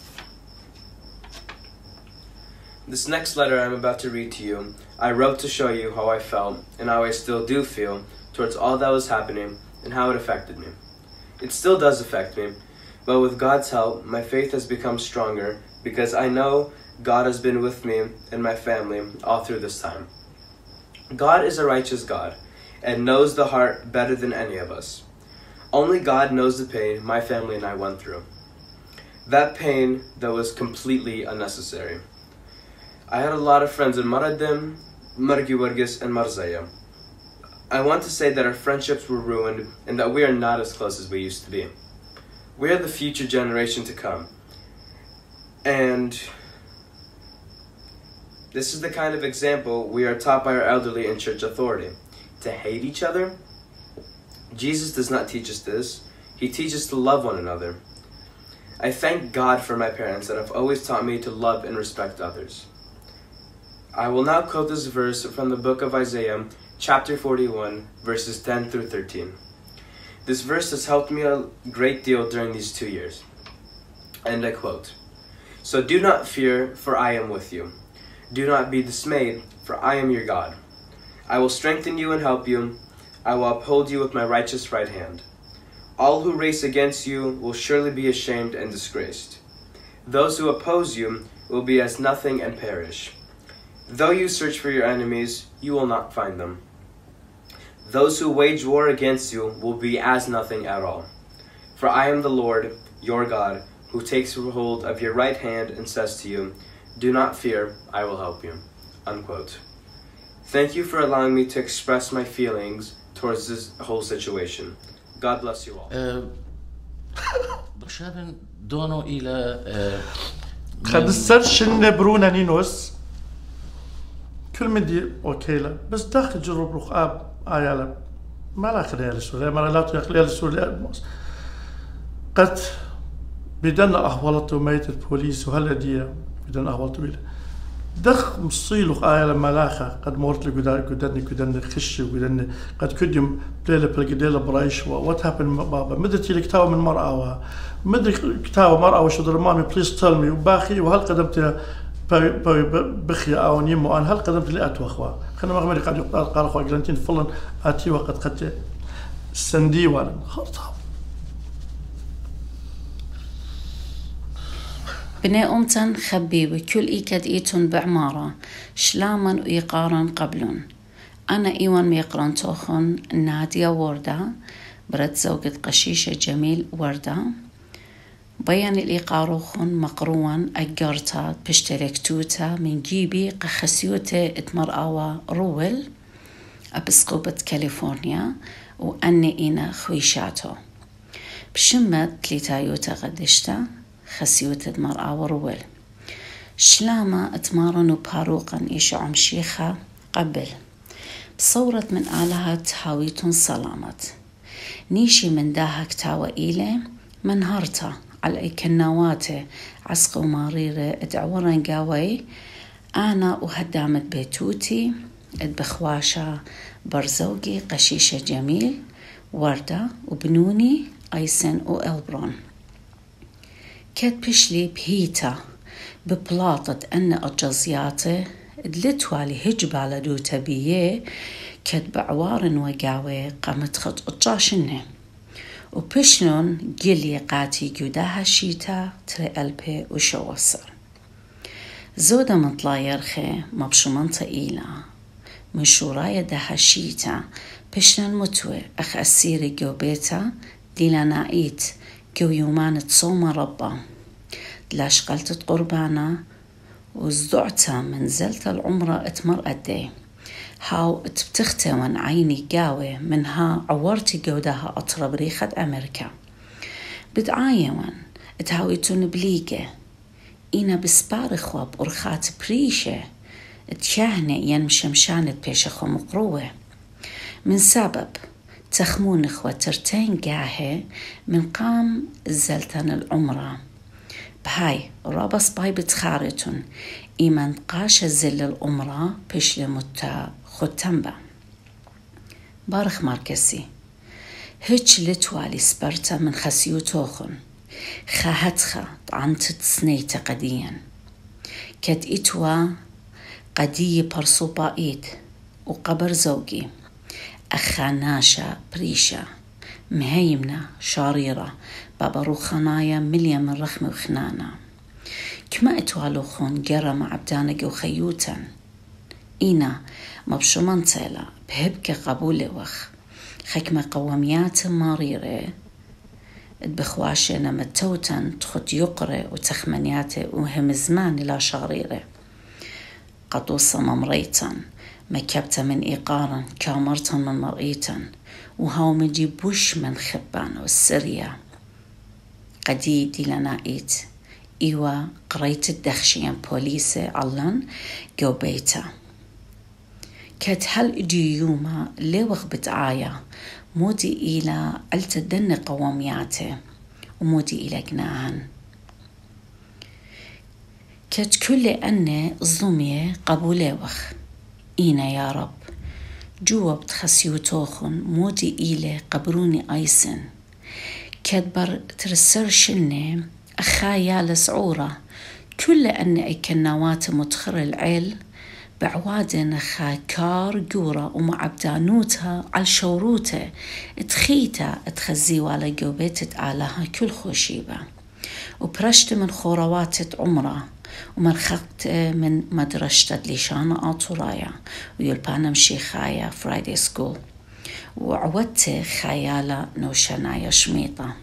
This next letter I'm about to read to you, I wrote to show you how I felt and how I still do feel towards all that was happening and how it affected me. It still does affect me, but with God's help, my faith has become stronger because I know God has been with me and my family all through this time. God is a righteous God and knows the heart better than any of us. Only God knows the pain my family and I went through. That pain that was completely unnecessary. I had a lot of friends in Maradem, Margi Wargis, and Marzaya. I want to say that our friendships were ruined and that we are not as close as we used to be. We are the future generation to come. And this is the kind of example we are taught by our elderly and church authority. To hate each other? Jesus does not teach us this. He teaches to love one another. I thank God for my parents that have always taught me to love and respect others. I will now quote this verse from the book of Isaiah, chapter forty-one, verses ten through thirteen. This verse has helped me a great deal during these two years. And I quote, "So do not fear, for I am with you. Do not be dismayed, for I am your God. I will strengthen you and help you. I will uphold you with my righteous right hand. All who race against you will surely be ashamed and disgraced. Those who oppose you will be as nothing and perish. Though you search for your enemies, you will not find them. Those who wage war against you will be as nothing at all. For I am the Lord, your God, who takes hold of your right hand and says to you, 'Do not fear, I will help you.'" Unquote. Thank you for allowing me to express my feelings towards this whole situation. God bless you all. بشابن دونو إلى خد السرش النبرونا نينوس كل من دي أوكيلا بس داخل جرب رقاب آيالا ما لا خليها للسوريا ما لا تخليها للسوريا قد بدنا أهولته ميت البوليس وهلا دي بدنا أهولته بيلا دخ مصيلو آيالا ملاخة قد مورت لقدار قدرني قدرني خشي وقدرني قد كديم بليلة بلقديلة برايش وات هابن بابا مدرتي لكتاوة من مرأة مدري كتاوة مرأة وشدر مامي بليز تيل مي وباخي وهل قدمت بخي أو نيمو أن هل قدمت لي أتوا أخوة خلنا مغمري قاعد يقال قال أخوة قلنتين فلن آتي وقد قد سندي والا خرطها بني أمتن خبي بكل إيكاد إيتون بعمارة شلاما وإيقارا قبلون أنا إيوان ميقران توخن نادية وردة برد زوجة قشيشة جميل وردة بيان الإيقاروخن مقروان أجرتا بشتركتوتا من جيبي قخسيوتا اتمرأوا رول أبسقوبة كاليفورنيا وأني إنا خويشاتو بشمت تليتايوتا قدشتا خسيوتا اتمرأوا رول شلاما اتمارنو باروقا إيشعم شيخة قبل بصورة من آلها تهاويتون سلامت نيشي من داها كتاوى إيلي منهرتا على أي كناواته عسقو ماريرة ادعورن قاوي أنا وهدامت بيتوتي بخواشة برزوقي قشيشة جميل وردة وبنوني أيسن وإلبرون كد بشلي بهيتا ببلاطة أن أجازياته دلتوالي هجبالة دو تبيه كد بعوار وقاوي قامت خط أجاشنه وبشنون قلي قاتي جوداها شيتا تري ألبي وشوصر زودة مطلا يرخي مبشمنطة إيلا من شورايا دها شيتا بشنون متوي أخ أسيري جو بيتا ديلا نايت جو يومان تصوم ربا دلاش قلتت قربانا وزدعتا من زلت العمرة اتمر أدي هاو اتبتختي وان عيني قاوي منها عورتي جودها أطرب ريخة أمريكا بدعاية وان اتهاويتون بليقة إينا بسبارخ واب أرخات بريشة اتشاهني ين مشمشانت بيشخو مقروة من سبب تخمون إخوة ترتين قاهي من قام زلتان العمرة بهاي رابس باي بتخارتون إيمان قاش زل الأمرة بشل متا ختنبا بارخ ماركسي هيتش لتوالي سبرتا من خسيوتوخن خاهتخا طعنت تسنيت قديا كد إتوا قدي برصوبا إيد وقبر زوجي أخاناشا بريشا مهيمنا شاريرة بابا روخانايا مليا من رخم وخنانا كما اتوالوخون جرى عبدانك وخيوتا إينا مبشومان تيلا بهبك قبول وخ خكمة قواميات مريرة بخواشة نمتوتا تخط يقرة وتخمنيات وهم زمان لا شغريرة قطوصة ممريتا مكبتا من إيقارا كامرتا من مرئيتا وهاو مجيبوش من خبان والسرية قديدي لنائيت إيوا قريت الدخشيان بوليسي علان جو بيتا كات هل إجي يوما ليوخ بتعايا مودي إلى التدن قوامياته ومودي إلى جناهن كات كل أن ظلمية قبولي وخ إينا يا رب جوا بتخسيوتوخن مودي إلى قبروني أيسن كدبر ترسر شنة أخايا لسعورة كل أن إكناوات متخر العيل بعوادن خا كار جورة ومع بدانوتها على شوروته تخيتا تخزيوا على جوبيت علىها كل خوشيبة وبرشت من خوروات عمره ومرخقت من مدرسة ليشانة آطورايا ويلبانا مشي خايا فرايدي سكول وعودت خيالة نوشنايا شميطة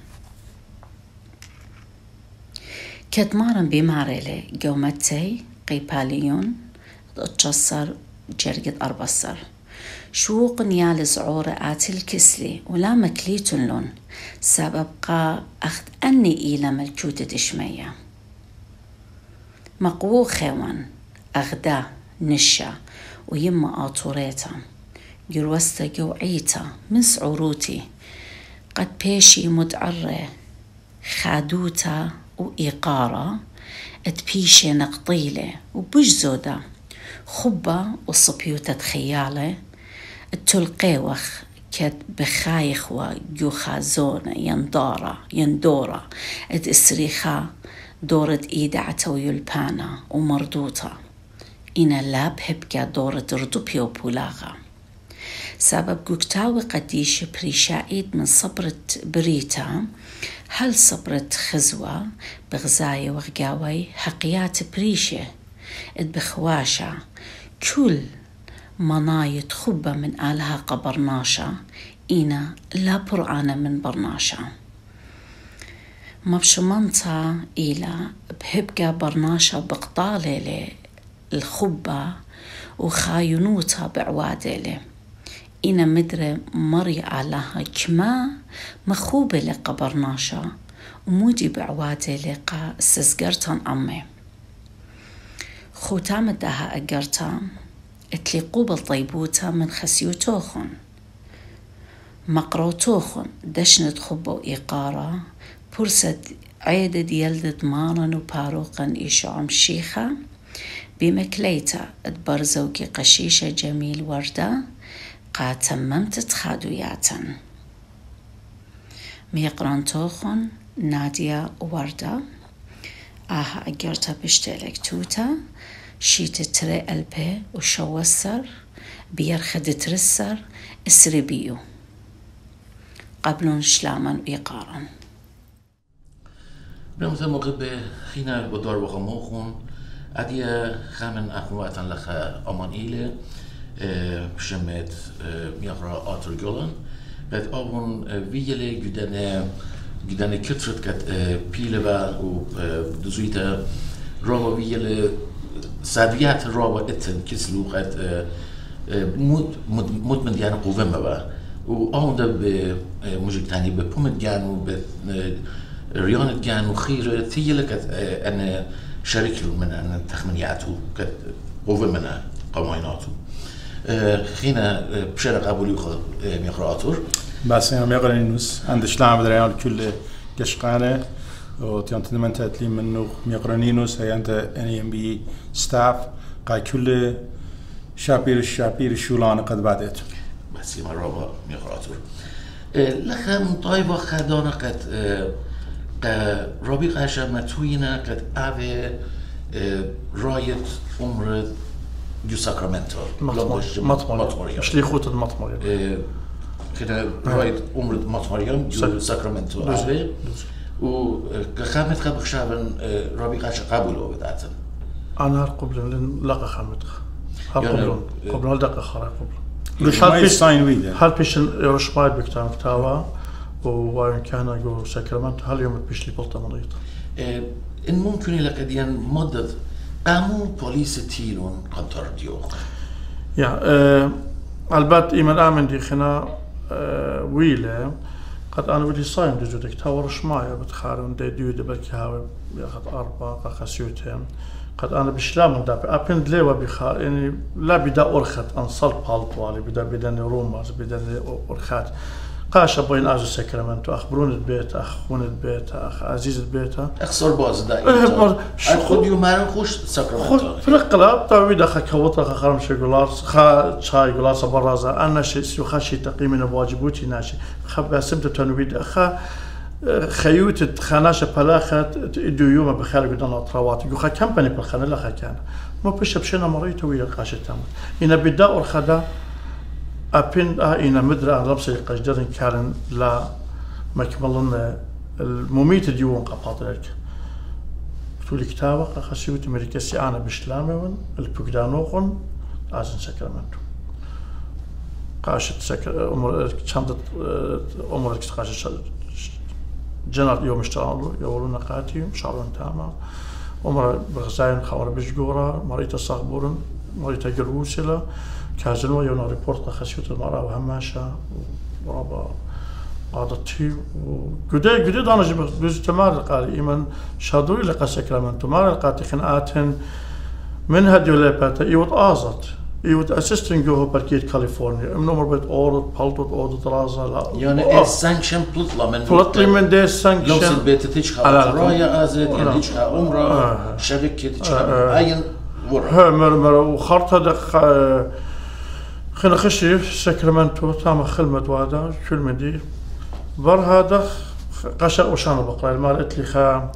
كدمارن بماريلي قومتي قيباليون اتجسر جرقد أربصر شوق نيال زعورة آتي الكسلي ولا مكليتن لون سبب قا أخذ أني إلى ملكوتة شمية مقوو خيوان أغدا نشا ويما آطوريتا جروستا جوعيتا من سعوروتي قد بيشي مدعرة خادوتا وإيقارة اتبيشي نقطيلة وبجزودة خبة وصبيوتة خيالة التلقيوخ كد بخايخ وجوخازونة يندارة يندورة ات اسريخا دورة إيدعتا ويلبانا ومردوطة إنا لاب هبكا دورة ردوبيو بولاغا سبب جوكتاوي قديش بريشايد من صبرة بريتا هل صبرة خزوة بغزاية وغقاوي حقيات بريشة بخواشة كل منايت خبة من آلها قبرناشا إنا لا برعانة من برناشا مبشمنتا إلى بهبقى برناشا بقطالة الخبة وخاينوتا بعوادة إنا مدري مري علىها كما مخوبة لقبرناشا ومودي بعوادة لقا استزقرتان أمي خوتام دها أقرتا اتلقوا بالطيبوتا من خسيوتوخن مقروتوخن دشنت خبة وإيقارة برسد عيدة يلدت مارن وباروقا إيشعم شيخة بمكليتا ادبر زوجي قشيشة جميل وردة قا تممت تخادوياتا ميقران توخن نادية وردة آها أجرتا بشتلك توتا شيت تري ألبي وشوسر بيرخد ترسر اسربيو قبلون شلاما ويقارن بنمثل مغبة خينا بدور وغموخون أدي خامن أخواتا لخ أمان إيلي بشمت ميقرا آتر جولن قد أون ويلي جدنا جدنا كترت كت بيلوا ودزويتا رابا ويلي ساديات رابا اتن كسلو قد مود مود من ديان قوة ما وأون ده بموجك تاني ببومت جانو ب ريانة جانو خير تيجي كت أنا شريك من أن تخمينياته كت قوة منا قوانيناته خينا بشرق أبو ليخ ميقراتور بس أنا ميقرانينوس عندش لعب دريان كل كشقانة وتيانت من تأتلي منه ميقرانينوس هي أنت إن إم بي ستاف قا كل شابير الشابير الشولان قد بعدت بس يما رابا ميقراتور لخ مطايبة خدانا قد رابي قاشا متوينا قد أبي راية عمر جو ساكرامنتو مطمر مش لي خوت المطمر كده راية عمر مطمريم جو ساكرامنتو أبي وكخامت خبخ شابن رابي قاشا قابلو بداتا أنا قبل لن لقى خامت قبل قبل هل دقة خرا قبل مش هالبيش ساين ويدا هالبيش يرشمايد بكتان تاوا ووين كان جو ساكرامنتو هل يوم بيش لي بلطة مريض إن ممكن لك ديان مدة قاموا بوليس تيلون قطر ديوخ يا أه البات إيمان آمن دي خنا أه ويلة قد أنا بدي صايم دجودك تاورش معي بتخارن دي ديود بالكهاوي بياخد أربعة قاسيوتين قد أنا بشلام داب أبين دلوا بخار يعني لا بدا أرخت أنصل بالطوالي بدا بدني روماز بدني أرخات قاش بين أجو ساكرامنتو أخبرون البيت أخون البيت أخ عزيز البيت أخ صرباز دائما خد يوم ما نخش ساكرامنتو في القلاب تعويد أخ كوطة أخ خرم شي جلاس خا شاي جلاس برازة أنا شيء سو خاشي تقييم من واجبوتي ناشي خب سبت تنويد أخ خيوت خناشة بلاخت إدو يوم بخير قدنا أطروات يقول خا كمبني بالخنا لا خا كان ما بيش بشنا مريت ويا قاش تام إن بدا أرخدا أبين إن مدرع لبس قجدرن كارن لا مكملن المميت ديون قاطرك تقول كتابة خسيوت مريكسي أنا بشلامون البقدانوخن أزن ساكرامنتو قاشت سكر أمور شنطة أمور قاشت جنر يوم اشتغلوا يقولون قاتي شعرون تاما أمور بغزاين خوار بجورا مريت صاغبورن مريت جروسلا كازنوا يونا ريبورت خسيوت المرأة وهماشة ورابا قادتي وقدي قدي دانا جب جزء تمار قال إيمان شادوري لقى ساكرامنتو مار قاتي خنقاتن من هديو لباتا يوت آزت يوت أسيستن جوه بركيت كاليفورنيا من عمر بيت أورد بالتوت أورد رازا لا يعني السانكشن بلطلة من بلطلي من دي السانكشن لوس البيت تيجي رايا آزت يعني تيجي عمره شبكة تيجي أين ها مرمر وخرطة دخ خنا خشي ساكرامنتو تام خلمت وادا شو المدي بر هذا قشر وشان بقرا المال اتلي خا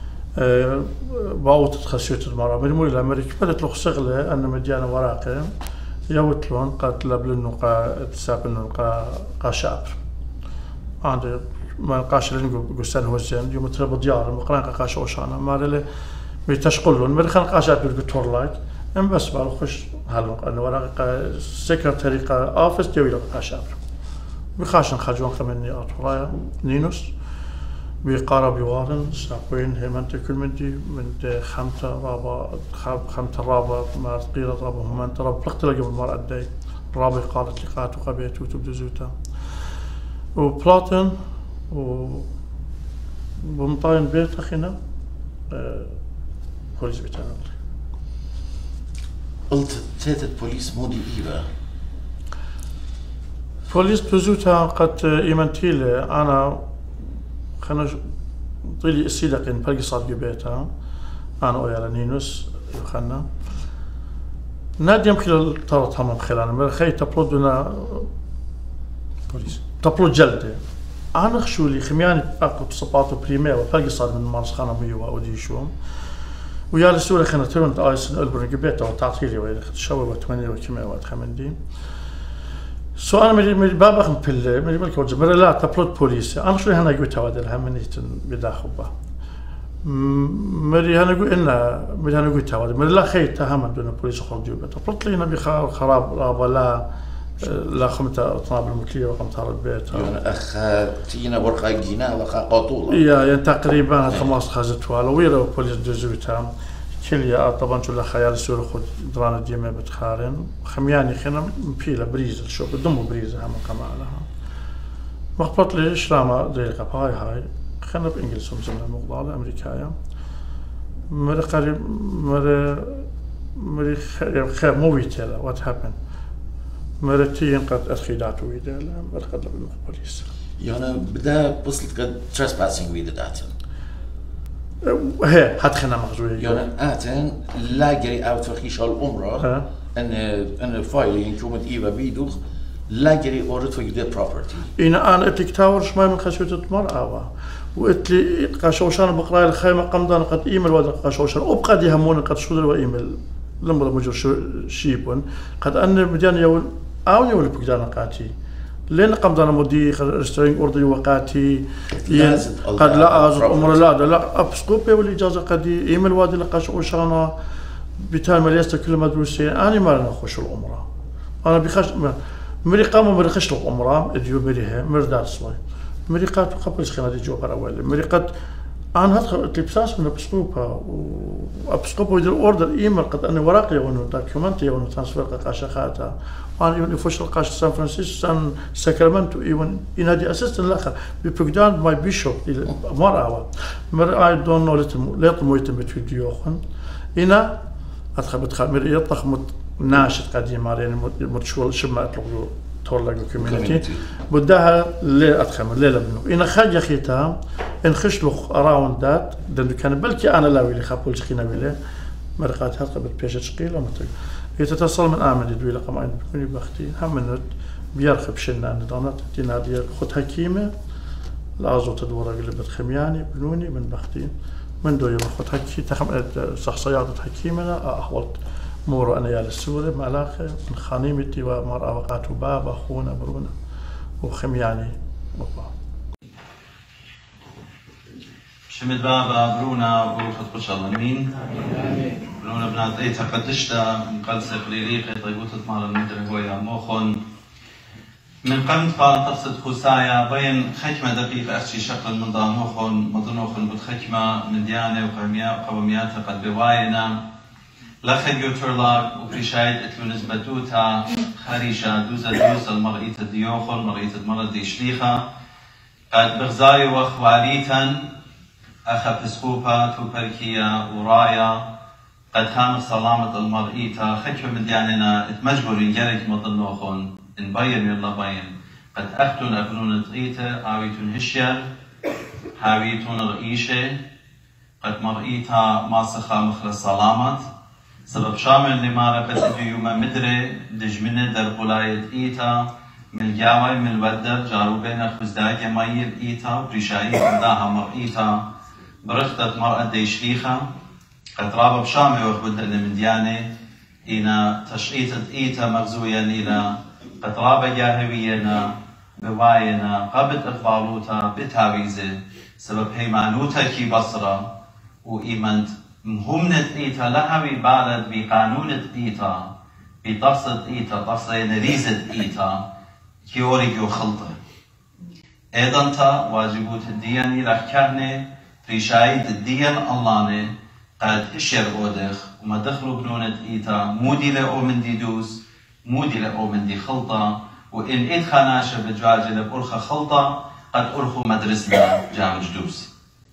باوت خسيت المرأة من مول الأمريكي بدت له شغلة أن مديانة وراقة يوتلون قد لبلن قا تسابن قا قاشاب عند ما قاش لين قستان هو الزين يوم تربى ديار مقران قاش وشانا ما له بيتشقلون من خلق قاشات بالدكتور لايك ام بس بالخش هالو أنه وراقة سكرتيري قا آفيس جوي قاشاب بخاشن خرجون خمني أطرايا نينوس بقارب يوارن ساقوين هيمنت كل مندي من خمسة رابع خمسة رابع ما قيل رابع هم أنت رابع فلقت لقى بالمرأة الداي رابع قالت لقات وقبيت وتبدو زوتا وبلاتن و بمطاين بيت أخينا بوليس بيتنا قلت تاتت بوليس مودي إيبا بوليس بزوتا قد إيمانتيلي أنا خنا طيلي السيدقين بلقي صار بيتها أنا ويا نينوس خلنا نادي يمكن طرت هم خلال من خي تبلودنا بوليس تبلود جلده أنا خشولي خمياني أقط صباطو بريمير وفرق صار من مارس خانة ميوا أودي شو ويا السورة خنا ترون آيس البرن جبيته وتعطيلي ويا خد شوي وثمانية وكمية وثمانين سؤال مري مري بابا خم بيل مري بالك وجه مري لا تبلود بوليس أنا شو هنا قلت هذا الهم نيتن بداخبه مري هنا قلت إنه مري هنا قلت هذا مري لا خير تهم دون بوليس خرجوا تبلود لينا بخار خراب ولا لا خمسة طناب المكلية وخمسة البيت. يعني أخ تينا ورقة جينا وخا قطولة. يا يعني تقريبا خمس خزت ولا ويرا بوليس جزوتهم كليا طبعا شو خيال السوري خد درانا ديما بتخارن خمياني خنا مبيلا بريز شو بدمو بريز هم كمالها. مخبط لي شلامة زي القباي هاي خنا بإنجلس ومزمنا مقدار أمريكايا. مرة قريب مرة مرة خير مو بيتلا what happened. مرتين قد أخيدات ويدا لا مرقد لبنو البوليس. يعني بدا وصلت قد trespassing ويدا داتن. هي حد خنا مغزوية. يعني آتن لا جري أوت فخيش الأمرة أن أن فايلين كومت إيفا بيدو لا جري أورد في جديد property. إنا أنا أتلك تاور شماي من خشوة مرأة وأتلي قاشوشان بقراء الخيمة قمدان قد إيميل ولا قاشوشان أبقى دي همون قد شودر وإيميل لما مجر شيبون قد أن مديان يول أو يول بقدان قاتي لين قمدان مدي رستورينج أوردي وقاتي قد لا أزد أمر لا لا أبسكوبي والإجازة قد إيميل وادي لقاشوشانا بتال مليست كل مدروسين أنا ما لنا خوش الأمرة أنا بخش مري قام مري خش الأمرة إديو مريها مردار صوي مري قات قبل سخنا دي جوبر أول مري قد أنا هدخل تلبساس من أبسكوبا وأبسكوبا يدير أوردر إيميل قد أنا ورقي ونو دوكيومنتي ونو ترانسفير قاشخاتا وأنا يون يفوش القاش سان فرانسيسكو سان ساكرامنتو إيون ينادي أسيستن الآخر ببقدان ماي بيشوب مرة مرة I don't know little little مويتم بتفيديو خن هنا أدخل بدخل مرة يطلق ناشط قديم يعني متشول شبه أطلقوا تولجوا كوميونيتي بدها ليه أدخل ليه لبنو إن خارج خيتها إن خشلوا أراوند دات دنو كان بلكي أنا لا ويلي خابول سخينا ويلي مرقات هاد قبل بيجة شقيلة متى يتتصل من آمن يدوي لقم عين بكوني بختي هم منت بيرخب شنا ندانات تينا ديال خد حكيمة لازو تدورة قلبت خمياني بنوني من بختي من دو يوم خد حكي تخم شخصيات حكيمنا أحولت مورو أنا يا للسورة ملاخة من خانيمتي ومرأة وقات بابا أخونا برونا وخمياني بابا شمد بابا برونا وخد قش الله مين برونا بنات تقدشتا من قلس قليليقة طيبوت مال المدر هويا موخن من قمت قال تقصد خسايا بين خكمة دقيقة أشي شكل من ضاموخن مضنوخن بالخكمة من ديانة وقوميات وقوميات قد بواينا لخد يوترلاك وفريشايد اتلو نسبتوتا خريشة دوزة دوزة المرئية الديوخل مرئية المرض دي شليخة قد بغزاي وخواليتا أخا بسكوبا توبركية ورايا قد هام سلامة المرئية خكفة من دياننا اتمجبر ينجرك مضنوخن انبين يلا بين قد أختن أبنون طقيتة آويتون هشير هاويتون رئيشة قد مرئيتا ماسخة مخلص سلامت سبب شامل لما ربت يوم مدري دجمنة در قلاية إيتا من جاوي من ودر جارو بين خزداك مايل إيتا بريشاية قداها مرئيتا برختت مرأة ديشليخة قد رابب شامل وخبدر من ديانة إنا تشقيتة إيتا مغزويا إلى قد رابب جاهوينا بواينا قبت إقبالوتا بتاويزة سبب هيمانوتا كي بصرة وإيمانت مهمنة إيتا لهوي بالد بقانون إيتا بتقصد إيتا تقصد نريزة إيتا كيوريكيو خلطة أيضا تا واجبوت الدين لحكهنة ريشايد الدين اللانة قد هشير أودخ وما دخلوا بنونة إيتا مودي لأو من دي دوس مودي لأو من دي خلطة وإن إدخاناشة بجواجة لبأرخة خلطة قد أرخوا مدرسنا جامج دوس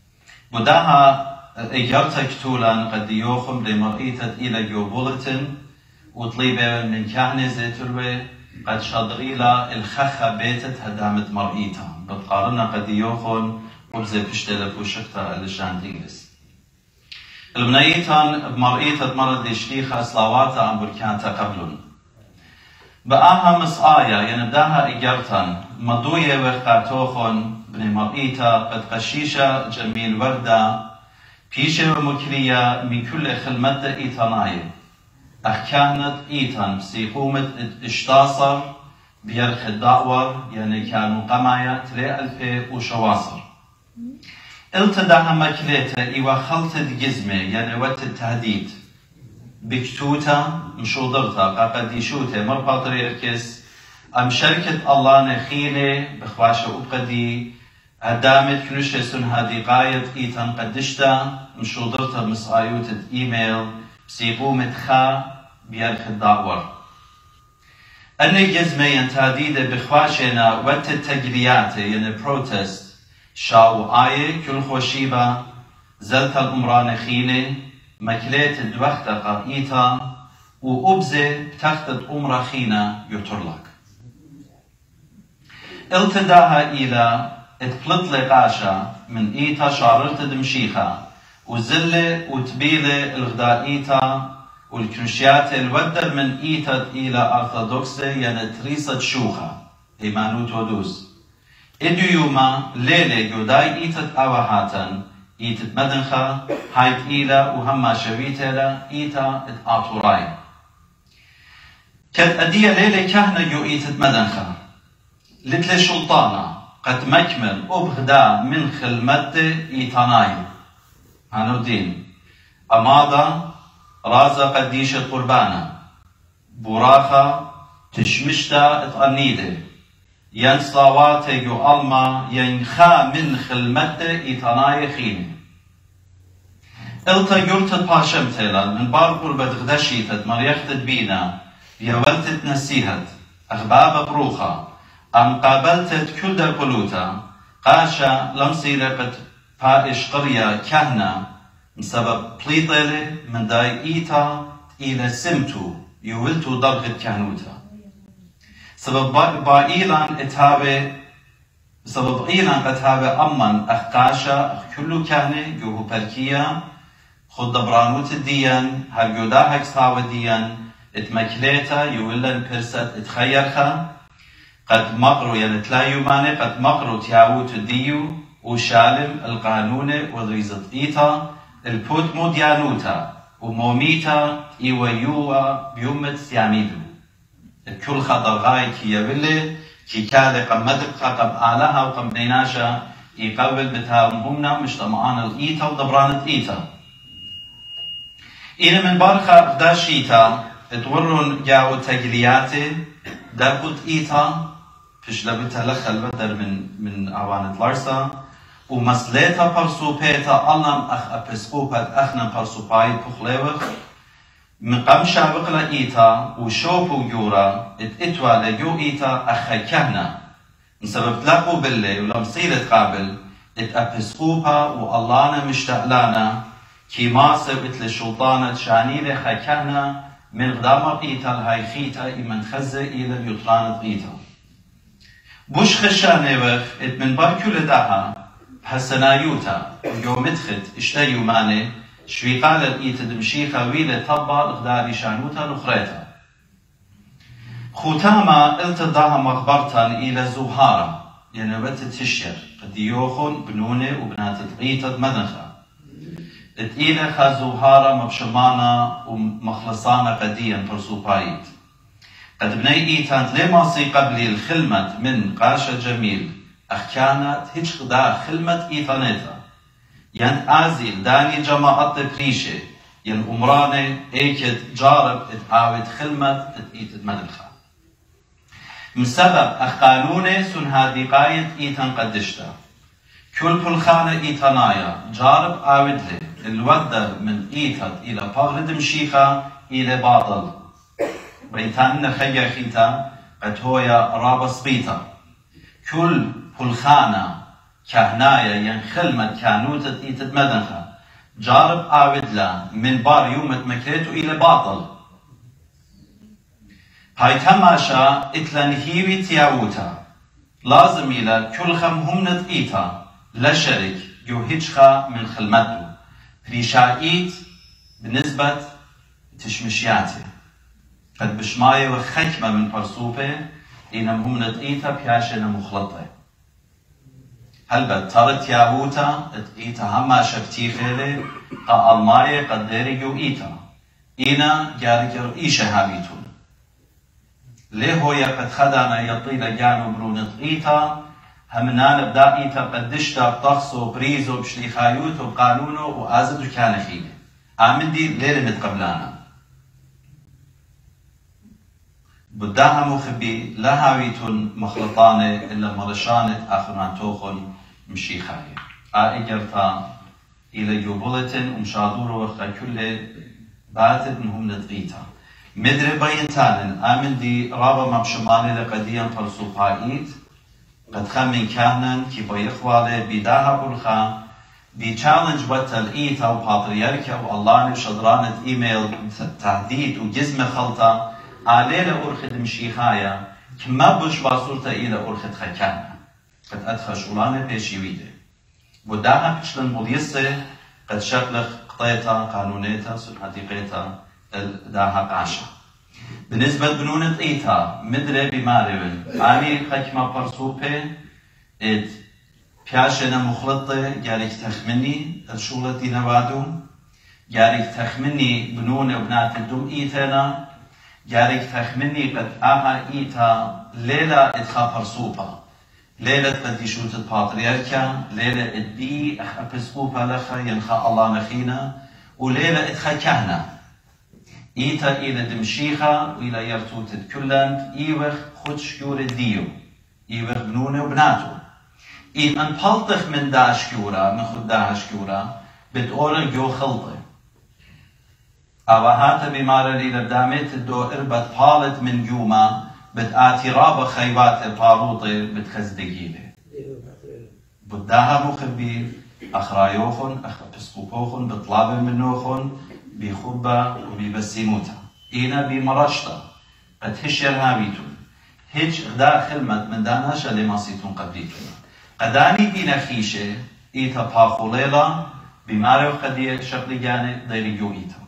بداها إجابتك تولا قد يوخم لمرئيتة إلى جو بولتن وطليبة من كهنة زيتروي قد شادغيلا الخخة بيتت هدامت مرئيتها بتقارنا قد يوخم وبزي بشتلة بوشكتا الجان دينجس البنيتان بمرئية مرض الشليخة صلاواتا أم بركانتا قبلن بآها مسآيا ينداها إجارتان مضوية وخاتوخن بن مرئيتا قد قشيشة جميل وردة بيشة ومكرية من كل خلمة إيتاناية أخكانت إيتان بسيقومة اشتاصر بيرخ الدعور يعني كانوا قمايا تري ألفي وشواصر التداها مكليتا إيوا خلطة جزمة يعني وقت التهديد بكتوتا مشودرتا قاقديشوتا مرباطري إركس أم شركة الله نخينة بخواشة أبقدي أدامت كنوشة سن هادي قايد إيتان قدشتا مشودرتا مسعيوتة إيميل بسيقومة خا بيرخ الدعور أني جزمة ينتاديدة بخواشنا وقت التجريات يعني بروتست شاو آية كل خوشيبة زلت الأمران خينة مكليت الدوخت قائيتا وأبزة بتختت أمرا خينة يطرلك التداها إلى اتبلط لقاشا من إيتا شارلت دمشيخة وزلة وتبيلة الغدائيتا والكنشيات الودر من إيتا إلى أرثوذكسة يعني تريسة شوخة إيمانوت ودوس إدو يوما ليلة جوداي إيتت أوهاتن إيتت مدنخة هايت إيلا وهما شويتلا إيتا اتآطوراي كد أدية ليلة كهنة جو إيتت مدنخة لتلي شلطانة قد مكمل أبغدا من خلمت إيتاناي هانو دين أمادا رازا قديشة قربانة براخة تشمشتا اتقنيده ين صلوات يو ألما ينخا من خلمت إيتاناي خيني إلتا يرتد باشمتلا من بار قربة غدشيتت مريختت بينا يولتت نسيهت أخباب بروخة أم قابلتت كل در قلوتا قاشا لمسي لقد بائش قرية كهنة بسبب بليطلة من داي إيتا إلى سمتو يولتو درغة كهنوتا سبب بايلان اتهابه سبب إيلان اتهابه أمن أخقاشا أخ كلو كهنة جوهو بركيا خد دبرانوت الديان هل جودا هكستاو الديان اتمكليتا يولن برست اتخيرخا قد مقرو يعني تلا يوماني قد مقرو تياوت الديو وشالم القانون وضريزة إيتا البوت موديانوتا وموميتا إيويوا بيومت سياميدو الكل خطر غاي كي يبلي كي كالي قم مدقها قم آلها وقم بنيناشا يقبل بتها همنا مش طمعان الإيتا ودبرانة إيتا إنا من بارخة أقداش إيتا تورون جاو تجلياتي دابوت إيتا فش لبتها لخل بدر من من أعوانة لارسا ومسليتا برسوبيتا ألم أخ أبسقوبات أخنا برسوباي بخليوخ من قم شابق لإيتا وشوفو جورا اتئتوا لجو إيتا أخا كهنا من سبب تلاقوا بالله ولم صيرت قابل اتأبسقوبا واللهنا مشتقلانا كي ما سبت للشلطانة شانيلة خا كهنا من غدامر إيتا الهاي خيتا إمن خزة إلى اليطرانة إيتا بوش خشانيوخ ات من باركو لداها بحسنايوتا جو مدخت اشتايو ماني شوي قال الإيتا دمشيخة ويلة طبا الغداري شانوتا نخريتا خوتاما التداها مخبرتا إلى زوهارة يعني وقت تشير قد يوخن بنونة وبنات الإيتا مدنخة اتئيلة خا زوهارة مبشمانا ومخلصانا قديا برسوبايت قد بني إيتان لماصي قبلي الخلمة من قاشة جميل أخ كانت هيش خدا خلمة إيتانيتا ين آزيل داني جماعة بريشة ين أمرانة ايكت جارب اتعاود خلمة اتئيت مدلخة من سبب أخ قانونة سن هادي قايد إيتان قدشتا كل بلخانة إيتانايا جارب آودله الودر من إيتاد إلى بغرد مشيخة إلى باطل بيتان خيا خيتا قد هويا رابس بيتا كل بلخانة كهنايا ينخلمت كانوتة إيتاد مدنخة جارب آودله من بار يومت مكريتو إلى باطل هاي تماشا اتلانهيوي تياوتا لازم إلى كل خم همنت إيتا لا شرك جو هيجخا من خلمته بريشايت بالنسبة تشمشياته قد بشماية وخكمة من برسوبة إن هم نتقيتا بياشنا مخلطة هل بترت ياهوتا اتقيتا هما شفتي خيلي قا الماية قد ديريو إيتا إنا جارك إيشة هابيتون ليه هو قد خدانا يطيل جانو برون اتقيتا همنان بدا إيتا قدشتا بطخصو بريزو بشليخايوتو بقانونو وآزدو كان خيلي آمن دي ليلة متقبلانا بداها مخبي لا هاويتون مخلطانة إلا مرشانة آخران توخن مشيخاية آئجرتا إلى يوبولتن ومشادورو وخا كل باتت منهم نتغيتا مدري بينتان آمن دي رابا مبشماني لقديا فرسوبايت قد خمن كهنن كي بيخوالي بداها برخا بيتشالنج وتلقيتا وباترياركا والله شدرانة إيميل تهديد وجزمة خلطة علينا أرخد مشيخايا كما بش باصورتا إلى أرخد خكانا قد أدخل شولانا بيشيويدة وداها بشلن بوليسة قد شكلخ قطيتا قانونيتا سنحديقيتا داها قاشا بالنسبة لبنونة إيتا مدري بماريون آني خكما برسوبة إد بياشنا مخلطة جارك تخمني الشولة دي نوادو جارك تخمني بنونة وبنات الدم إيتنا جارك تخمني قد آها إيتا ليلة إدخا برسوبة ليلة قد يشوت الباترياركا ليلة إدبي أخ أبسقوبة لخا ينخا الله نخينا وليلة إدخا كهنة إيتا إلى دمشيخة وإلى يرتوت كلن إيوخ خد شكور ديو إيوخ بنونة وبناتو إن أن بلطخ من دا شكورة من خد دا شكورة بدأورا جو خلطة أوهات بمارا لي لبدامت الدو إربت بالت من جوما بدآتي رابا خيبات باروطة بتخزدقيلة بداها مخبي أخرايوخن أخ بسقوبوخن بطلاب منوخن بخبة وببسيموتا إينا بمرشتا قد هشير هاويتون هج غدا خلمت من داناشا لما سيتون قبليتون قداني بينا خيشة إيتا باخوليلا بمارو قدية شكل جاني ديريو إيتا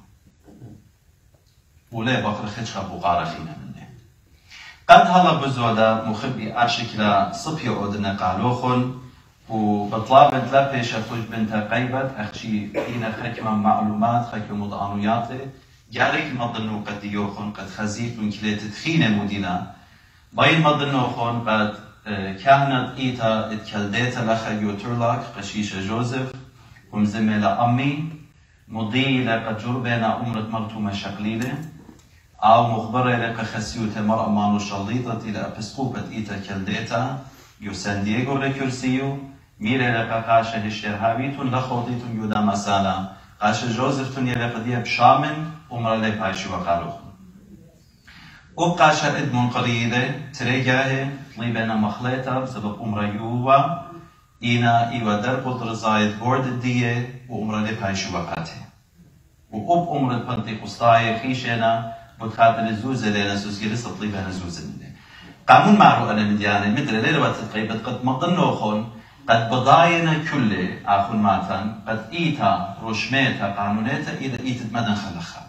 ولا بقر خدش خبو قارخينا منه قد هلا بزودا مخبي أشكلا صبي عودنا قالوخن وبطلاب لا بيش أخوش بنت قيبت أخشي إينا خكمة معلومات خكمة مضانوياتي جارك مضنو قد يوخن قد خزيت من كلية تدخينة مدينة باين مضنوخن قد كانت إيتا اتكالديتا لخا يوترلاك قشيشة جوزيف ومزميلة أمي مضيلة قد جربنا أمرت مرتومة شقليلة أو مخبرة لك خسيوتة مرأة مانو شليطة إلى أبسقوبة إيتا كالديتا يو سان دييغو ريكورسيو ميري لك قاشة هشتر هاويتون لخوطيتون يودا مسالا قاشة جوزيفتون يلقديها بشامن أمرا لي بايشي وقالوخن وقاشة إدمون قريدة تريجاهي طليبنا مخليتا بسبب أمرا يووا إينا إيوا دربو درزايد بورد الدية وأمرا لي بايشي وقاته وأب أمر البنتيقوستاي خيشنا بتخاطر الزوزة لنا سوسجلسة طليبنا زوزة منه قانون معروف أنا مديانة مدري ليلة وتتقيبت قد مضنوخن قد بضاينا كله آخون ماتن قد إيتا رشميتا قانونيتا إذا إيتت مدن خلخا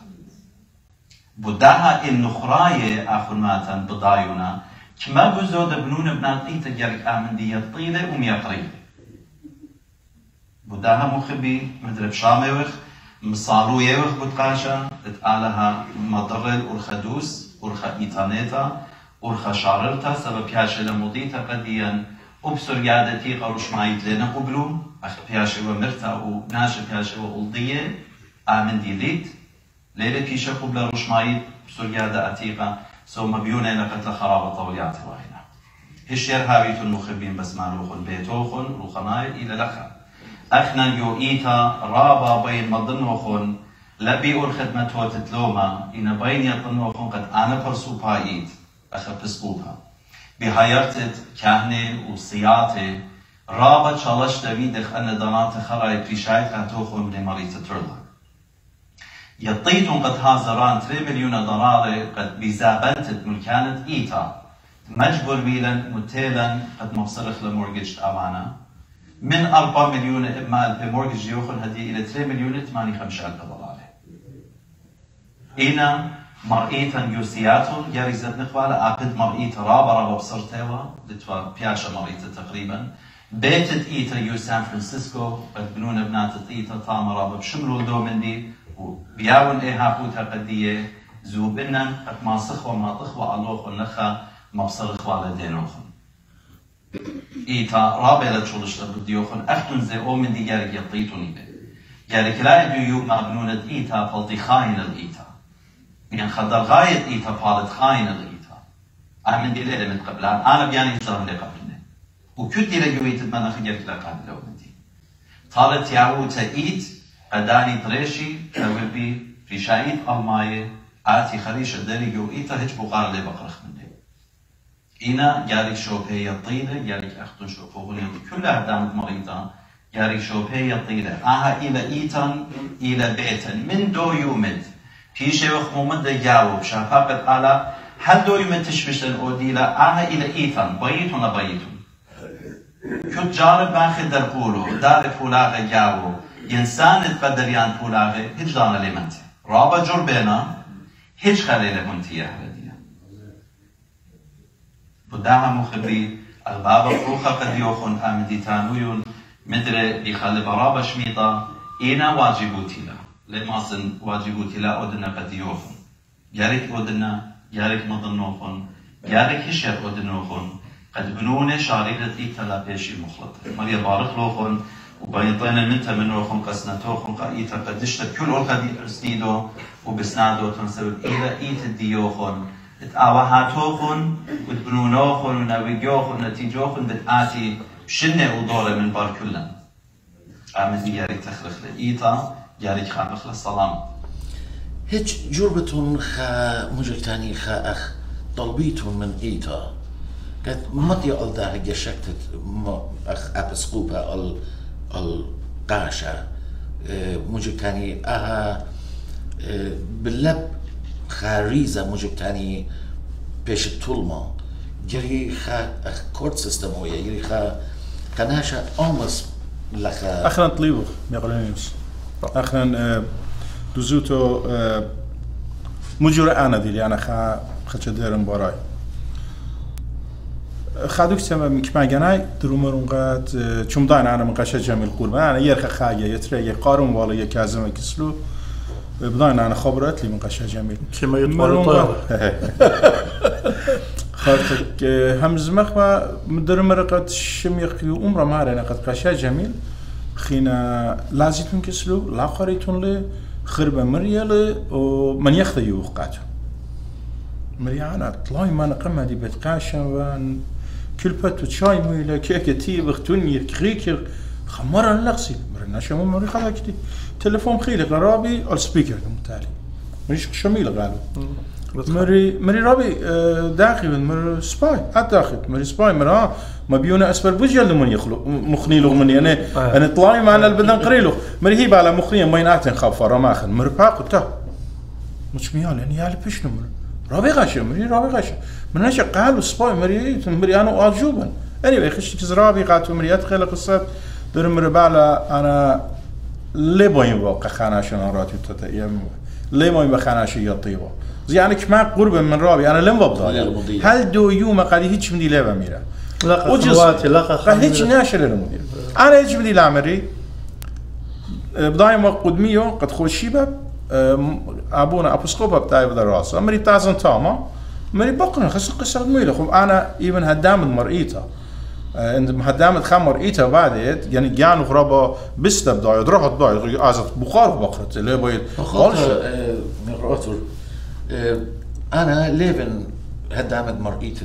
بداها النخراية آخون ماتن بضاينا كما بزود بنون بنات إيتا جارك آمن دي يطيلة وميقريلة بداها مخبي مدري بشاميوخ مصالو يوخ بتقاشا تتقالها مضرل أرخدوس أرخا إيتانيتا أرخا شارلتا سبب بياشة لمضيتا قديا أبصر يادتي قروش معيت لنا قبلو أخ بياشة ومرتا وناشا بياشة وقلدية آمن دي ليت ليلة بيشة قبل روش معيت بصر يادة أتيقا سو مبيونة لقتل خرابة طوليات واهنا هشير هاويت المخبين بس مالوخن بيتوخن روخناي إلى لخا أخنا يو إيتا رابا بين مضنوخن لبي أرخد متوت تلوما إن بين يطنوخن قد أنا برسو بايت أخب بسقوبها بهايرتت كهنة وصياتي رابط شالش دويدخ أن دانات خراي بريشايت خاتوخن من مريت ترلاك يطيتون قد هازران تري مليون دولار قد بزابنتت ملكانت إيتا مجبور بيلا متيلا قد مبصرخ لمورجج أمانة من أربعة مليون إما ألف مورجج يوخن هدي إلى ثلاثة مليون ثمانية خمسة ألف ضلالة. إنا مرئيتا يوسياتون يريزت نقبالة أبد مرئيتا رابا رابا بصرتوا لتوا بياشا مرئيتا تقريبا بيتت إيتا يو سان فرانسيسكو قد بنون بناتت إيتا طامة رابا بشملو دو من دي وبياون إيها بوتا قدية زوبنا قد ما صخوة ما تخوة ألوخ ونخا مبصر إخوة لدينوخن إيتا رابا لتشولش لبديوخن أختن زي أو من دي يارك يطيتوني بي يارك لا يدو يو ما بنونت إيتا فلطي خاين الإيتا يعني خدر غاية إيتا فالت خاين الإيتا أهم دي ليلة من قبلان أنا بياني يتلهم لي قبلنا وكدي لجويت من خجرت لقابل لو بدي طالت يعوتا إيت أداني طريشي كوبي في شايد المايه آتي خريش الداري جو إيتا هج بقار لي بقرخ مني إنا يارك شوبي يطيلة يارك أختن شوفوغني كلها دامت مريضة يارك شوبي يطيلة آها إلى إيتان إلى بيتن من دو يومد في شيخ ممد يجاوب شافاقت على هل دو يومد تشبش الأوديلة آها إلى إيتان بيتون بيتون كنت جارب باخد در بولو دار فولاغ يجاوب ينسان تقدريان فولاغ هج دانا لمنت رابا جربنا هج خليل منتيه هردية بداها مخبري البابا فروخة قد يوخن آمدي تانويون مدري بخالب رابا شميطة إينا واجبوتي لا لما سن واجبوتي لا أدنا قد يوخن يارك أدنا يارك مضنوخن يارك هشير أدنوخن قد بنونه شاريرة إيتا لا بيشي مخلط مريا بارك لوخن وبيطينا منتا من روخن قسنتوخن قايتا قدشت كل أولخدي أرسنيدو وبسنادو تنسبب إلى إيتا ديوخن اتعواهاتوخن وتبنونوخن وناويجوخن نتيجوخن بتآتي شنة ودورة من بار كلن عامزي يارك تخلق لإيتا يارك خامخ للسلام هيج جربتون خا مجرتاني خا أخ طلبيتون من إيتا قد مطي ألدها جشكتت أخ أبسقوبة ال القاشة مجرتاني أها باللب خاريزة مجرتاني بيش الطلمة جري خا أخ كورت سيستموية جري خا قناشة أمس لخا أخنا طليبو ميقولينيوس أخنا دوزوتو مجرى أنا دي أنا خا خدش ديرن براي خادوك سما مكما جناي درومرون قات چوم داين أنا من قشة جميل قربان أنا يرخ خاجة يتري قارون ولا يكازم كسلو بداين أنا خبرت لي من قشة جميل كما يطلع خاطرك همز مخما مدرمر قد شميخ عمره ما رأينا قد قشة جميل خينا لازيتون كسلو لا قريتون لي خربة مريالة ومن يخذ يوقعته مريانا طلعي ما نقمة دي بتقاشة وان كل بات وشاي ميلا كيكتي بختوني كريكر خمرا لقسي مرنا شمو مري خلا كتي تلفون خيلي غرابي السبيكر المتالي مريش شميل قالوا مري مري رابي داخل مري سباي داخل مري سباي مرا ما بيونا اسفل بوجه من يخلو مخني له مني انا انا طلعي معنا البدن قريلو مري هي على مخني ما ينعتن خاف رماخن مري باقو تا مش ميال يعني يالي بشنو مري رابي غاشة مري رابي غاشة من نشأ قالوا سباي مري مري أنا أعجوبا anyway خشت كزرابي قاتو مري أدخل قصة در مري بالا أنا ليه باين واقع خاناشة ناراتي تتأيام ليه باين بخاناشة يطيبه زي يعني كمان قرب من رابي أنا لم ببضل هل دو يوم قال هيك مدي ليه بميرا لقى خواتي لقى قال هيك ناشر للمدير أنا هيك مدي لعمري بدايم قدميو قد خوش شباب أبونا أبوسقوبة بتاعي بدر راسه أمري تازن تاما أمري بقنا خس قصة ميلة خب أنا إيمن هدامد مرئيتها عند هدامد خام مرئيتها بعدت يعني جانو خرابة بستة بداية روح بداية عازت بخار بقرت اللي بيد خالص مراتور أنا ليفن هدامد مرئيتة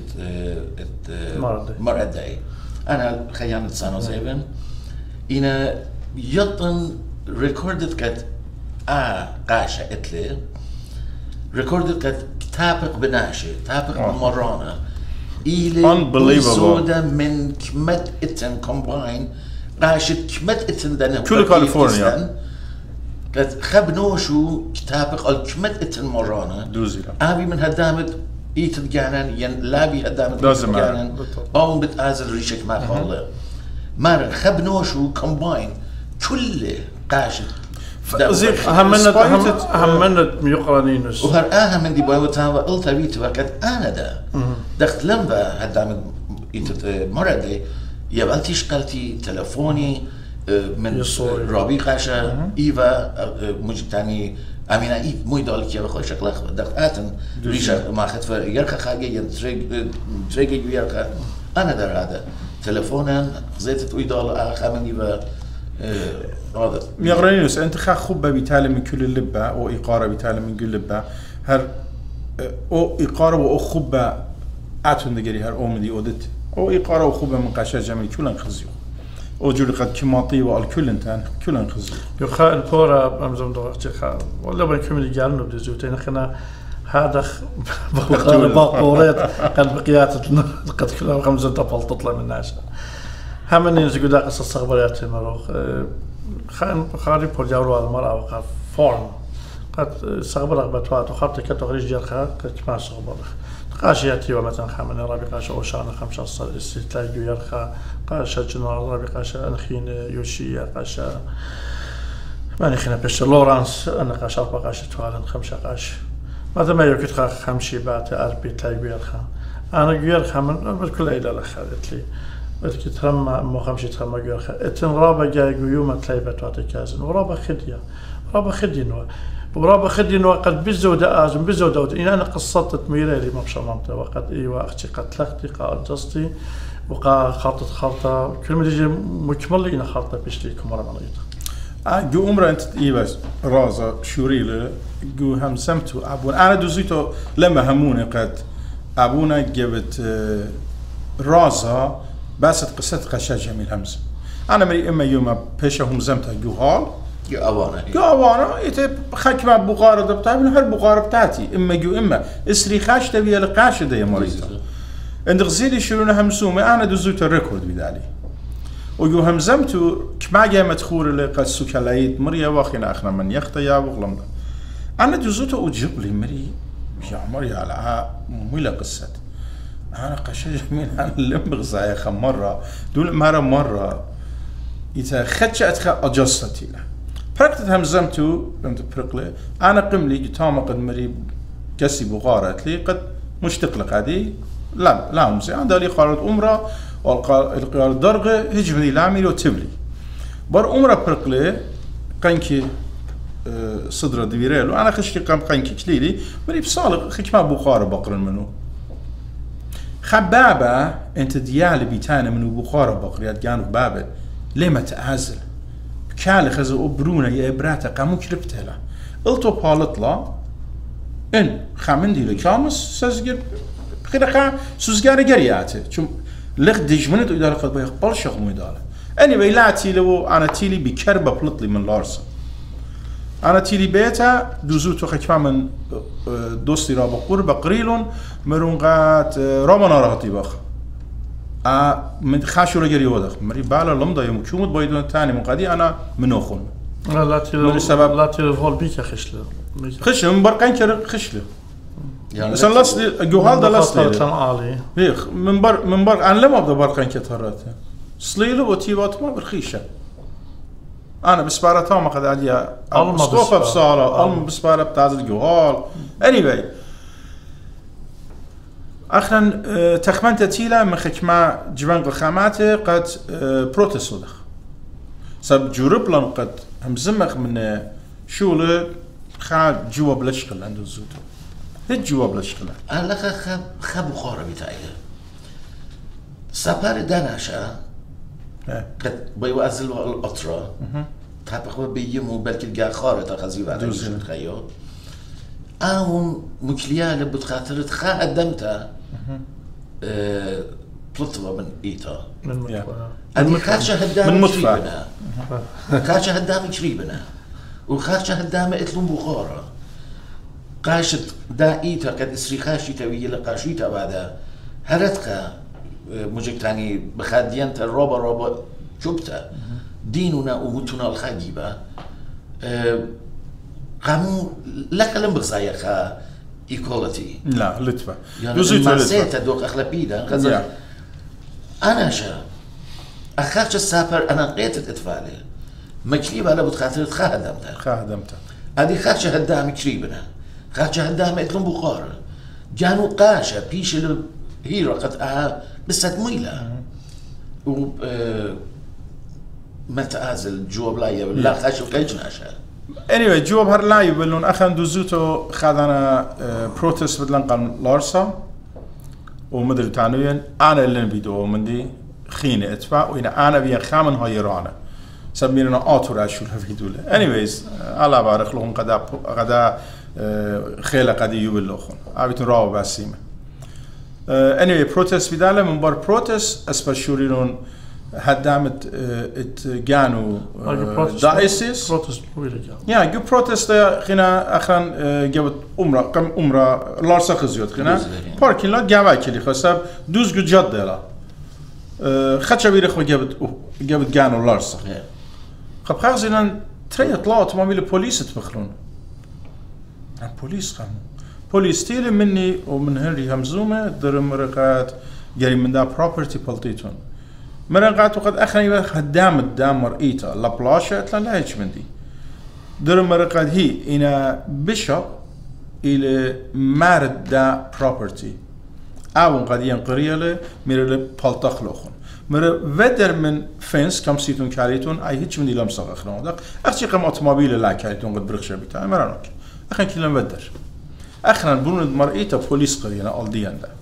مرأة داي أنا خيانة سنة زيفن إنا يطن ريكوردت كت آه قاشة إتلي ريكوردت قد تابق بناشي تابق بمرانا إلي بسودة من كمت إتن كومباين قاشة كمت إتن دانا كل كاليفورنيا قد خبنوشو تابق الكمت إتن مرانا دوزي أبي من هدامت إيتن جانان ين لابي هدامت لازم جانان أو بتأزل ريشك ما خالله مار خبنوش وكومباين كله قاشت زيك همنت همنت ميقرانينس وهر آها من دي باوتها وقلت بيت وقت أنا دا دخت لمبا هدام مرضي يبالتيش قلتي تلفوني من رابي قاشا إيفا مجتاني أمينة إيف موي دالك يا بخوي شكلها دخت آتن ريشة ما خد فر يرخى خاجي ينتريجي يرخى أنا در هذا تلفونا زيت توي دال آخا من إيفا هذا ميغرانينوس أنت خا خبة بيتعلم من كل اللبة أو إقارة بيتعلم من كل اللبة هر أو إقارة أو خبة أتون دقري هر أو مدي أودت أو إقارة أو خبة من قاشة جميل كلن خزيو أو جل قد كماطي والكل انتان كلن خزيو يخا البورا أمزم دوغتي خا ولا بنكمل جالنا بدزوتين خنا هذا باقورات قد بقيات قد كلها خمسة طفل تطلع من الناس هم نيجي قد قصة صغبرات المروخ خان خاري بورجاورو المرأة وقف فورم قد صغبرة بتوات وخبط كتغريج جرخا قد ما صغبرة قاشياتي ومثلا خامن رابي قاشة أوشان خمسة صار استلاج يرخا قاشة جنرال رابي قاشة أنخين يوشيا قاشة ما نخينا بس لورانس أنا قاشة أربع قاشة توالن خمسة قاشة ماذا ما يوكت خا خمشي بات أربي تلاج يرخا أنا يرخا من بالكل إلى الأخ قالت لي قلت ترمى مو خمشي ترمى يرخا اتن رابا جاي يوم تلاج بتوات كازن ورابا خدية رابا خدية ورابا خدي إنه قد بزود آزم بزود إن أنا قصت تميرة لي مبشر ممتى وقد إيوه أختي قد لختي قد جستي وقا خلطت خلطة كل ما تيجي مكمل إن خلطة بيشتري كمرة مليطة. جو عمره أنت إيوه رازا شوريله جو هم سمتو أبونا أنا دوزيتو لما هموني قد أبونا جبت رازا بس قصة قشة جميل همز. أنا مري إما يوم بيشهم زمتها جو هال جو أوانا جو أوانا يتب خاك مع بقارة دبتها من هالبقارة بتاعتي إما جو إما إسري خاش تبي لقاش ده يا مريضة عند غزيلي شلونه همسومة أنا دوزوت الريكورد بدالي وجو همزمتو كما جاء مدخور اللي قد سكلايت مريا واخينا أخنا من يخطى يا بغلمنا أنا دوزوتو أجيب لي مري يا مريا على ميلا قصة أنا قشة جميل أنا اللي مغزايا خم مرة دول مرة مرة إذا خدش أتخ أجستي له بركت همزمتو فهمت برقله أنا قملي جتامة قد مري جسي بغارة لي قد مشتق لك هذه لا لا مزي عندها لي قارة أمرا والقارة درجة هجمني لعمل وتبلي بر أمرا برقله قنكي صدر دبيريلو أنا خشتي قام قنكي كليلي مري بصالق خكما بخارة بقر منو خبابة أنت ديالي بيتانا منو بخارة بقريات كانوا بابل لما تعزل كالي خزو برونا يا إبراتا قامو كربتها له قلتو بالطلا إن خامندي لكامس سازجر بخير خا سوزجار جرياته شو لغ دجمنت إدارة قد بيقبل شغل مدارة أني بيلاتي لو أنا تيلي بكربة بلطلي من لارسا أنا تيلي بيتا دوزوتو خكما من دوستي رابا قربة قريلون مرونغات رامانا راهتي باخ من خاشو رجالي ودخ مري بالا لمضة يوم كومد بايدون تاني من قدي أنا منوخون لا لا تيل سبب لا تيل هول بيك خشله خشله من برقين كر خشله مثلا لاس جوهال ده لاس عالي هيخ من بر من بر أنا لما أبدا برقين كتهرته صليله وتيبات ما برخيشة أنا بسبارة ما قد عليها مصطفى بصارة ألم بسبارة بتاعت جوهال anyway أخنا تخمنت تيلا من خكمة جبان الخامات قد بروتستودخ سب جورب لان قد همزمخ من شولة خا جواب لشغل عنده زوتو هاد جواب لشغل أنا لك خب خب بخارة بتاعي سفر دانشا قد بيوازل القطرة تابخ بيجمو بلكي الجا خارطة خزيبة على دوزين تخيل أهم مكليا لبت خاطرت خا قدمتها بلطوة من إيتا من أنا خاشة هدام من مدفع خاشة هدام قريبنا وخاشة هدام إتلون بخارة قاشت دا إيتا قد إسري خاشيتا ويلا قاشيتا بعدها هرتك مجكتاني بخاديانتا الرابا رابا شبتا ديننا وموتنا الخاجبة قاموا لك لم بغزايا خا ايكوليتي لا لطفا يعني المعسيت دوك اخلابيدا غزا انا شا أخاش السافر أنا قيت الإطفالة مكليب على بتخاطر خادمتها خادمتها هذه خاش هدام كريبنا خاش هدام إتلون بخار جانو قاشة بيش اللي هي رقت أها بس ميلة و متى أزل جواب لا يبلا خاش وكيش ناشا anyway جواب هر لا يبلون أخن دوزوتو خادنا بروتست بدلن قام لارسا ومدري تانوين أنا اللي نبيدو مندي خينة اتفا وإنا أنا بيان خامن هاي رانا سميرنا آتور أشول هفيدوله anyways الله بارك لهم قدا قدا خيله قدي يبلغون عبيتون راو بسيمه anyway protest بداله من بار protest اسبشورينون هدامت ات جانو دايسيس بروتست ويلي يا جو protest خنا اخرن جابت عمره كم عمره لارسا خزيوت خنا باركين لا جاوا كلي خسب دوز جو جدلا خدش بيرخ جابت جابت جانو لارسا خب خازينن تري طلعت ما بيل بوليس تبخلون البوليس خامو بوليس تيلي مني ومن هنري همزومة در مرقات جري من دا بروبرتي بلتيتون مرقات وقد أخرى خدام الدام مرئيتا لابلاشة اتلا لا هيش من دي در مرقات هي إنا بشب إلى مارد دا بروبرتي أو قد ينقرية له ميرا بلتخ لوخون ميرا ودر من فنس كم سيتون كاريتون أي هيش من دي لمساق أخرى داك أخشي قم أوتوموبيل لا كاريتون قد برخشة بتاعي مرانوك أخرى كلام ودر أخرى بروند مرئيتا بوليس قرينا ألديان دا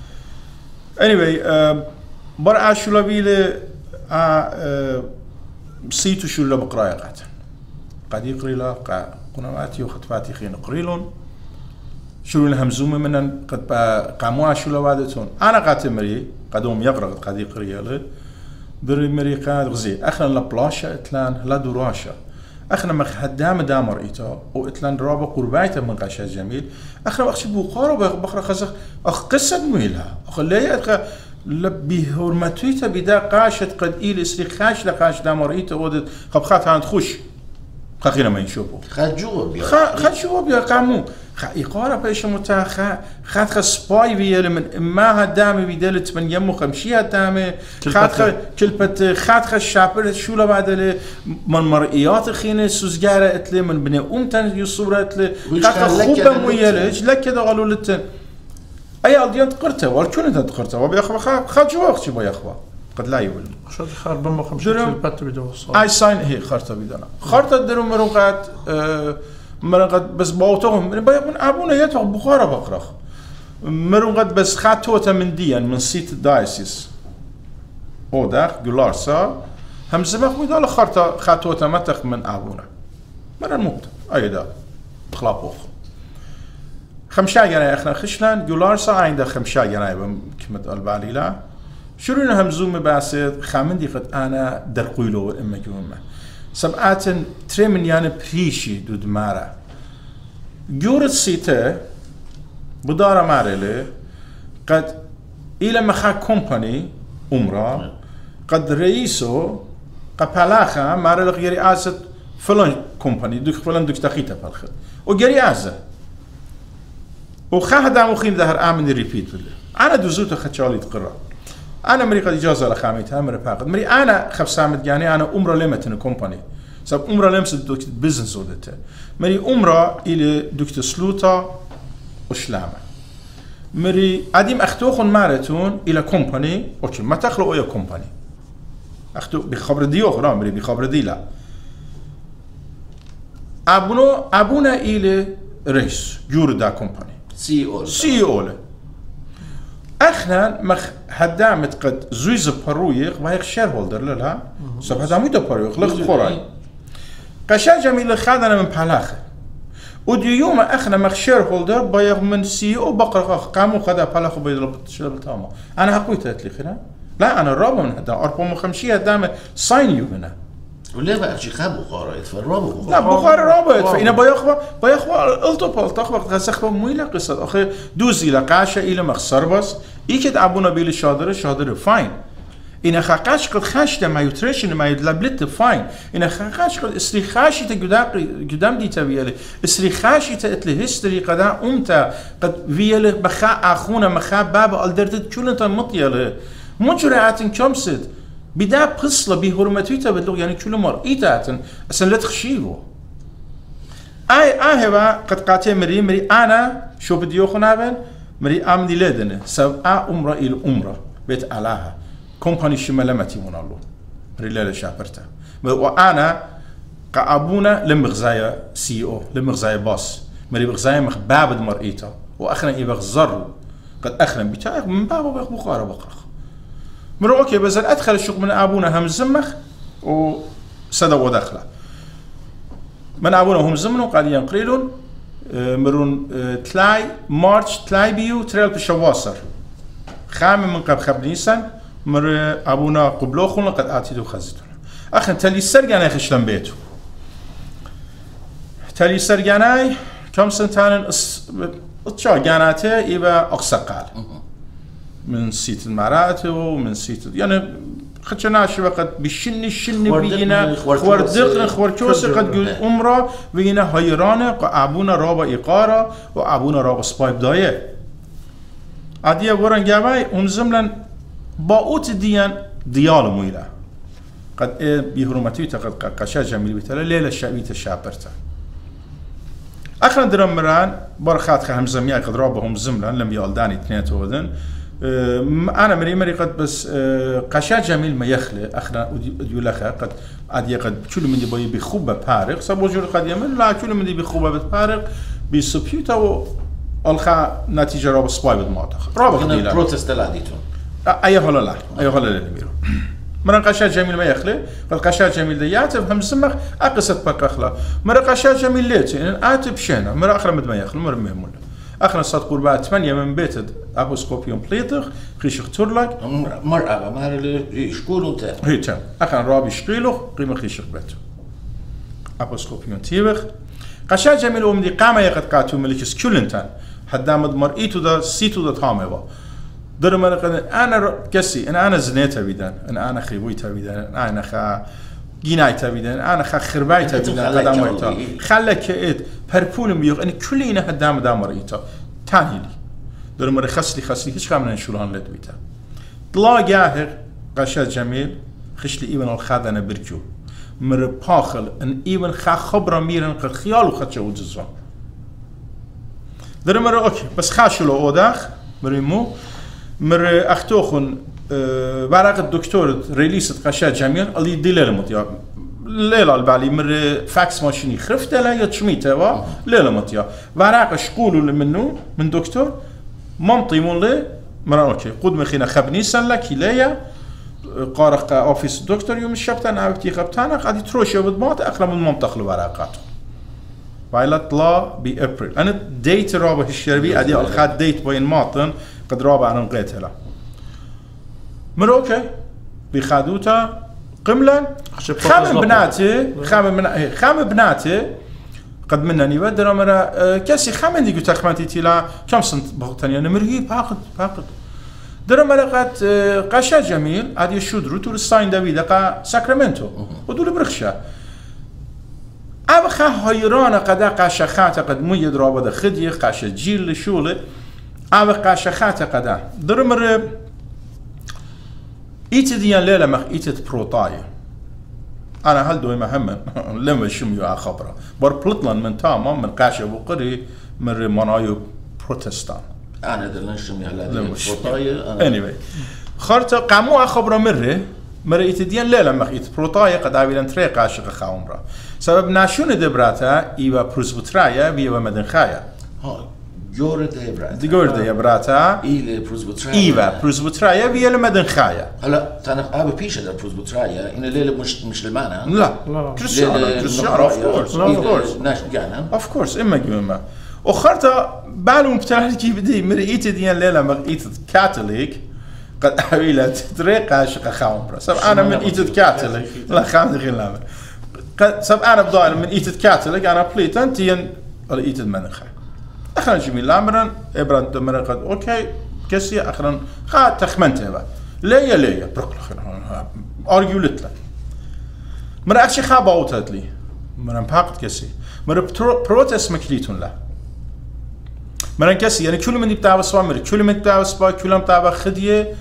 anyway uh, بر عاشولا بيله uh, سيتو شولا بقرايا قات قد يقري لا قا قنواتي وخطفاتي خين قريلون شلون همزومه من قد قاموا عاشولا وادتون أنا قات مري قدوم يقرأ قد يقري له در مري قاد غزي أخرى لا بلاشة إتلان لا دراشة أخنا مخ هدام دامر إيتا وإتلان رابع قربايته من قاشة جميل أخنا أخشي بوقارو بخرا خزخ أخ قصة ميلها أخ لا أخ لبي هرمتويتا بدا قاشة قد إيل إسري خاش لقاش دامر إيتا ودت خب خات هاند خوش خاخينا ما ينشوفوا خات جواب يا خات جواب يا قامو خا إقارة بيش متا خا خات خا سباي بيا من ما هدامي بيدلت من يمو خمشي هدامي خات خا كلبت خات خا الشابر شو بعد له من مرئيات خينة سوزجارة اتلي من بني أمتن يصورة اتلي خات خا خوبة مويلج لك كده قالوا لتن أي ألديان تقرته والكون أنت تقرته وبيا خا خا خات جواب شو بيا خوا قد لا يقول شو خار بما خمسة كلبت بيدو أي ساين هي خرطة بيدنا خرطة درو مروقات أه مرقد بس باوتهم من من أبونا يتوه بخارة بقرخ مرقد بس خاتوته من ديان من سيت الدايسيس هو داخ جلارسا هم زمخ ميدال خرطة خاتوته متخ من أبونا من الموت أيدا خلاص خمسة جناي إحنا خشلان جلارسا عنده خمسة جناي بكمة الباليلا شرنا همزوم باسد خامندي قد أنا درقيلو إما جوما سبعاتن تري مليان بريشي دود مارا جورت سيته بدارة مارلي قد إلى مخا كومباني أمرا قد رئيسو قد بلاخا مارلي غيري آزت فلان كومباني دوك فلان دوك تخيطة بالخد وغيري آزت وخا هدا مخيم ظهر آمن ريبيت بالله أنا دوزوتو خدشالي تقرأ أنا مري قد إجازة لخاميتها مري باقد مري أنا خف سامد يعني أنا أمرا لمتن كومباني سب أمرا لمس دوكت بيزنس ودته مري أمرا إلى دوكت سلوتا وشلامة مري عديم أختوخن مارتون إلى كومباني أوكي ما تخلقوا يا كومباني أختو بخبر دي أخرى مري بخبر دي لا أبونا أبونا إلى رئيس جوردا كومباني سي أول سي أول اخنا مخ هدامت قد زويز برويق وهيك شير هولدر لها سب هدامي دا برويق لغت خوراي قشا جميل خادنا من بحلاخه ودي يوم اخنا مخ شير هولدر بايغ من سي او بقر اخ قامو خدا بحلاخه بيضرب شلب تاما انا حقويت لي خنا لا انا الرابع من هدا أربعمية وخمسين هدامه ساين هنا ولا بقى شي خاب بخارى يتفربوا لا بخارى رابط فإنا بيخوا بيخوا التو بالتخ وقت غسخ مويلة قصة أخي دوزي لقاشة إلى مخسر بس إيكد أبونا بيل شادر شادر فاين إن خاقاش قد خاشته ما يترشن ما يدلبلت فاين إن خاقاش قد إسري خاشته قدام قدام دي تبيله إسري خاشته إتله هيستوري قدام أمتا قد فيله بخا أخونا مخا بابا ألدرت كل أنت مطيله مجرعات كمسد بدا بقصلة بهرمتي تبدلو يعني كل مرة إيتاتن أصلا لا تخشيبه آي آي هبا قد قاتي مري مري أنا شو بدي يخنابن مري آمدي لدنه سب آ أمرا إلى أمرا بيت علاها كومباني شمالمتي من الله مري لا شابرتا وأنا كأبونا لم غزايا سي او لم غزايا باص مري بغزايا مخ بابد مرئيتا وأخنا يبغزر قد أخنا بتاعك من بابه بخارة بقرخ مرو اوكي بس ادخل الشغل من ابونا هم زمخ وسدا ودخله من ابونا هم زمنو قال ينقريلون مرون تلاي مارش تلاي بيو تريل بشواصر خام من قبل خبنيسن مر ابونا قبلو خون قد اتيدو خزتون اخن تلي سرغاناي خشلن بيتو تلي سرغاناي كم سنتان اتشا غاناته يبا اقسقال من سيت المرات ومن سيت يعني خدنا شو وقت بشني شني بينا خوردق خورچوس قد قل عمره بينا هيرانه قابونا رابا ايقارا وابونا رابا سبايب دايه اديه ورن جاوي هم زملن باوت ديان ديال مويلا قد بهرمتي قد قشا جميل بتلا ليله شابيت شابرتا اخر درمران برخات خهم زميا قد رابهم زملن لم يالداني اثنين ودن أنا مري مري قد بس قشا جميل ما يخلي أخنا أديولخا قد أدي قد كل من يبغى بخوبة بارق سبوجول قد يعمل لا كل من يبغى بخوبة بارق بسبيوتا و الخا نتيجة راب سباي بالمعتق راب كنا بروتست لاديتون أيه هلا لا أيه هلا اللي بيرو مرة قشا جميل ما يخلي قد قشا جميل ديات هم سمخ أقصد بقخلا مرة قشا جميل ليت إن آتب شينا مرة آخر مد ما يخلي مرة مهمل اخنا صاد قربات ثمانية من بيت ابوسكوبيون بليتر خيشخ تورلك مرأة ما اللي شكون انت هي تم اخنا رابي شقيلو قيمة خيشخ بيتو ابوسكوبيون تيبخ قشا جميل ومدي قامة يقد قاتو ملكس كلنتان حدامد مرئيتو دا سيتو دا تاميبا در مرقد انا كسي ان انا زنيتا بيدان ان انا خيبويتا بيدان ان انا خا جينايتا بيدان انا خا خربايتا بيدان قداميتا خلك ايت پرپولم بیوق این کلی اینه هدام دام رایتا تانیلی در مر خسلی خسلی هیچ کام نشولان لد بیتا طلا جاهر قشا جميل خشلی ایون الخادنه برجو مر پاخل ان ایون خا خبره میرن قد خیال و خدشه و جزوان در مر اوکی بس خاشلو اوداخ مريمو مر اختوخن ورق الدكتور ريليست قشا جميل اللي ديلر متيا ليلة البالي مر فاكس ماشيني خرفت لا يتشميته وا ليلة متيا ورق شقولو منو من دكتور منطي مون لي مرا اوكي قد مخينا خبني سلا كيليا قارق اوفيس دكتور يوم الشبت انا بتي خبتانا قاعد تروش بدمات اقرب من منطق الورقات بايلت لا بابريل انا ديت رابع الشربي ادي الخاد ديت بين ماطن قد رابع انا لقيتها لا مرا اوكي بخادوتا قملا خام بناتي خام بنا خام بناتي قد منني بدر مرا كاسي خام عندي قلت اخواتي تيلا كم سنت بغتني انا مرغي باقد باقد در مرا قد قشا جميل ادي شودرو تور ساين دافيد قا ساكرامنتو ودول برخشا اب خا هيران قد قشا خات قد مو يدرابه خدي قشا جيل شوله اب قشا خات قد در مرا إيت ديان ليلة مخ إيت بروطاية أنا هل دوي مهمة لما شميو أخبره بار بلطلان من تاما من قاشة وقري من منايو بروتستان أنا دلنا شمي على بروطاية anyway خارتا قامو أخبره مرة مرة إيت ديان ليلة مخ إيت بروطاية قد عبيلن تري قاشة خاومرا سبب ناشون دبراتا إيوا بروزبوترايا بيوا مدنخايا جورد يبراتا ديجورد يبراتا إيل بروزبوترايا إيوا بروزبوترايا بيوا مدنخايا هلا تانا أبى بيش هذا بروزبوترايا إن الليلة مش مش المعنى لا كريستيانو كريستيانو of course of course ناش جانا of course إما جماعة وخرتا بالهم بتاعي كيف بدي مريت ديان ليلة مريت كاثوليك قد أويلت طريقة عشق خاوم سب أنا من إيت كاثوليك لا خام غير لا قد سب أنا بضايل من إيت كاثوليك أنا بليتن تين إيت المنخة أخرا جميل لامرن إبران دمر قد أوكي كسي أخرا خا تخمنته بقى ليه ليه برقل خير أرجو لتلا مرة أشي خا باوتات لي مرة بحقت كسي مرة بروتست مكليتون لا مرة كسي يعني كل من يبتاع بسوا مرة كل من يبتاع بسوا كل من يبتاع خدية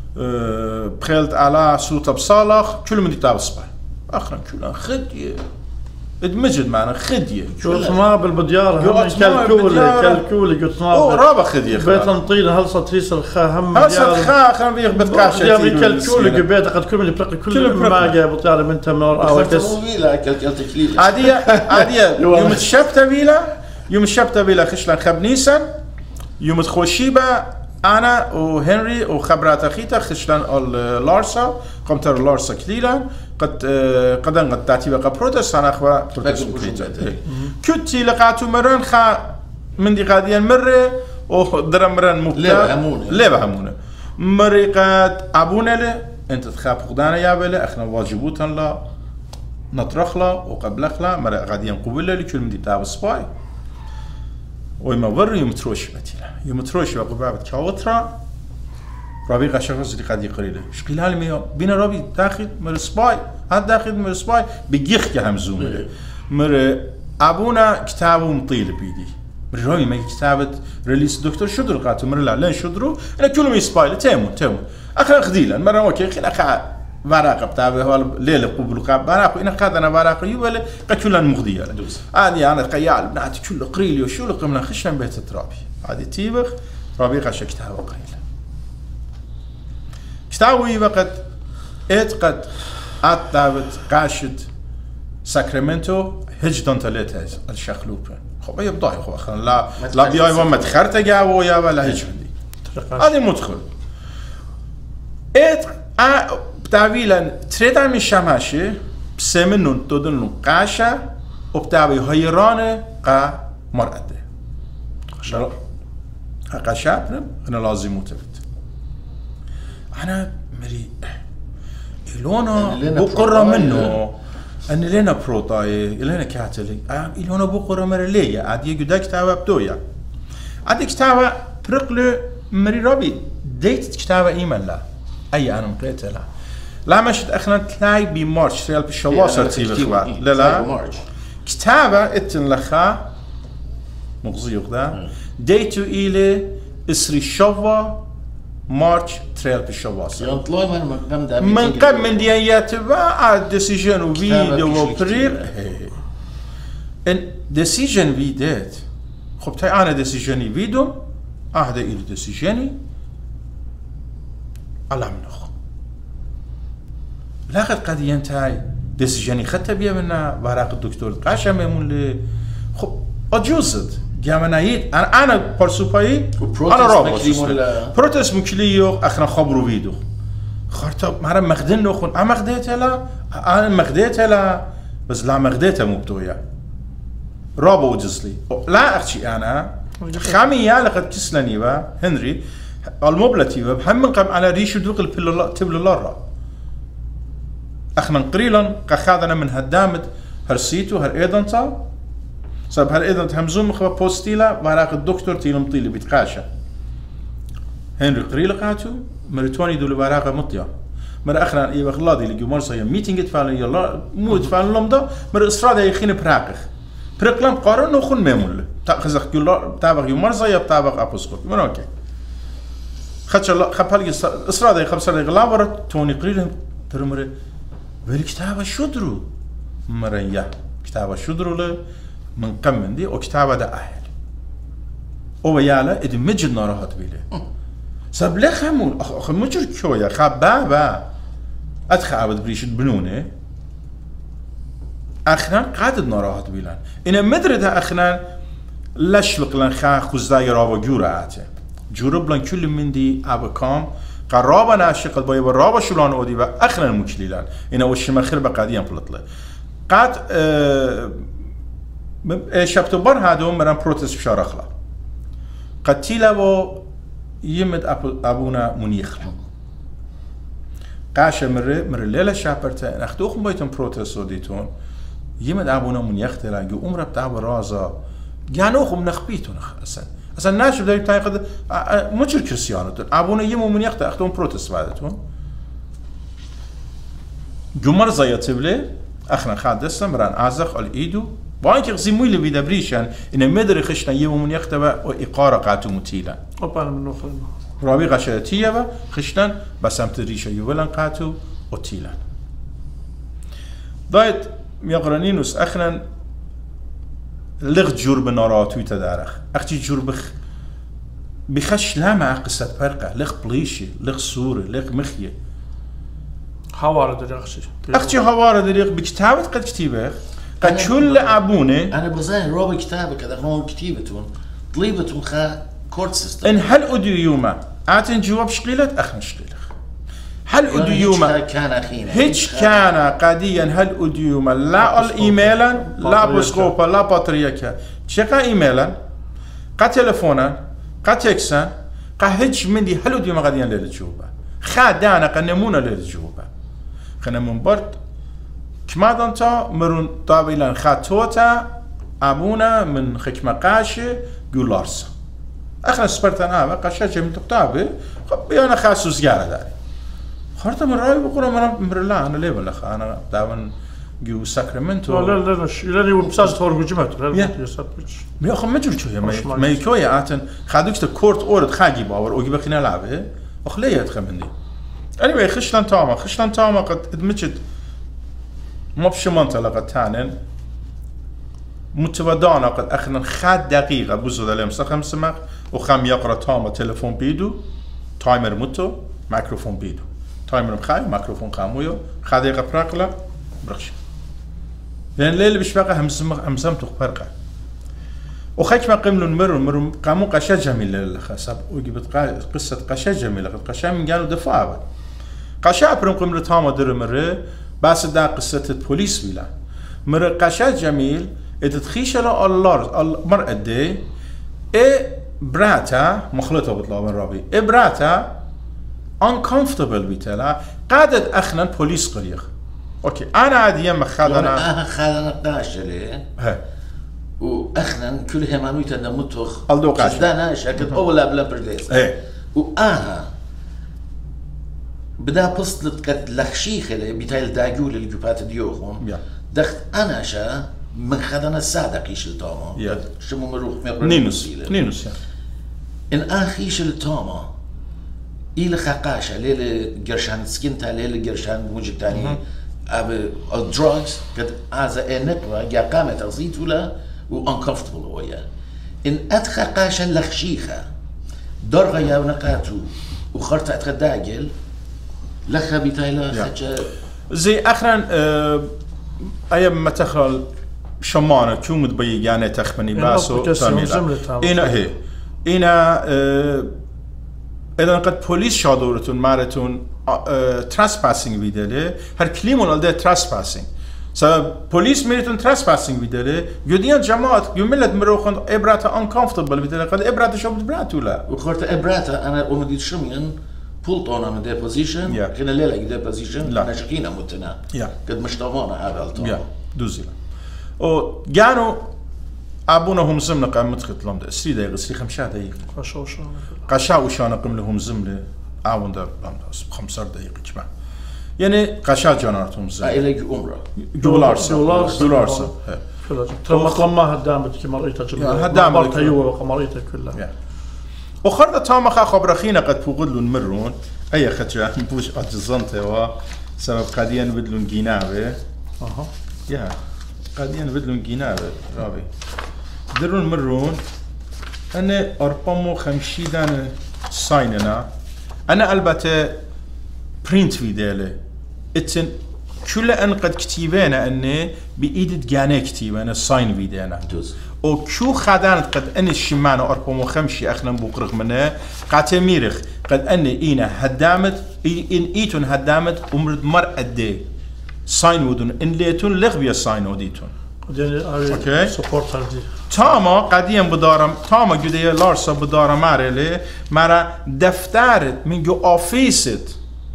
بخيلت على صوت بصالح كل من يتابع الصباح اخرا كلها خديه ادمجد معنا خديه قلت ما بالبديار هم كالكولي كالكولي قلت ما او رابع خديه بيت نطيل هلصة تريس الخا هم هلصة الخا خلينا بيخ بتقاشة يا كالكولي قبيت قد كل من بلقي كل ما جاء بطيارة من تمر او كس عادية عادية يوم الشبتة بيلا يوم الشبتة بيلا خشلان خبنيسا يوم تخوشيبا أنا وهنري وخبرات أخيتا خشلان لارسا قمتر لارسا كليلا قد قدن قد تعتيبا قبروتس أنا أخوة بروتس مكليتا كنتي لقاتو مران خا من دي غاديا مرة ودرم مران مبتا ليه همونة ليه همونة مري قد أبونا له أنت تخاف قدانا يابله أخنا واجبوتا لا نطرخ لا وقبلخ لا مرة غاديا قبلة لكل من دي بتاع سباي ويما ور يوم تروش بتيلا يوم تروش وقبابة كاوترا رابي غشاش اللي قاعد يقريله شقيل هالمية بين رابي داخل مر سباي هاد داخل مر سباي بيجيخ كهمزوم مر أبونا كتابه مطيل بيدي مر رابي ما كتابة ريليس دكتور شدر قاتو مر لا لين شدرو أنا كلهم يسباي تيمو تيمو أخر خديلا مرة اوكي خل أخا باراقة بتاعه هو ليلة قبل قاب باراقة إن قادنا باراقة يولا كلنا مغدية هذه أنا قيال بنعت كل قريلي وشو لقمنا خشنا بيت الترابي هذه تيبخ ترابي غش كتاب قريل كتابي وقت اتقد أتدابت قاشد ساكرامنتو هجدون تلاتة الشخلوبة خب يبضاي خو أخنا لا لا بياي وما تخرت جاو يا ولا هجندي هذه مدخل ات بتعويلا تريدا من شماشي بسمنون تودنون قاشا وبتعوي هيرانه قا مرأده قاشا قاشا بنم أنا لازم متبت أنا مري إلونا بقرة منه أن لنا بروتاي لنا كاتلي إلونا بقرة مرلية عادي يجدا كتابة بدويا عادي كتابة برقل مري ربي ديت كتابة إيمان لا أي أنا مقيت لا لا مشت أخنا تلاقي بمارش سيال بالشواصر تيب الخوات لا لا كتابة اتن لخا مغزي يقدا ديتو إلي إسري شوا مارش تريال بالشواصر يطلع من مقام ده من قبل من ديانيات بقى ديسيجن وفيديو وبرير ان ديسيجن فيديت خب تاي أنا ديسيجني فيديو أهدا إلي ديسيجني على منخ لا قد قد ينتهي ديسيجني خدت بيا منا ورق الدكتور قاشا ميمون لي خب أجوزت جامعنا يد أنا أنا برسوباي أنا رابط بروتست مكليو أخنا خبرو فيديو خرطب مرة مخدن نخون أنا مخديتها لا أنا مخديتها لا بس لا مخديتها مبتويا رابو جزلي لا أختي أنا خامي يا لقد كسلني با هنري المبلتي بهم قام على ريش دوق البل تبل الله أخنا قريلا قخذنا من هدامد هرسيتو هر إيدنتا صاب هر إيدنت همزوم مخبا بوستيلا وراق الدكتور تيلم طيلي بيتقاشا هنري قريلا قاتو مرتوني دول وراق مطيا مر أخنا إيه بخلادي اللي جمرسا يا ميتينج تفعل يلا مو تفعل لهم ده مر إسراد يخين براقخ برقلام قارن نخون ميمول تأخذ كل تابع يمرسا يا تابع أبوسكوت من أوكي خدش الله خبالي إسراد يخبصر يغلا ورا توني قريلا ترمر ولی کتاب شدرو مریا کتاب شدرو له من قمن دي او کتاب ده اهل او يالا اد مجد ناراحت بيله سب لخمون اخ مجر كويا خب بابا ادخ عبد بريش بنونه اخنا قاعد ناراحت بيلان ان مدرده اخنا لش بقلن خا خوزداي رابا جوراته جورو بلان كل من دي ابكام قرابة ناشق الباي والرابة شلون أودي بقى أخنا المكليلان إنه وش ما خرب قاديان فلطله قاد أه شبتبر هادو مران بروتست بشارخلا قد تيلابو يمد أبونا منيخلا قاشة مرة مرة ليلة شابرتا ناخدوخم بايتون بروتست وديتون يمد أبونا منيختلا جو أمره بتاع برازا جانوخم نخبيتون أصلا أصلا ناشف ده بتاعي قد مجر كريستيانو أبونا يمو من يقطع أختهم بروتست بعدتهم جمر زي تبلي أخنا خاد دسنا مران أزخ الإيدو وانك يغزموا اللي بيدبريشان إن مدري خشنا يمو من يقطع وإقارة قاتو متيلا أبانا من نخل رابي غشاتية و خشتن بسمت ريشة يولن قاتو وتيلن دايت ميقرنينوس أخنا لغ جرب ناراتوي تدارخ أختي جربخ بخش لما قصة فرقة لغ بليشي لغ سورة لغ مخية هوارد دريقشي أختي هوارد دريق بكتابة قد كتيبه قد كل أبوني أنا بظاهر روبي كتابة كذا هون كتيبتون طليبتون خا كورت سيستم إن هل أدو يوما آتن جواب شقيلت أخن شقيلة هل أدو يوما كان أخينا هيج كان قاديا هل أدو يوما لا الإيميلا لا بسكوبا لا بطريقة شقا إيميلا قا تلفونا قا تكسا قا هيج مندي هل أدو يوما قاديا للجوبة خا دانا قا نمونا للجوبة خنا من برد كما دانتا مرون طابيلا خا توتا أبونا من خكمة قاشي قولارسا اخنا سبرتان هذا قشاشه من تقطابه خب انا خاصو زياره داري خرطه من راي بقول انا مرلا انا ليه ولا انا داون جو ساكرامنتو لا لا لا لا بساز تور جمعت لا يسبج مي اخ ما جرتو يا ما يكويا اتن خادوك تا كورت اورد خاجي باور او بخينا لعبه اخ ليه تخمندي اني ما خشلان تاما خشلان تاما قد ادمجت ما بشمنت لقد تانن متودانا قد اخنا خد دقيقه بوزو دلم سخم سمخ وخم يقرا تاما تلفون بيدو تايمر متو ميكروفون بيدو تايمر مخاي ميكروفون خامويو خديقه براقلا برخش لان ليل بش بقى همسم همسم تخبرقه وخيك ما قملون مر مر قامو قشا جميل للخسب وجبت قصه قشا جميل قد قشا من قالوا دفاع قشا برم قمل تاما در مره بس دا قصه البوليس ولا مر قشا جميل اتتخيش له الله المرأة دي اي براتا مخلطة بطلع من رابي اي براتا uncomfortable بيتلا قادت اخنا بوليس قريخ اوكي انا عاديا مخادنا انا خادنا قاشلي ها واخنا كل همانوي تنمتخ الدو قاش دانا شكت اول قبل برديس ايه واها بدا بسطلت قد لخشيخ اللي بيتايل داجول اللي جوبات ديوخون دخت انا شا من خدنا السادة قيش التاما شمو مروح نينوس نينوس إن آخيش التاما إلى خاقاشة ليلة قرشان سكنتا ليلة قرشان موجب تاني أب الدراجز قد عازا إيه نقرأ جا قامت أغزيت ولا و uncomfortable ويا إن أتخاقاشة لخشيخة درغا يا ونقاتو وخرطة أتخداقل لخا بيتايلا خجا زي أخرا أه أيام ما تخل شمانة شو متبي يعني تخمني باسو تاميلا إنا هي إنا اه إذا قد بوليس شادورتون مارتون اه تراسباسينج بيدله هر كلمة لده تراسباسينج سبب بوليس ميرتون تراسباسينج بيدله يوديان جماعة يوملت مروخن إبراتا uncomfortable بيدله قد إبراتا شو بتبراتو لا وخرت إبراتا أنا أمديت شمين بولت أنا من ده بوزيشن خلينا ليلة ده بوزيشن أنا شكينا متنا قد مش طمانا هذا الطمع دوزيلا او جانو ابونا هم زمنا قام متخت لهم ده سري دقيقه سري خمسة دقيقه قشا وشان قشا وشان قم لهم زمله اون ده خمسة دقيقه جماعه يعني قشا جانرتهم زم الى عمره دولار دولار ترى ما هدامت كما رأيتها جمله هدامت ايوه قمريتها كلها وخرد تاما خا خبرخينا قد فوقدلون مرون اي خجا بوش اجزنته و سبب قديان بدلون جيناوي اها يا قديان بدلون جيناوي رابي درون مرون انا اربعمو خمشيدان سايننا انا البته برينت فيديله اتن كل ان قد كتيبانا اني بايد جاني كتيبانا ساين فيدينا او شو خدانت قد ان الشمانة اربعمو خمشي اخنا بوقرق منه قاتميرخ قد ان اينا هدامت ان ايتون هدامت امرد مرأة دي ساين ودون ان ليتون لغبيا ساين وديتون اوكي سبورت هردي تاما قديم بدارم تاما جديه لارسا بدارم مارلي مرا دفترت من جو آفيست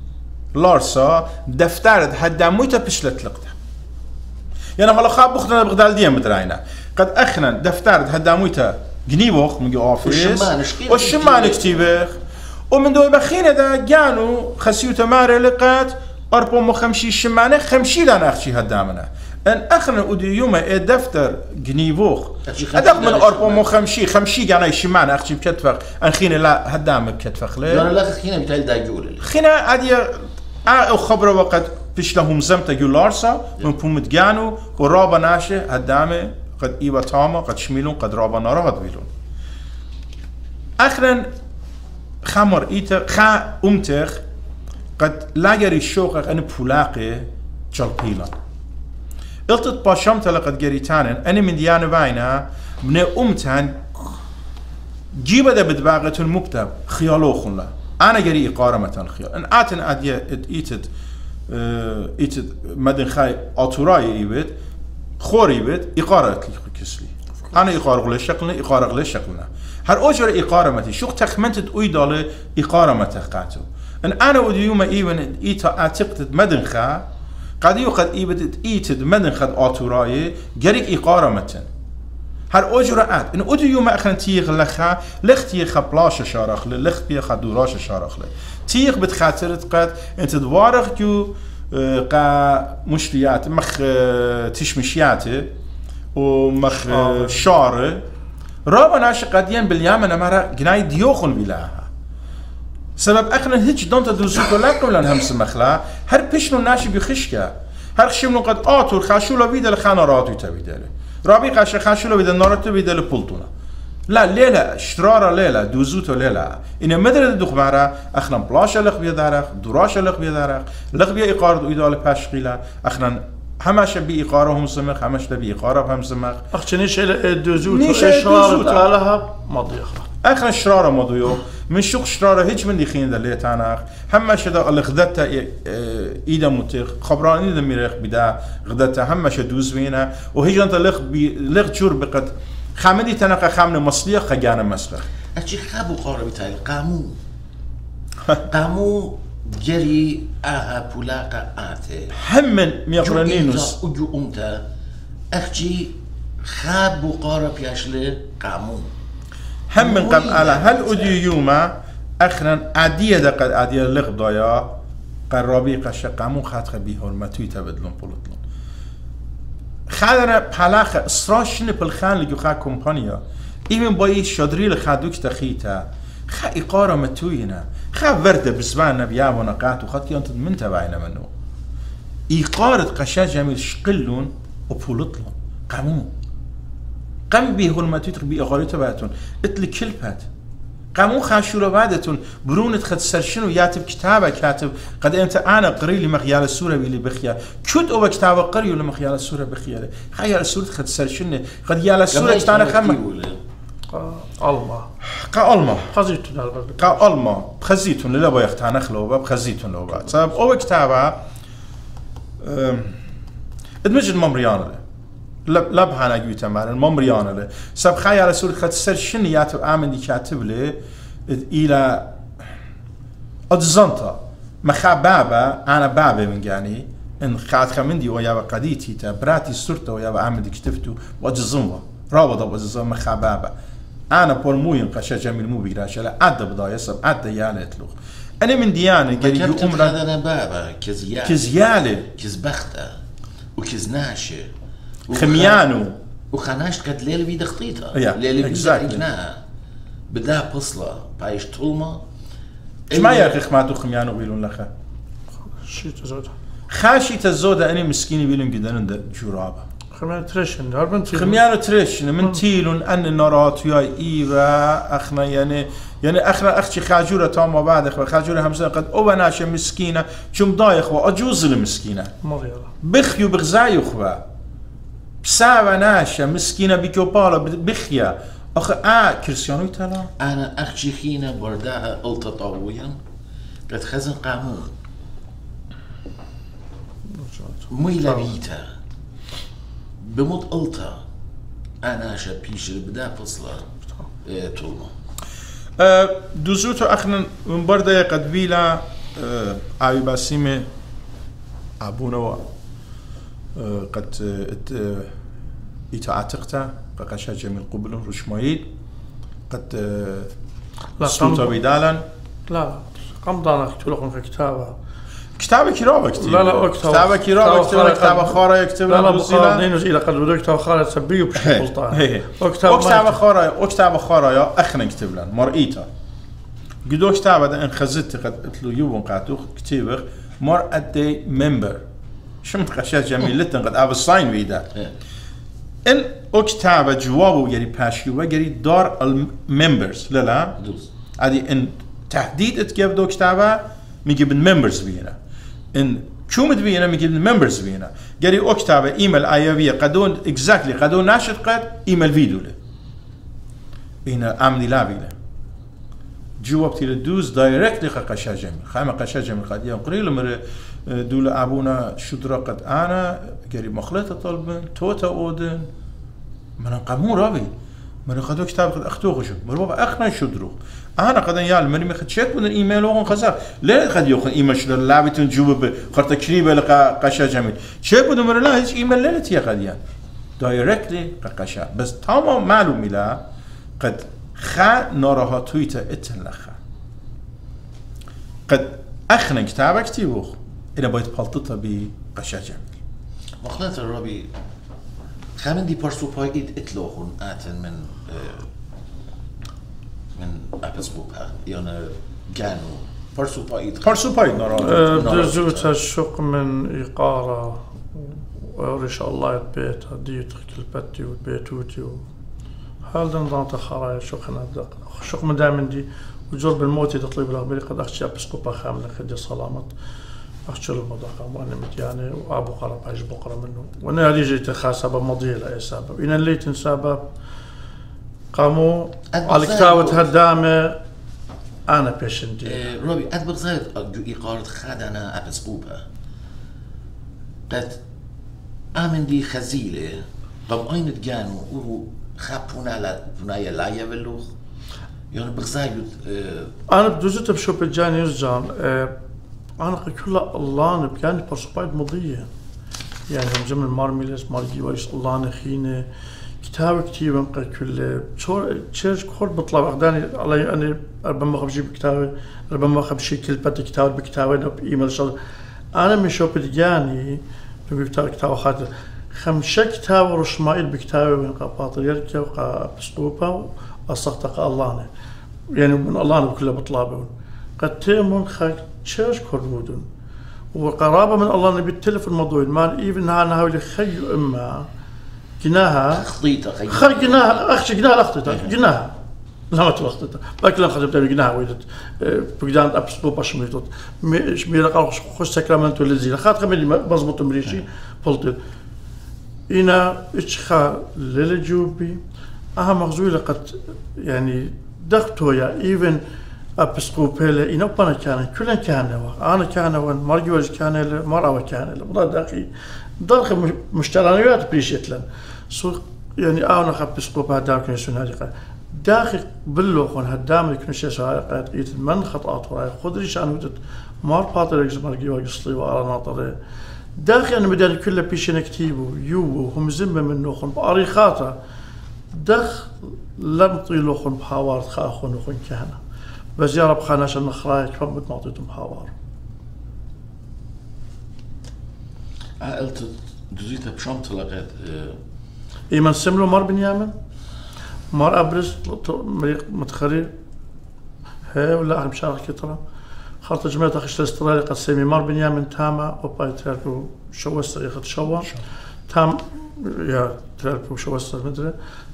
لارسا دفترت هدامويتا بشلت لقده يعني هلا خاب بخدنا بغدال ديم مدراينا قد اخنا دفترت هدامويتا جنيبوخ من جو آفيس والشمان كتيبخ ومن دو بخينا دا جانو خسيوتا مارلي قد أربعمو خمشي شمانه خمشي دان أخشي هدامنا ان اخنا ادي يوم دفتر جنيفوخ ادق من أربعة مو خمشي خمشي يعني شمعنا اختي بكتفخ انخينا لا هدام بكتفخ ليه انا لا خينا بتاع داجول خينا ادي او خبره وقت فيش لهم زمت جولارسا من بومت جانو ورابا ناشه هدامه قد ايوا تاما قد شميلون قد رابا نارا قد بيلون اخرا خمر ايتا خا امتخ قد لاجري الشوق ان بولاقي جلبيلا قلت باشمت لقد جريتان انا من ديانه باينه من امتان جيبه ده بدباغه المكتب خيالو خلا انا جري اقارمه خيال ان اتن ادي ايتد ايتد مدن خاي اطوراي ايبت خوري بيت اقاره كسلي انا اقاره غلا شكلنا اقاره غلا شكلنا هر اجر اقارمتي شو تخمنت اويداله اقارمته قاتو ان انا وديوم ايفن ايتا اعتقد مدن خا قد يقد ايبت ايتد مدن خد اطوراي جري اقارمتن هر اجرات ان وديوم اخن تيغ لخا لختي خبلاش شارخ لخت بي خدوراش شارخ تيغ بتخاطرت قد انت دوارخ جو قا مشتيات مخ تشمشياته ومخ شاره رابا ناش قديان باليمن مرة جناي ديوخن بلاها سبب اخنا هيج دونت دوزوكو لاكم لان همس مخلا هر بيشنو ناشي بخشكا هر خشمنو قد آتور خاشولا بيدا لخانا راتو تبيداله رابي قاش خاشولا بيدا نارتو بيدا لبولتونا لا ليلة شرارة ليلة دوزوتو ليلة إن مدرد دوخ معرا أخنا بلاشة لخ بيدارخ دراشة لخ بيدارخ لخ بي إقارة إيدال باشقيلة أخنا همش بي إقارة هم سمخ همش بي إقارة هم سمخ أخش نيش دوزوتو شرارة لها مضيخة أخنا شرارة مضيو من شوق شرارة هيج من دي خين دلية تاناخ همش دا اللي غدتا إيدا متخ خبراني دا ميريخ بدا غدتا همش دوز بينا وهيج أنت لخ بي لخ جور بقد خامدي تنقى خامن مصلية خجانا مسخ. أشي خابو قارب تاعي قامو قامو جري آها بولاقة آته. هم ميقرنينوس. أجو أمتا أشي خابو قارب ياشله قامو. هم قم على هل أدي يوما أخرا عادية دقت عادية لغضايا قرابي قش قامو خات خبيه المتوي تبدلون بولتلون. خادنا بحلاخ إسراشني بالخان اللي جوخا كومبانيا إيمن باي شادري لخادوك تخيتا خا إقارة متوينا خا ورده بزبان نبيا ونقات وخطي أنت من تبعنا منه إقارة قشا جميل شقلون وبولتلون قامون قام بيه المتوي تخبي إقارة تبعتون اتلي كلبات قامون خاشورة بعدتون برونت خد سرشنو ياتب كتابة كاتب قد انت انا قري لي مخيال السورة بيلي بخيال كد او كتابة قري ولا مخيال السورة بخيال خيال السورة خد سرشنو قد يال السورة كتانا خم ألما قا ألما خزيتون هالبرد قا ألما خزيتون لا بيختانا خلوبا بخزيتون لو بعد سبب او كتابة ادمجد ممريانا له لا بهانا جويتا مال الممريانا له سب خيال السورة خد سرشنو ياتب آمن دي كاتب له إلى أدزنتا مخا بابا أنا بابا من يعني إن خات خمندي ويا بقديتي تبراتي السرطة ويا بعمل كتفتو وأجزموا رابطة وأجزم مخا بابا أنا بول موين قشة جميل مو بيراش لا عدى بداية سب عدى يالي تلوخ أنا من ديانة قال يو أمرا هذا بابا كزيالة كزيالة كزبختة وكزناشة خميانو وخناش قد ليلة بيد خطيطة yeah, ليلة بيد exactly. عجناها بدها بصلة بايش طولما إيش ما يا أخي خماتو خميانو بيلون لخا شي تزود خاشي تزودة أنا مسكيني بيلون جدا جرابة خميانو تريشن هربن خميانو تريشن من تيلون أن النارات ويا إيرا أخنا يعني يعني أخنا أختي خاجورة تاما بعد أخوة خاجورة همسان قد أو ناشة مسكينة شم ضايخ وأجوز المسكينة مريضة بخيو بغزايو خوا بساوة ناشة مسكينة بيكوبالا بخيا أخي آه كريستيانو تلا أنا أخشي خينا برداها قلت طاويا قد خزن قامون ميلا بيتا بموت قلتا أنا شابيش بدا فصلة إيه طولما أه دوزوتو أخنا من بردا قد بيلا أه عبي باسيمي أبونا و أه قد أه إيتا عتقتا قاشا جميل قبل رشمايد قد لا سلطة بيدالا لا قم دانا اختلقهم في كتابة كتابة كيرابة كتير لا لا أكتب كتابة كيرابة كتير كتابة خارة يكتب لا لا بخار نينوز إلى قد بدو كتابة خارة تسبيه بشكل طاعة كتابة خارة كتابة خارة يا أخنا يكتب لنا مرئيتا قدو كتابة ده إن خزت قد قتلو يوم قاتو كتيبه مر أدي ممبر شو متخشى جميل لتن قد أبى الصين بيدا إن كتابة جوابه يري باشيو ويري دار الممبرز لا لا هذه إن تحديد اتجاب دو كتابة ميجيب الممبرز بينا إن شو متبينا ميجيب الممبرز بينا جري أو كتابة إيميل آيوية قدون إكزاكتلي قدون ناشط قد إيميل فيديو له هنا أمني لا بيله جواب تيل دوز دايركتلي قشا جميل خامة قشا جميل قد يوم قريل مر دول أبونا شدرا قد أنا جري مخلطة طلبن توتا أودن من قامون رابي من قدو كتاب قد أختوه شو مربوب أخنا شدرو أنا قد يال مني مخد شيت من الإيميل وهم خسر لا قد يوخن إيميل شدر لعبتون جواب خرطة كريبة لقى قشا جميل شيء بدو مر لا هيش إيميل لا تيا قد يال دايركتلي قشا بس تمام معلومي لا قد خا نارها تويتا اتنلخا قد أخنا كتابة كتيبوخ إلا بايت بلطتها بقشا جميل مخلط الربي خامن دي برسو باي إد إتلوخون آتن من من أبسبوبها يعني جانو برسو باي إد برسو باي نارها دزوت الشق من إقارة ورش الله البيت ديت كلبتي وبيتوتي هذا نظام تخارج شق نبدأ شق من دائما دي وجرب الموت تطلب الأخبار قد أخشى أبسبوبها خامنة خدي صلامت أخشى المضاقة وأنا متياني وأبو قرب عايش بقرة منه وأنا هذه جيت خاسبة مضية لأي سبب إن اللي تنسبب قاموا على كتابة هدامة أنا بيشندي إيه روبي أدبر زايد أجو إقارة خادنا أبسبوبها قد آمن دي خزيلة قام أين تجانو وهو خابونا لا بنايا لا يبلوخ يعني بغزايد أنا بدوزت بشوف الجاني يرجعن أنا كل الله نبكاني برسوبايد مضية يعني هم جمل مارميلس مارجي ويش الله نخينه كتاب كتير من كل شو تشيرش كل بطلع وحداني علي أنا ربما خبشي بكتاب ربما خبشي كل بات كتاب بكتاب أنا بإيميل شغل أنا من شوف الجاني بكتاب كتاب خاطر خمسة كتاب ورشمائل بكتاب من قباطر يركب وقبسطوبة وأصدق الله يعني من الله بكله بطلابون قد تيمون خاك تشيرش كرمودن وقرابة من الله نبي التلفون موضوع ما إيفن هانا هاولي خي إما جناها خطيطة خي خي جناها أخشى جناها أخطيتها جناها لا ما تلخطيتها لكن لما خدمت بي جناها ويدت بقدان أبسطو باش ميتوت مش ميرا قال خوش سكرامنتو للزينة خاط خميلي مضبوط مريشي فلتل إنا إشخا للجوبي أهم مغزولة قد يعني دختو يا إيفن أبسقوبيله إنه بنا كان كلن كان أنا كان وان مرجوج كان مرة وكان الموضوع داخل داخل مشتريات بريشتلن سو يعني أنا خب بسقوب هذا كن سنادقة داخل بلوخون هدام يكون شيء سائق يت من خطأت وراي خدري شان ودت مار باتر يجز مرجوج يصلي وأنا ناطره داخل أنا بدي كله بيشين كتيبو يو هم زمة منه خن بأريخاته دخ لم طيلوخن بحوار خاخون وخن كهنا بس يا رب خاناش النخرايك فبت معطيتهم حوار قلت دوزيتها بشمت لقيت إيمان سملو مار بنيامن مار أبرز متخري هي ولا أهم شارك كترة خاطر جماعة أخشت الاسترالي قد سيمي مار بنيامن تاما وباي ترالبو شوستر ياخد شوا تام يا ترالبو شوستر مدري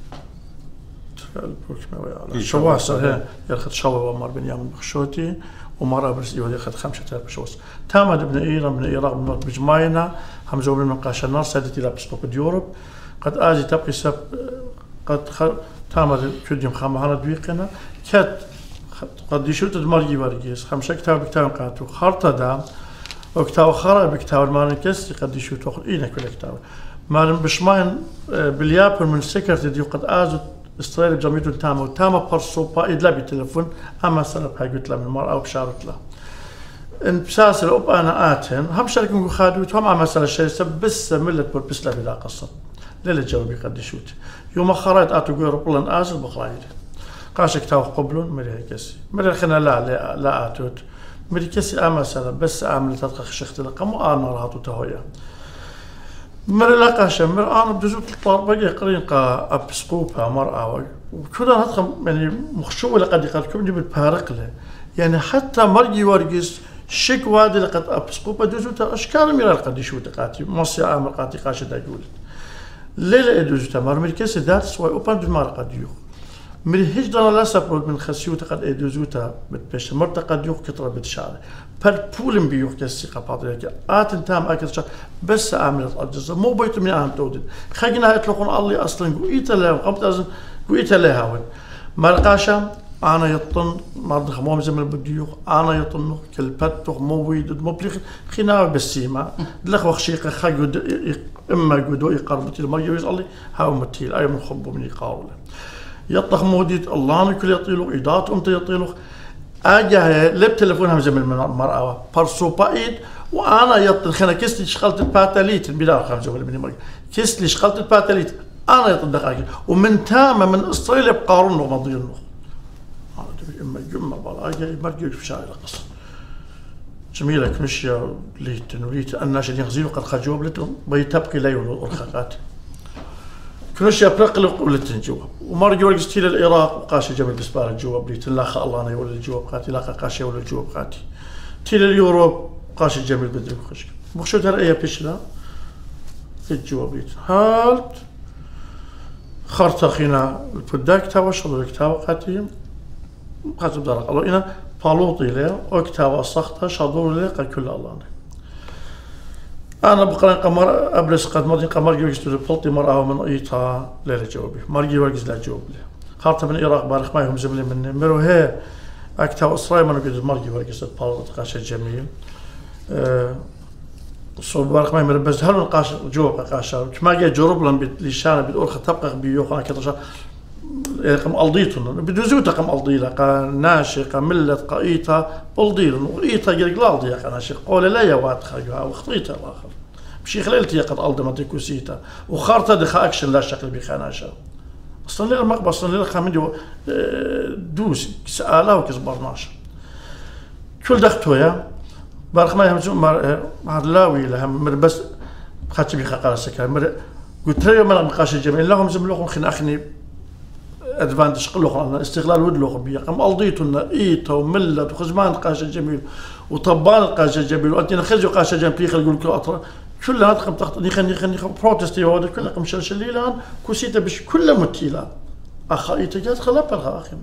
شواسر هي ياخد شوا ومار بنيامن بخشوتي ومار أبرز ياخد خمسة ترالبو شوستر تاما ابن إيران من إيراق من بجماينا هم زوبين من قاش النار سادتي لابس بوكد يوروب قد آجي تبقي سب قد خ... تاما كديم خامهانا دويقنا كات قد يشوت المرجي ورجيس خمسة كتاب كتاب قاتو خرطة دام وكتاب خرا بكتاب المارن كسي قد يشوت أخر إينا كل كتاب مارن بشماين باليابر من سكرتي دي قد آجي استرالي بجميتو تاما وتاما برسو با إدلا بتلفون أما سنة هاي قلت له من المرأة وبشارت له إن بساس الأب أنا آتن هم شارك من خادوت هم عم مسألة شيء سب بس ملت بس لا بلا قصة ليلة جوابي قد يشوت يوم خريت آتو جور بلن آسل بخرايد قاش كتاب قبلون مري هيكسي مري خنا لا لا لا آتوت مريكسي آما سنة بس آمن تدقى خشخت لقا مو آنا رهاتو تهويا مر لقا شمر أنا بدزوت الطار بقي قرين قا أبسقوبها مرأة وكنا هتخم يعني مخشوة لقد يقالكم جبت بارق له يعني حتى مرجي ورقس شك وادي لقد أبسقوبها دزوتها أشكال ميرا لقد يشو تقاتي مصي آمر قاتي قاشة داقولت ليلة دزوتها مر مريكسي ذات سواي أوبان دمار قد يوخ مري هجدنا لا سبب من خسيوتا قد ادوزوتا بتبش مرت قد يوخ كتر بتشعر بل بولم بيوخ كسي قباطريك آتن تام أكثر بس عملت الجزء مو بيت من أهم تودد خجنا يطلقون الله أصلا قويت له قمت أزن قويت له هون مرقاشا أنا يطن مرض خموم زمن بديوخ أنا يطن كل بتوخ مو ويد مو بليخ خنا بالسيما دلخ وخشيقة خجود إما جودو يقربتي المرجو يصلي هاو متيل أي من خبو من يقاوله يطلق موديت الله كل يطيلو إيدات أنت يطيلو أجا لب تلفونها زمن من المرأة برسو بايد وأنا يطل خنا كيستي شغلت الباتاليت البلاد خمسة ولا من المرأة كيستي شغلت الباتاليت أنا يطل دقائق ومن تامة من إسرائيل بقارن ومضير له أنا تبي إما جمع بالله أجا مرجع في شارع القصة جميلة كنشيا ليت نريد أن ناشد يخزينه قد خجوب لتهم بيتبقي لا يولو الخاقات كنشيا برقلق ولتن جوا ومرجع ورقس تيل العراق وقاشة جبل بسبار الجواب ليت لا خا الله أنا يولي الجواب قاتي لا قاشة ولا الجواب قاتي تيل اليوروب قاشة جبل بدري خشك مخشوت هالأيا بيشلا في الجواب ليت هالت خرطة خينا البداك تاوى شغل الكتاب قاتي قاتب دارق الله إنا بالوطي له وكتاب السخطة شادور له قال كل الله أنا بقرأ قمر أبرز قد ماضي قمر جوجس تلبطي مرأة من أيتها ليلة جوابي مرجي ورجز لا جواب له خارطة من العراق بارخ ما يهم زملي مني مرو هي أكتاب إسرائيل من قد مرجي ورجز تبالط قاشة جميل أه صوب بارخ ما يمر بس هل نقاش جواب قاشة كما جاء جرب لهم لشانة بتقول تبقى بيوخ أنا كده قم ألضيتون بدوزوتا قم ألضيلا قا ناشي قا ملة قايتا ألضيلن وإيتا جرق لا ألضيا قا ناشي قول لا يوات خاجوها وخطيتا الآخر بشي خليلتي قد ألضي منطيكو سيتا وخارتا دخا أكشن لا شكل بخاناشا أصلا ليلة مقبا أصلا ليلة خامدي دوس سآلا وكزبرناشا كل دختويا بارخ ما يهمزون مع اللاوي لهم مر بس خاتي بيخا قال سكا مر قلت لهم من نقاش الجميل لهم زملوهم خن أخني ادفانتج قلوخ استغلال ودلوخ بيا قام الضيتنا ايتا وملت وخزمان قاشة جميل وطبان قاشة جميل وانت نخرجوا قاشة جميل يقول لك اطرا كلها تقم تخط نخني خني بروتستي هذا كله قم شلشليلان كوسيتا بش كله متيلا اخا ايتا جات خلا برها اخي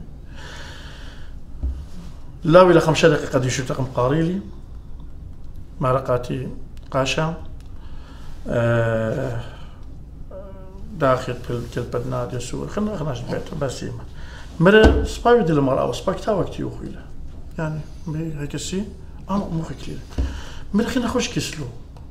لا ولا خمس دقائق قد يشوف تقم قاريلي مرقاتي قاشة أه داخل في البنات يسوع خلنا خلاص بيته بس يما مرة سبايو دي المرأة وسباي كتاب وقت يوخيله يعني هيك السي أنا مو كتير مرة خلنا خوش كسلو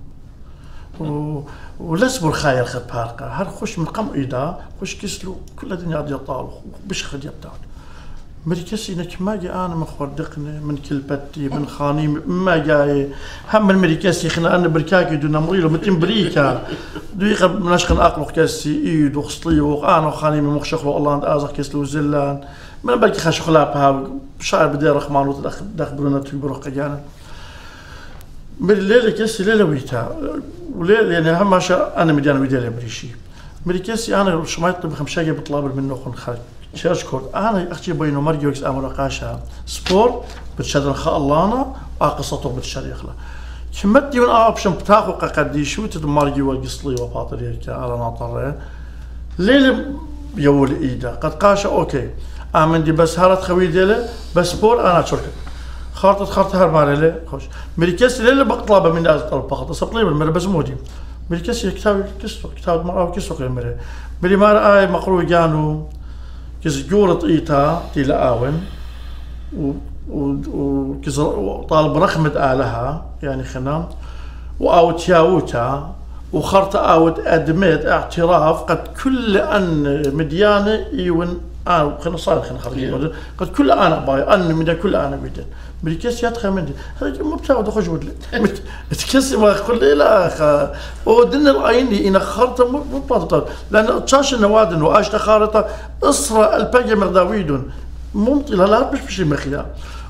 و ولسبر خير خد بارقة هر خوش من قم إيدا خوش كسلو كل الدنيا دي طالو بش خد يبتعد مرة كسي إنك ما جاء أنا مخوردقني من كلبتي من خاني ما جاي هم المريكاسي خنا أنا بركاكي دون مريلو متين بريكا دقيقة منشخن أقلق كاسي إيد وخصلي وأنا وخاني من مخشخلو الله عند أزق كسلو زلان من بالك خاش خلابها شعر بدي رخمان وتدخلونا تبروق جانا من الليلة كاسي ليلة ويتا وليلة يعني هم شاء أنا مديانا ويديا بريشي مريكاسي أنا شمايط بخمشاجي بطلاب منه خن خارج شارج كورد أنا أختي بينو مرجوكس أمر قاشة سبور بتشدر خا اللهنا أقصته بتشري خلا كمدي من أوبشن بتاخو قدي شو تدمرجي وقصلي وباطري على ناطره ليل يول إيدا قد قاشة أوكي آمن دي بس هارت خوي ديله بس سبور أنا شركة خارطة خارطة هرمارة خوش مريكاس ليل بطلبه من أزل البقطة سبلي بالمرة بس مودي مريكاس كتاب كسر كتاب مرة كسر كلمة مري مرة آي مقروي جانو كز جورة إيتا تيلا آون و وكز طالب رخمة آلها يعني خنام وأوت ياوتا وخرط أوت أدميت اعتراف قد كل أن مديانة يون أنا خنا صار خنا خرجين قد كل أنا باي أن من كل أنا بيدن بريكاس يدخل من دي هذا مو بتاع ده خش ودلي متكسي ما كل لا خ ودنا العين إن خرطة مو بطل لأن تشاش النوادن وأش خارطة إسرة الباقي مرداويدون ممطلة لا مش بشي مخيا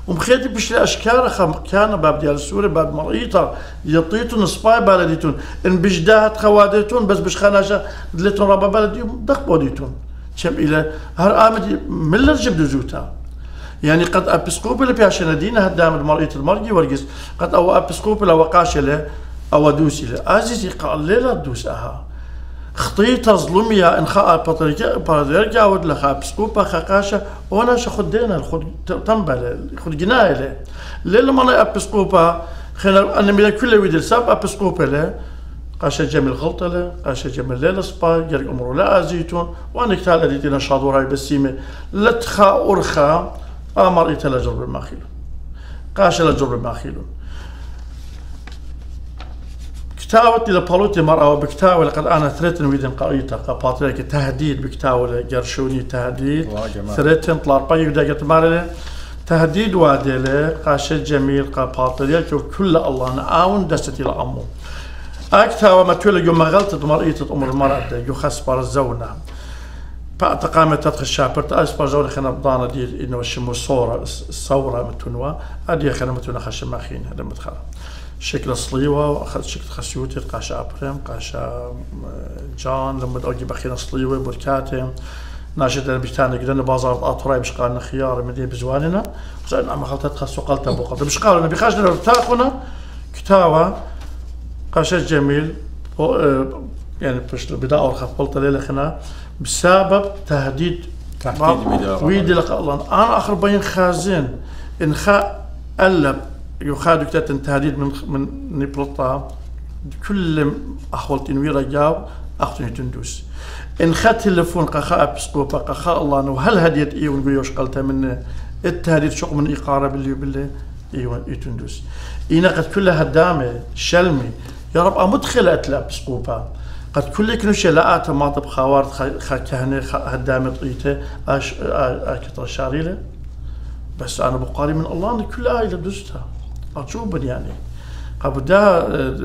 ومخيتي بشلي أشكال خم كان باب ديال السوري باب مرئيطة يطيتون سباي بلديتون إن بجداهت خواديتون بس بش خناشة دلتون ربا بلديهم دخ بوديتون شم إلى هر آمد من الرجب دزوتا يعني قد أبسكوب اللي بيعشنا دينا هدام المرئيط المرجي ورقص قد أو أبسكوب اللي وقاش له أو دوسي له عزيزي قال لي لا تدوس أها خطيطة ظلمية إن خا بطريقة بطريقة ود لخا بسكوبة خاقاشة وأنا شخد دينا خد تنبل خد جناية له ليل ما أنا بسكوبة خلنا أنا من كل ويد الساب بسكوبة له قاشة جميل غلطة له قاشة جميل ليل سبا جرق أمره لا أزيتون وأنا كتال أديتنا شاطور هاي بسيمة لتخا أرخا أمر إتلا جرب الماخيلون قاشة لجرب الماخيلون كتاوت إلى بالوتي مرة وبكتاوة لقد أنا ثريتن ويدن قريتها قباطريك تهديد بكتاوة جرشوني تهديد ثريتن طلع ربي ودا قلت مارله تهديد وادله قاشة جميل قباطريك وكل الله نعاون دست إلى أمه أكتاوة ما تولي يوم غلطت مرئيتة أمر المرأة يو خسبر الزونة بعد قامت تدخل الشابرت أسبر زونة خنا بضانة دي إنه شمو صورة الصورة متونوا أدي خنا متونا خشم ماخين هذا مدخل شكل صليوة وأخذ شكل خسيوتي قاشا أبرم قاشا جان لما أجي بخينا صليوة بركاتهم ناشد بيتانا قدرنا بازار أطراي مش قالنا خيار مدينة بزواننا وزين عم خلطت خسو قلت أبو قلت مش قالوا نبي خاشنا ارتاقنا كتاوة قاشا جميل يعني بش بدأ أرخف قلت ليلة خنا بسبب تهديد تهديد ويدي لك الله أنا آخر بين خازن إن خا قلب يخادو كتات تهديد من من نبلطها كل أخوالتي نويرا جاو أختني تندوس إن خد تلفون قخاء بسكوبا قخاء الله نو هل هديت إيه ونقول يوش قلتها من التهديد شق من إقارة باللي باللي إيه يتندوس إينا قد كلها هدامة شلمي يا رب أمدخل أتلا بسكوبا قد كل كنوش لاءات ما طب خوارد خ كهنة هدامة طيته أش أكتر شاريله بس أنا بقاري من الله أن كل آية لبدوستها أتشوفن يعني قبل ده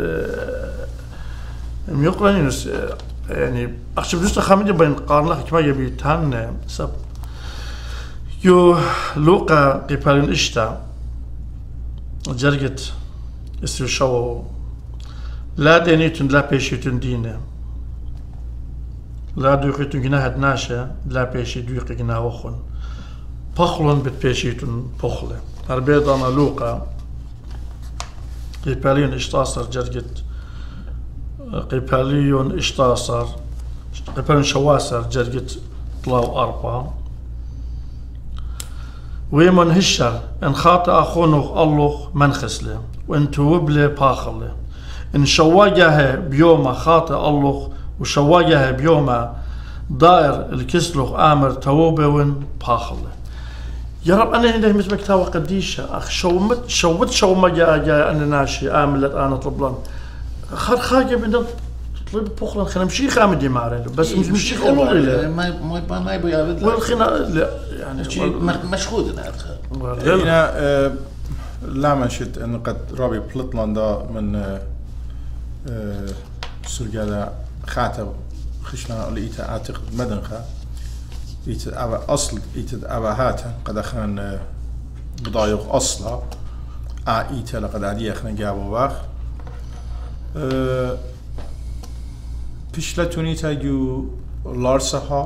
ميقرني نس يعني أخشى بدوستها خامدي بين قارن كما يبي تهان سب يو لوقا قبالين إشتا جرجت استر شو لا دينيتون لا بيشيتون دينه لا دوقيتون جناه ناشة لا بيشي دوقي جناه وخن بخلون بتبيشيتون بخلة أربيض أنا لوقا قبالين إشتاصر جرجت قباليون إشتاصر قبالين شواسر جرجت طلاو أربعة ويمن هشر إن خاطئ أخونك الله منخسله وإن توبله باخله إن شواجه بيوم خاطئ الله وشواجه بيوم دائر الكسلخ آمر توبه وإن باخله يا رب أنا عندي مثل مكتاوى قديشة أخ شومت شوت شو ما جاء جاء أنا ناشي آملت أنا طلبلان خار خاجة بدنا طلب بخلان خنا مشي خامدي معرض بس مش مشي خلوا لي ما ما ما يبغى يعبد والخنا لا يعني مشهود هنا لا مشيت إنه قد رابي بلطلندا من سرقة خاتم خشنا لقيته أعتقد مدنخة إيت أبا أصل إيت أبا هاتا قد أخنا بضايق أصلا آ إيت لقد عادي أخنا جابوا باخ أه بيشلتوني تاجو لارسا هال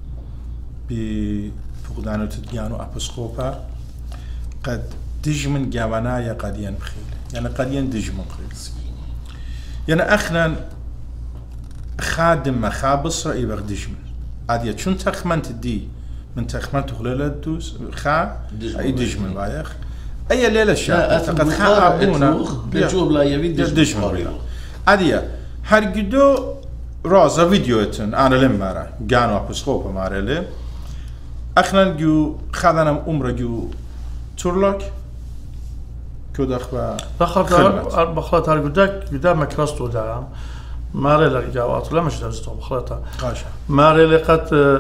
بفقدانو تدجانو أبسكوبا قد دجمن جوانايا قد ينبخيل يعني قد يندجمن خيل يعني أخنا خادم مخابص رأي بغدجمن عادية شون تخمنت دي من تخمنت خلالة دوس خا أي دجمن بايخ أي ليلة شاب فقد خا أبونا بيجوب لا يبي دجمن عادية هرجدو رازا فيديوتن أنا لما را جانو أبسكوبا مارله أخنا جو خدنا عمره جو تورلك كده أخبار بخلط بخلط هرجدك جدا مكرستو ده ماري لك جوات لا مش درستو بخلطها قاشة ماري لقت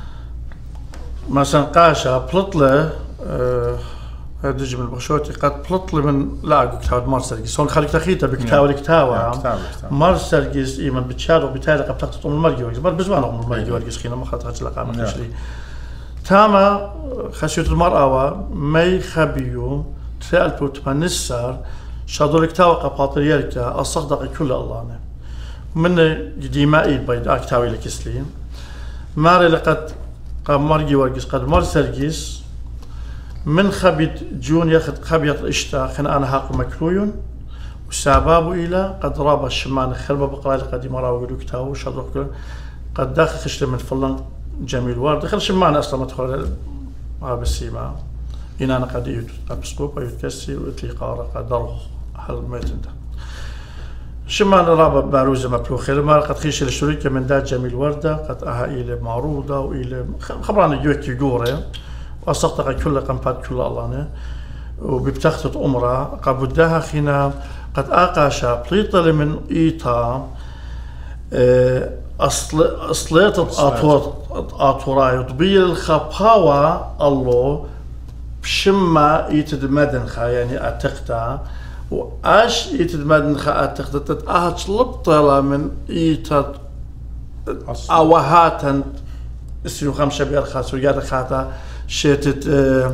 مثلا قاشة بلطلة هذا جمل بخشوتي قد بلطلة من لا كتاب مارسلجيس هون خليك تخيته بكتاب الكتاب مارسلجيس إيمان بتشارو بتاعي قد تخطط أم المرجي ورجيس بس بزمان أم المرجي ورجيس خينا ما خلطها تلقى ما خشلي تاما خسيت المرأة مي خبيو تفعل بوت منسر شادولك تاوقع باطريركا الصدق كل الله من ديمائي البيضاء كتاوي لكسلين ماري لقد قام مرجي ورقس قد مر سرقس من خبيت جون ياخد خبيط اشتا خنا انا هاق مكرويون وسبابه الى قد راب الشمان خربه بقرا قد مراوي كتاو شادولك قد داخل خشت من فلان جميل ورد خل شمان اصلا ما تدخل ما بالسيما إن أنا قد يد أبسقوب ويتكسي ويتلقى قد ضرغ هل ما يتندى شمان رابع باروزة مبلو خير ما قد خيش الشركة من دات جميل وردة قد أها إلى معروضة وإلى خبراني جوك يجورة وأصدق كل قنبات كل الله وببتخت أمرا قد بدها خنا قد أقاشا بليطة من إيطا أصل أصليت أطور أطوراي وطبيل الخباوة الله بشما يتدمدن خا يعني أتقتا وأش يتدمدن خا أتقتا تتأهج لبطلة من إيتد أوهاتن اسمه خمسة بير خاص وياد خاتا شتت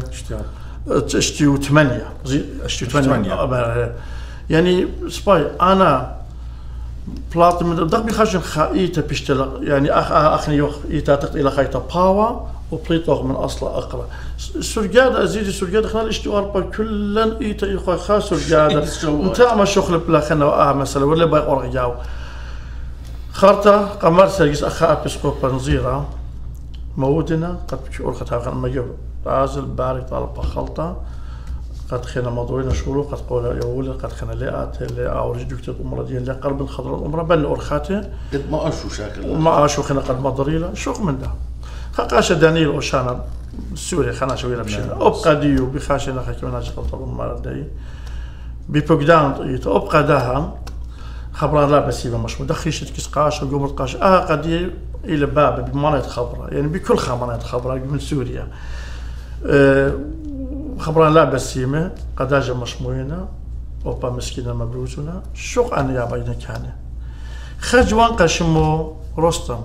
اشتيو ثمانية اشتيو ثمانية يعني سباي أنا بلاط من دق بيخرج خايته بيشتل يعني اخ اخني يخ يتاتق الى خيطه باوا وبليطوغ من اصل اقرا سرجاد ازيد سرجاد خلال الاشتوار كلن ايتا يخ خاص سرجاد انت ما شغل بلا خنا اه مثلا ولا باي اورجاو خرطه قمر سرجس اخا ابسكوب نزيره مودنا قد اورختها خن ما جو عازل بارك طالب خلطه قد خنا مضوينا شروع قد قول يا ولد قد خنا لقات اللي اورج دكتور امرا ديال اللي قلب الخضراء الامرا بل اورخاته قد ما اشو شاكل ما اشو خنا قد مضريله شوق من ده خاش دانيل اوشانا سوري خنا شويه بشي ابقى ديو بخاشنا خكمنا شغل طب المره دي بيبوغدان ابقى دها خبر لا بس يبقى مش مدخيش كيس قاش وقوم قاش اه قد الى باب بمناطق خبره يعني بكل مناطق خبره من سوريا أه خبران لا بسيمة قداجة مشموينة وبا مسكينة مبروزنا شوق أنا يا بينا كان خجوان قشمو رستم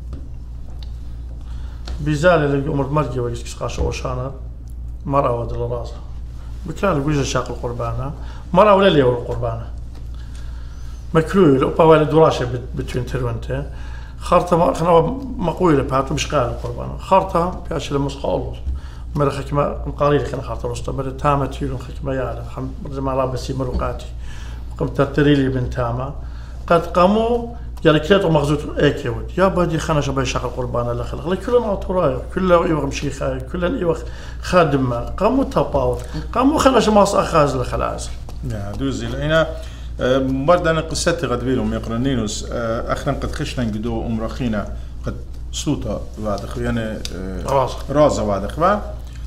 بيزال اللي عمر مرجي ويسكس قاش وشانا مرأة ودل راسه بكلال ويجا شاق القربانة مرأة ولا لي القربانة مكروه وبا والد وراشة بتوين تروينته خارطة خنا مقويلة بهاتو مش قال القربانة خارطة بياش لمسخة الله مرة خكمة مقارير خنا خاطر وسط مرة تامة تيلون خكمة يالا خم زمان رابسي مروقاتي قمت تريلي بن تامة قد قاموا يعني كلاتو مغزوت ايكيود يا بدي خنا شبه شغل قربان الله خلق كلنا عطرايا كلنا ايوه مشيخه كلنا ايوه خادمه قاموا تباوت قاموا خنا شماس اخاز الخلاص يا دوزي لقينا برضه انا قصتي غد بيلهم يقرنينوس اخنا قد خشنا نقدو ام رخينا قد صوته بعد يعني رازه رازه بعد اخبار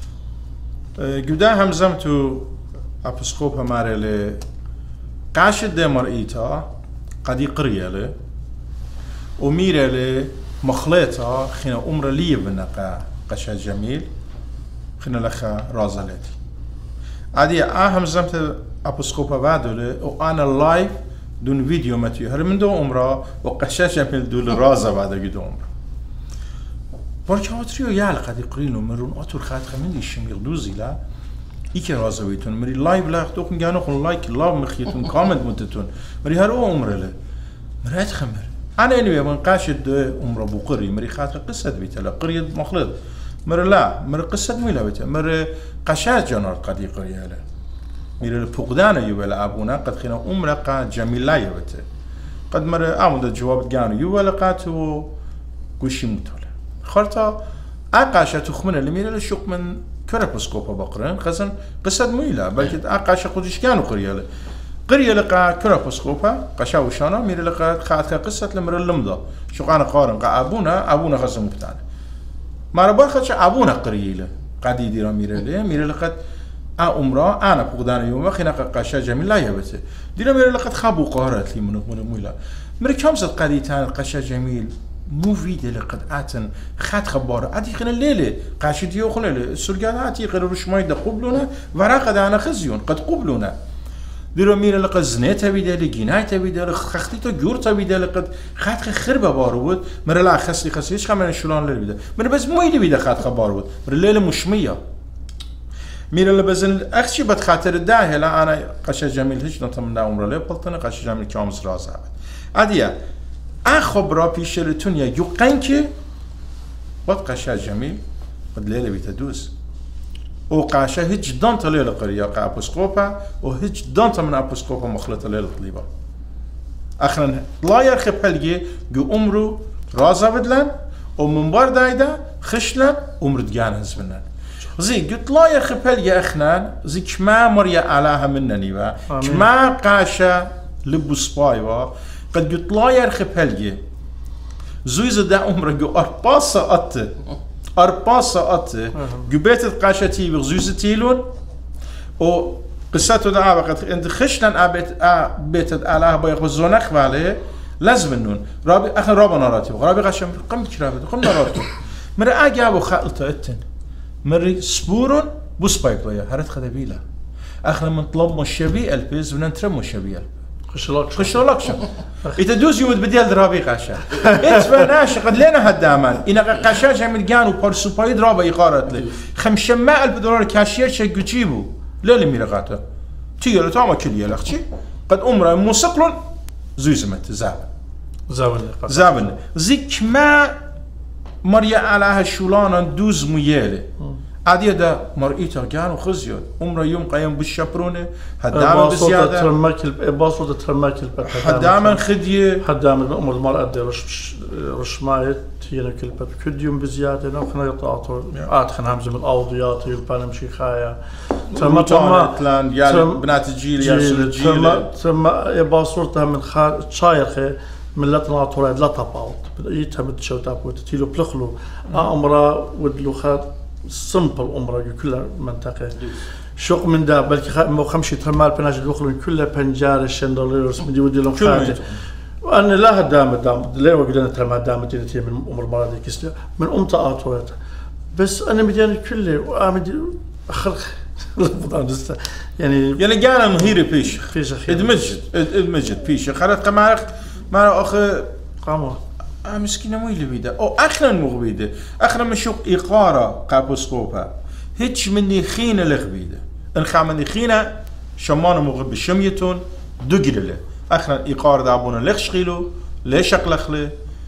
قدا همزمتو ابسكوبا ماريلي قاشد دمر ايتا قد يقري له وميرة له مخلطة خنا أمر لي بنقا قشا جميل خنا لخا رازلتي عادي أهم زمت أبسكوبا بعده له وأنا لايف دون فيديو متيو هر من دو أمره وقشا جميل دول رازة بعد قد أمره برجع أتريو يعلى قد يقرينو مرون أطور خات خمين الشميل دوزي لا إيك رازة بيتون مري لايف لا أختوكن جانو خن لايك لاف مخيتون كومنت متتون مري هرو أمره له مرات خمر أنا أني من قاشد أمر أبو قري مري خاطر قصة بيتها لا قرية مخلط مر لا مر قصة ميلا بيتها مر قشات جنار قدي قرية لا مر الفقدان يبلا أبونا قد خنا أمر قا جميل لا يبته قد مر أمد الجواب جانو يبلا قاتو قشي متولا خرطة أقاشة تخمن اللي ميلا الشوق من كرابسكوبا بقرن خزن قصة ميلا بلكي أقاشة قديش كانوا قرية لا قرية لقى كرابسكوبا قشاو شانا ميري لقى خاطر قصة لمر اللمضة شو قانا قارن قا أبونا أبونا خزم بتاعنا ما ربار خدش أبونا قرية له قادي ديرا ميري له ميري لقى أمرا أنا بقدان يوم خينا قشا جميل لا يبته ديرا ميري لقى خابو قارت لي من من مويلا ميري كم صد قادي تان قشا جميل مو فيديو لقد آتن خات خبارة أدي خنا الليلة قاشد يوخنا السرقات هاتي غير رشماي دا قبلونا وراقد أنا خزيون قد قبلونا دیرو میره لقد زنیت بیده لگینایت بیده لخختی تو جورت بیده لقد خط خربه بارو بود مره لا خسلی خسلی هیچ خمن شلون لی بیده مره بس مویلی بیده خط خبار بود مره لیل مشمیه میره لبزن اخشی بد خاطر ده هلا انا قش جمیل هیچ نتمنى عمره لی بلتنه قش جمیل کامس راز هست عادیه اخب را پیشلتون یا یقین که وقت قش جمیل قد لیل بیده دوز او قاشة هيج دانتا ليلة قرية قا أبوسكوبا وهيج دانتا من أبوسكوبا مخلطة ليلة قليبا أخرا لا يرخب هلجي جو أمرو رازا بدلن ومن بار دايدا خشلن أمرو دجان هزبنن زي قلت لا يرخب هلجي أخنان زي كما مريا علىها منني با كما قاشة لبو سبايوا قد قلت لا يرخب هلجي زويز دا أمرو جو أرباسة أت أربع ساعات جبت القاشتي بغزوزتيلون و قصته ده وقت أنت خشنا أبيت أبيت على بايق وزونخ عليه لازم النون رابي أخن رابا ناراتي رابي قشم قم كرابي قم ناراتي مرة أجاب وخالته أتن مرة سبورون بوس بايبايا هرت خدبيلا أخنا من طلب مشابي البيز وننترم مشابي خشلاك خشلاك يتدوز يود بديل رابي قاشا اتفا ناش قد لنا هالدامن إن قاشا جميل جانو بارسوبايد رابا يقارت لي خمسمائة ألف دولار كاشير شيء جيبو لا لي ميرقاته تيجي لتعمل كل يلختي قد أمره موسقلون زوزمت زابن زابن زابن زيك ما مريا على هالشولانة دوز ميالي عادية ده مرئيتها كانوا خزيون عمره يوم قايم بالشبرونة هدامن بزيادة ترماكل باصوت ترماكل هدامن خدية هدامن بأمر المرأة دي رش رش مايت هي كلبة كل يوم بزيادة نوخنا يطاطوا عاد خن همزة من الأوضيات يلبان مشي خايا ترما ترما كلان يا بنات الجيل يا الجيل ترما ترما باصوتها من خا شاير خي من لطنا طورد لطباوت بدأيتها متشوتا بوت تيلو بلخلو أمرا ودلو خات سمبل أمره كلها منطقة شوق من ده بلكي خ مو خمسة ترمال بناج دخلوا كلها بنجار الشندليرس مدي ودي لهم خاطر وأنا لا هدام دام ليه وقدرنا ترمال دام تيجي من أمر مرادي كسله من أمتا آتوات بس أنا مديان كله وأمدي أخر يعني يعني جانا مهيري بيش بيش ادمجد ادمجد بيش خلت كمارك ما أخ قاموا آه مسكينة مو اللي بيده أو أخنا مغبيده أخنا مشوق إقارة قابوسكوبا هيتش مني خينة لغبيده إن خامني خينة شمان مغب شميتون دقيله أخنا إقارة دابونا لخشقيلو ليش أقلخله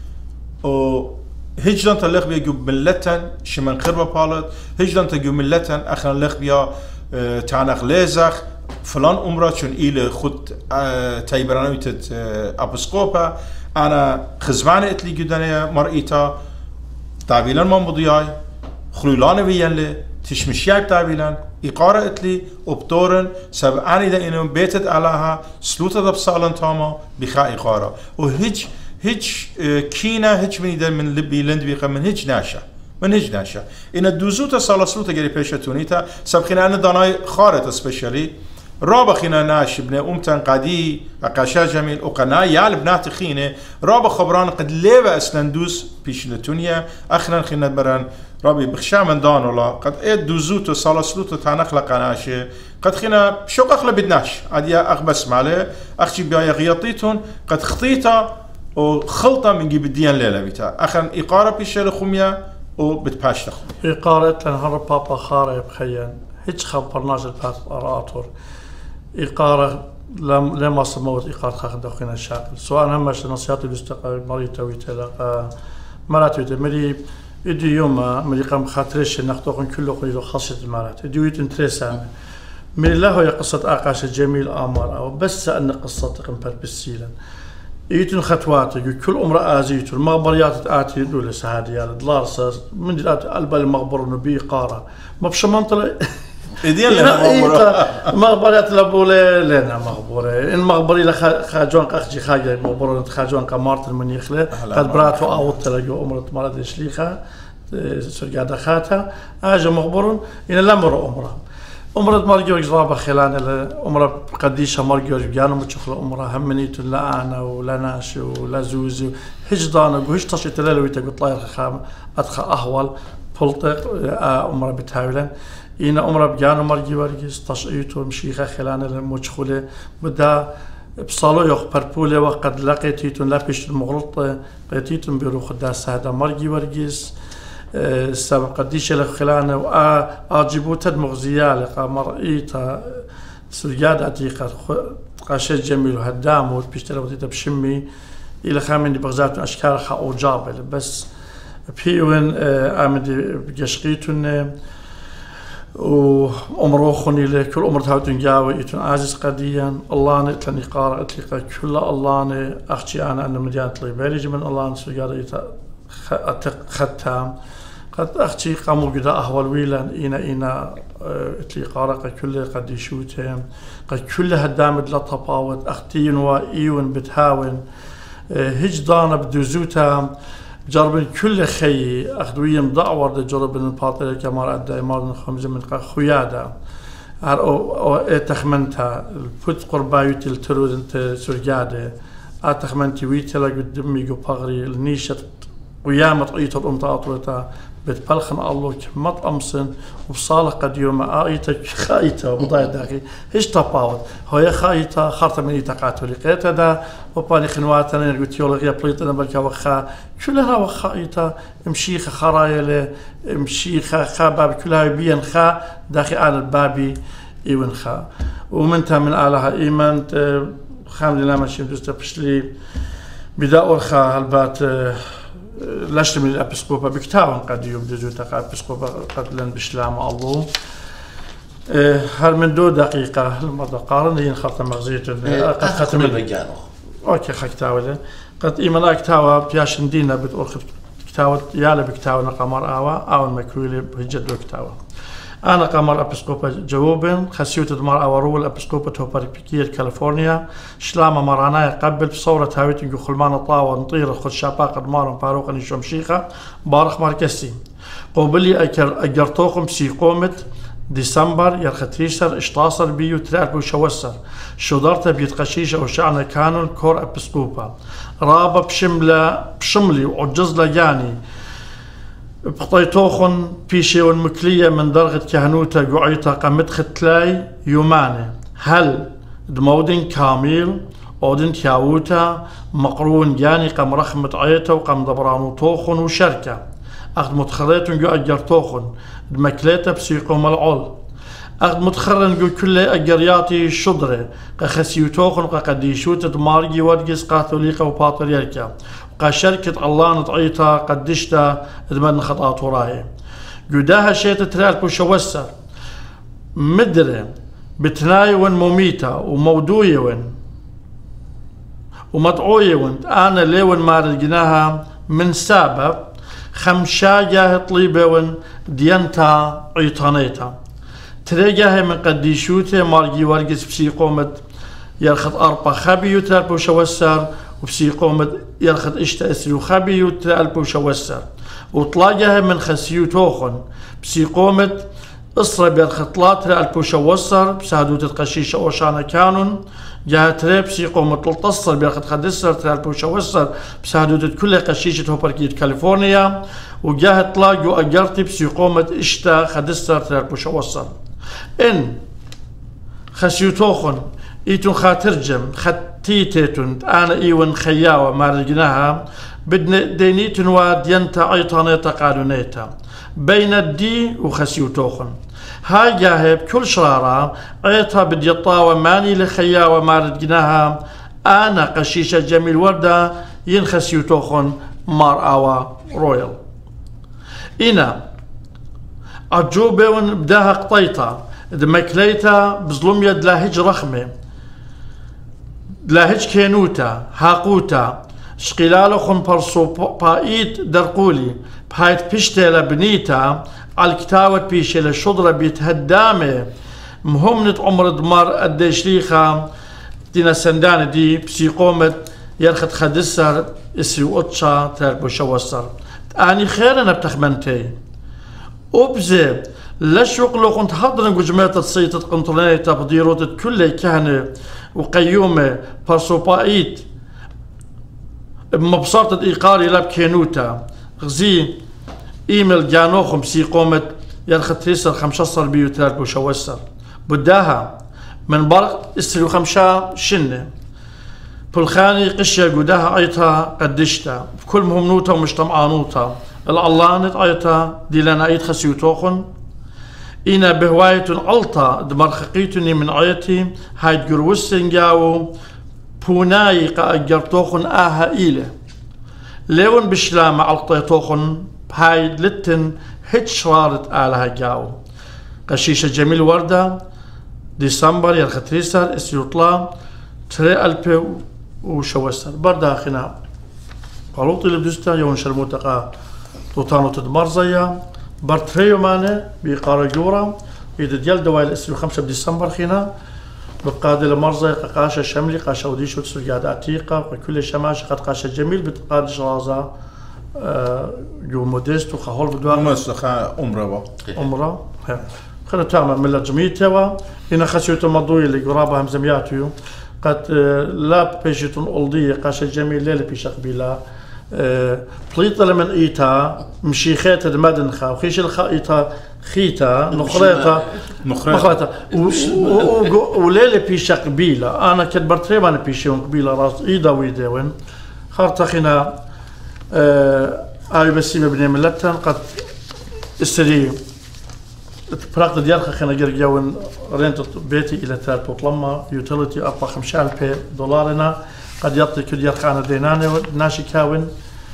أو هجدان تلخبيا جوب ملتن شمن خربة بالت هجدان تجوب ملتن أخنا لخبيا اه تعنق لازخ فلان أمرا شون إلى خد اه تايبرانويت اه أبوسكوبا أنا خزمانة إتلي جدنا مرئيتا تعبيلا ما مضياي خلولانة بيان تشمشياك تعبيلا إقارة إتلي وبطورن سبعاني دا إنهم بيتت علىها سلوطة دا بسالن تاما بخا إقارة وهج هج كينا هج من دا من لبي لند بيقى من هج ناشا من هج ناشا إن الدوزوتا سالا سلوطة جري بيشا تونيتا سبخينا أنا داناي خارط سبيشالي رابا خينا ناش ابن أمتن قدي أقاشا جميل وقنا يال بنات خينة رابا خبران قد ليبا أسلندوس بيش لتونيا أخنا خينا بران رابي بخشا من دان ولا قد إيه دوزوتو صالة سلوتو تانخلا قناشة قد خينا شوق أخلا بدناش عادية أخبس مالي أخشي بيا غياطيتون قد خطيطة وخلطة من جيب الديان ليلة بيتا أخنا إقارة بيش لخمية وبتباش لخمية إقارة لنهار بابا خارة بخيان هيج خبرناش البات أراتور إقارة لم لما سموت إقارة خاخد دخينا الشاكل سواء همش نصيحتي بيستقبل مريض ويتلا مرات ويت مري إدي يوم مري قام خاطرش ناخدوهم كله خليلو خاصة المرات إدي ويت انتريسان من الله هي قصة آقاش جميل آمار أو بس أن قصة تقنبر بالسيلا يتن خطوات كل امرأة زيت المغبريات آتي دول سهادية دلارسة من دلات قلب المغبر نبي قارة ما بشمنطلة إديان لنا مغبريات لبولة لنا مغبرة المغبري لخاجوان أخجي خاجة مغبرة خاجوان كمارت من يخلي قد براتو أوت تلاقوا أمرة مرض شليخة سرقادة خاتها أجا مغبرون إن لمر أمرة أمرة مرجوج رابع خلان أمرة قديشة مرجوج بيانو متشخلة أمرة همنيت لا أنا ولا ناشي ولا زوزي هجدانا وهج تشي تلالوي تقول طاير خام أدخل أهول بلطق أمر بتهاولا إن أمر بجانو مرجي ورجس تشقيت ومشيخة خلانة المجخولة بدا بصالو يخ بربولة وقد لقيتيتون لابش المغلطة قيتيتون بيروخ داس هذا مرجي ورجس السبب قديش له خلانة وأجيبوت المغزية لقى مرئيتا سرجاد أتيقى قاشة جميل وهدام وبيشتري وتيتا بشمي إلى خامني بغزات أشكال خا أو جابل بس بيوين آمدي بجشقيتون وأمروخني لكل أمر تهاوتن جاوي إتون عزيز قديا الله نتلني قارئ أتلقى كل الله أختي أنا أن مدينة طليبالي من الله سرجاد ختام قد أختي قاموا قد أهول ويلا إينا إينا اتلي قارقة كل قد يشوتهم قد كل هدامد لطباوت أختين وإيون بتهاون هجدانا بدوزوتا جرب كل خي أخذوين ضعور جرب الباطل كمال أدى إمارة خمسة من خيادة أو تخمنتها البوت قربايوتي الترود انت سرجادة أتخمنتي ويتلا قدمي قبغري النيشة ويامت أيت الأمطاطرتا بتبلخن الله كمط أمسن وبصالح قد يوم آيتك خايتة وبضايا داخل هيش تباوت هي خايتة خارطة من إيتقات ولقيتها دا وباني خنواتنا نقول تيولوجيا بليطنا بلكا وخا كلها وخايتة مشيخة خرايلة مشيخة خاباب كلها بين خا داخل آل البابي إيون خا ومنتها من آلها إيمان خام لنا ماشي بدوستا بشلي بداور خا هالبات لاشت من الأبسقوبة بكتاون قد يبدو تقع أبسقوبة قتلا بشلام الله هل من دو دقيقة المرضى قارن هي خط مغزية قد ختم البجانو أوكي خكتاولة قد إيمان أكتاوى بياشن دينا بتقول كتاوى يالا بكتاوى نقمر آوى أو المكويلي بهجد كتاوى أنا قمر أبسقوبة جووبن خسيوت دمار أورول أبسقوبة توباركية كاليفورنيا شلامة مرانا يقبل بصورة هاويتن جو خلمان طاوة نطير خد شاباق دمار فاروق نشوم شيخة بارخ ماركسي قوبلي أجر أجرتوكم سي قومة ديسمبر يرختريسر اشتاصر بيو تلال بوشوسر شدرت بيتقشيش أو شعنا كانون كور أبسقوبة رابا بشملة بشملي وعجز لجاني بقطيتوخن بيشي والمكلية من درجة كهنوتا قعيتا قمت ختلاي يوماني هل دمودن كامل أودن تياوتا مقرون جاني قم رخمة عيتا وقم دبرانو توخن وشركة أخد متخريتون جو أجر توخن دمكليتا بسيقوم العول أخد متخرن جو كل أجرياتي شدرة قخسيو توخن قديشوتا دمارجي ورقس قاثوليقا وباطريركا قا شركة الله نطعيتا قدشتا ادمن خطأت وراي قداها شيتا ترال بوشوسر مدرة بتناي ون مميتة ومودوية ون ومطعوية ون أنا ليون ما رجناها من سبب خمشا جاه طليبة ون ديانتا عيطانيتا تريجاها من قديشوتي مارجي ورقس بسي قومت يرخط أربا خبي ترال بوشوسر وبسي قومت يرخد اشتا اسري وخبي وتلقى وشوسر وطلاقها من خسيو توخن بسي قومت اصرى بيرخطلات رأى وشوسر بسهدوت القشيشة وشانا كانون جاهت ري بسي قومت لتصر بيرخد خدسر تلقى وشوسر بسهدوت كل قشيشة هوبركية كاليفورنيا وجاهت طلاق وأجرتي بسي قومت اشتا خدسر تلقى وشوسر إن خسيو توخن إيتون خاترجم خطيتيتون أنا إيون خياوة ما رجناها بدنا دينيتون ودينتا عيطانيتا قانونيتا بين الدي وخسيو توخن هاي جاهب كل شرارة عيطها بدي الطاوة ماني لخياوة ما رجناها أنا قشيشة جميل وردة ينخسيو توخن مار آوا رويال إنا عجوبة ونبداها قطيتا دمكليتا بظلم يد لاهج رخمة لاهج كينوتا هاقوتا شقلالو خن برسو بايت درقولي بهايت بيشتيلا بنيتا عالكتاوة بيشيلا شضرة بيتهدامة مهمنة عمر دمار الدشليخة دينا سندان دي بسي قومت يرخد خدسر اسري وقتشا تربو شوسر اني خيرنا بتخمنتي وبزي لشوق لو كنت حضرن جماعة الصيت قنطلانية تبديروت كل كهنة وقيومة برسوبايت بمبساطة إيقاري لاب كينوتا غزي إيميل جانوخم سي قومت يرخت ريسر خمشصر بيوتار بوشوسر بداها من برق استريو خمشا شنة بالخاني قشة قداها أيتا قدشتا بكل مهمنوتا ومجتمعانوتا العلانت أيتا ديلانا أيت خسيوتوخن إنا بهواية علطة دمرخقيتني من عيتي هايد قروسن جاو بوناي قا أجرتوخن آها إيله ليون بشلام علطيتوخن هايد لتن هيت شرارت آلها جاو قشيشة جميل وردة ديسمبر يرختريسر اسيوطلا تري ألبي وشوسر برداخنا قالوطي لبدوستا يون شرموتقا توتانو تدمرزيا برتريو ماني بقارجورا إذا ديال دوائل اسيو خمسة بديسمبر خينا بقادة لمرزي قاشة شملي قاشة وديشو تسرقاد عتيقة وكل شماش قد قاشة جميل بتقاد شرازة جو موديست وخهول بدوار مسخة أمرا أمرا خلنا تعمل من الجميتة إن خسيوت المضوية اللي قرابها همزمياتيو قد لا بيشتون أولدية قاشة جميل ليلة بيش قبيلة بليطة لمن إيتا مشيخيتا المدنخة وخيش الخائطة خيتا نخريتا نخريتا وليلة بيش قبيلة أنا كدبرت ريب أنا بيشيون قبيلة راس إيدا ويداوين خارتخنا آي بسيمة بني ملتن قد استري براقة ديالخا خنا جرجاون رينت بيتي إلى ثلاث وطلما يوتيليتي أربعة خمسة ألف دولارنا قد يعطي كل ديالخا ديناني ناشي كاون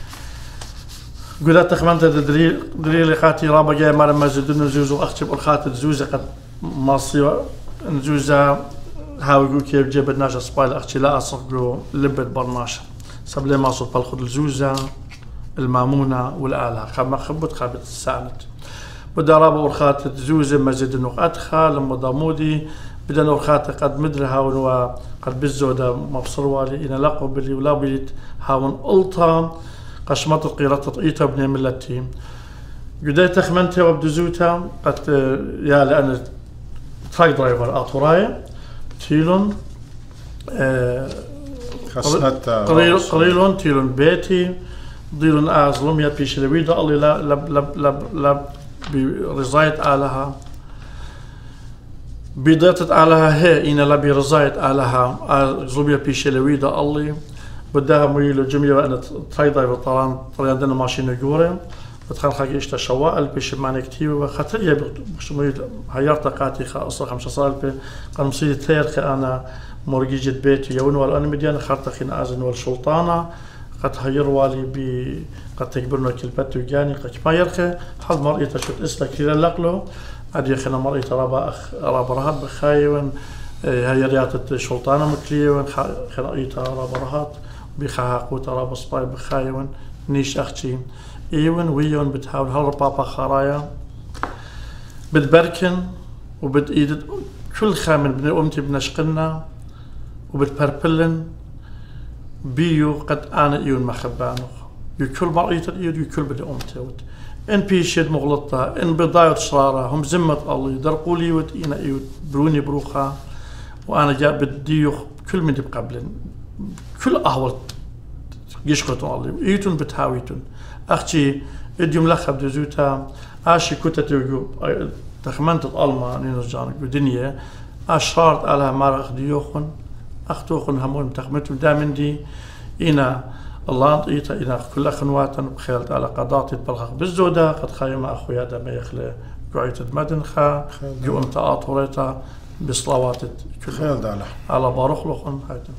قلت تخمنت دريل دريل خاتي رابا جاي مال مزدون زوزو أختب الخات زوزة قد ماصي زوزة هاوي يقول كيف جاب الناس سبايل أختي لا أصق لبت برناش سبلي ما صوت بالخد الزوزة المامونة والآلة خما خبط خابت السالت بدا رابا ورخات زوزة مزيد نقطخا لما ضمودي بدا ورخات قد مدري هاون وقد بالزودة مبصر والي إن لقوا بلي ولا بيت هاون ألطا قشمت القيرة إيتا بني ملتي قداي تخمنتها وبدزوتها قد يا لأن تراك درايفر أطوراي تيلون خاصنتا قليل قليلون تيلون بيتي ضيلون أعزلهم يا بيشلويدا اللي لا لا لا لا لا برزايت علىها بدأت علىها هي إن لا برزايت علىها زوبيا بيشلويدا اللي بدها ميلو جميع أن ترايدا وطلعن طلعن دنا ماشين جورة بتخل خاجي إشتا شواء البيش معنى كتير وخطر يا بخش ميل هيارتا قاتي خا أصلا خمسة صار بي قال مصير تير خأنا مرجيجة بيت يون والأنا مديان خارتا خنا أزن والسلطانة قد هير والي بي قد تكبرنا كلبات وجاني قد ما يرخي حال مرئي تشوت إسلا كثيرا لقلو عدي خنا مرئي رابا أخ رابا رهات بخايون هيريات السلطانة مكليون خنا إيتا رابا رهات بخاها قوتا رابا سباي بخايون نيش أختي إيون ويون بتحاول هل بابا خرايا بتبركن وبت إيدت كل خامن بن أمتي بنشقنا وبتبربلن بيو قد أنا إيون مخبانو يكل مرئيت الإيد يكل بدي أمتي إن بيشد مغلطة إن بضاية شرارة هم زمة الله يدرقوا لي ود إنا إيود بروني بروخا وأنا جاء بديوخ كل من قبلن كل أهول يشقطون الله إيتون بتهاويتون أختي إديوم لخب دزوتا آشي كنت تيجو تخمنت الألمان نينوزانك بدنيا أشرارت على مرخ ديوخن أختوخن همون تخمتهم دامن دي إنا الله إيتا إنا كل خنواتا بخيلت على قضاء بالخ بالزودة قد خايم أخويا دم يخلي قعيت مدنخا جو أطوريتا بصلوات خيل داله على باروخ لخن هايتم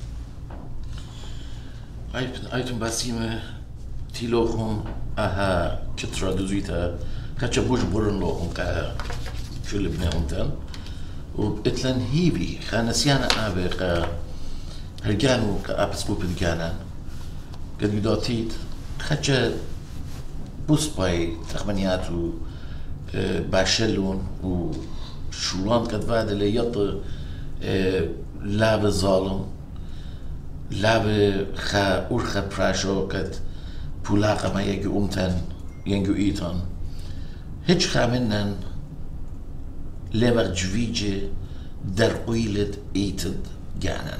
أيتم باسيمة تيلوخم أها كترة دزويتا كتشبوش برن لوخم كا شو اللي بناهم وبتلن هيبي خانسيانا آبي قا هرجانو كأبسكو بالجانا قد يدوتيت خدشة بوس باي تخمنياتو باشلون وشولان قد بعد اللي يط لعب ظالم لعب خا أورخا براشو قد بولاقة ما يجي أمتن ينجو إيتان هيج خامنن لمر جويجي در قويلت إيتد جانن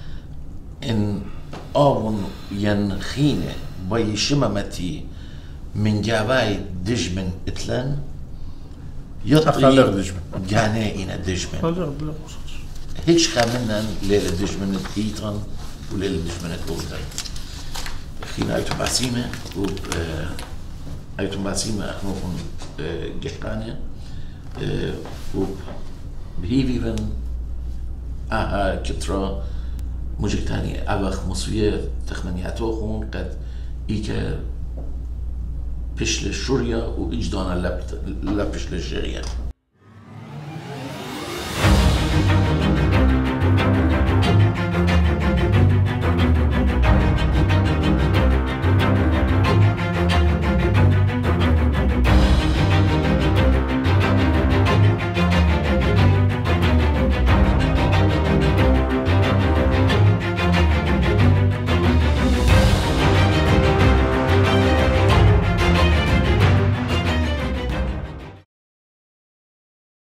إن آون ين خينة باي شمامتي من جاواي دجمن اتلن أخلق يطلق دجمن. جاني إنا دجمن هذا بلا هيش خامنا ليلة دجمن التيترن وليلة دجمن الأوردن خينا أيتم باسيمة وب أيتم باسيمة أخنوكم جحقانة وب بهيفي بن آه كترا مجيك تاني أبخ مصوية تخمنياتوخون قد إيكا بشل الشوريا وإجدانا لبش للجريان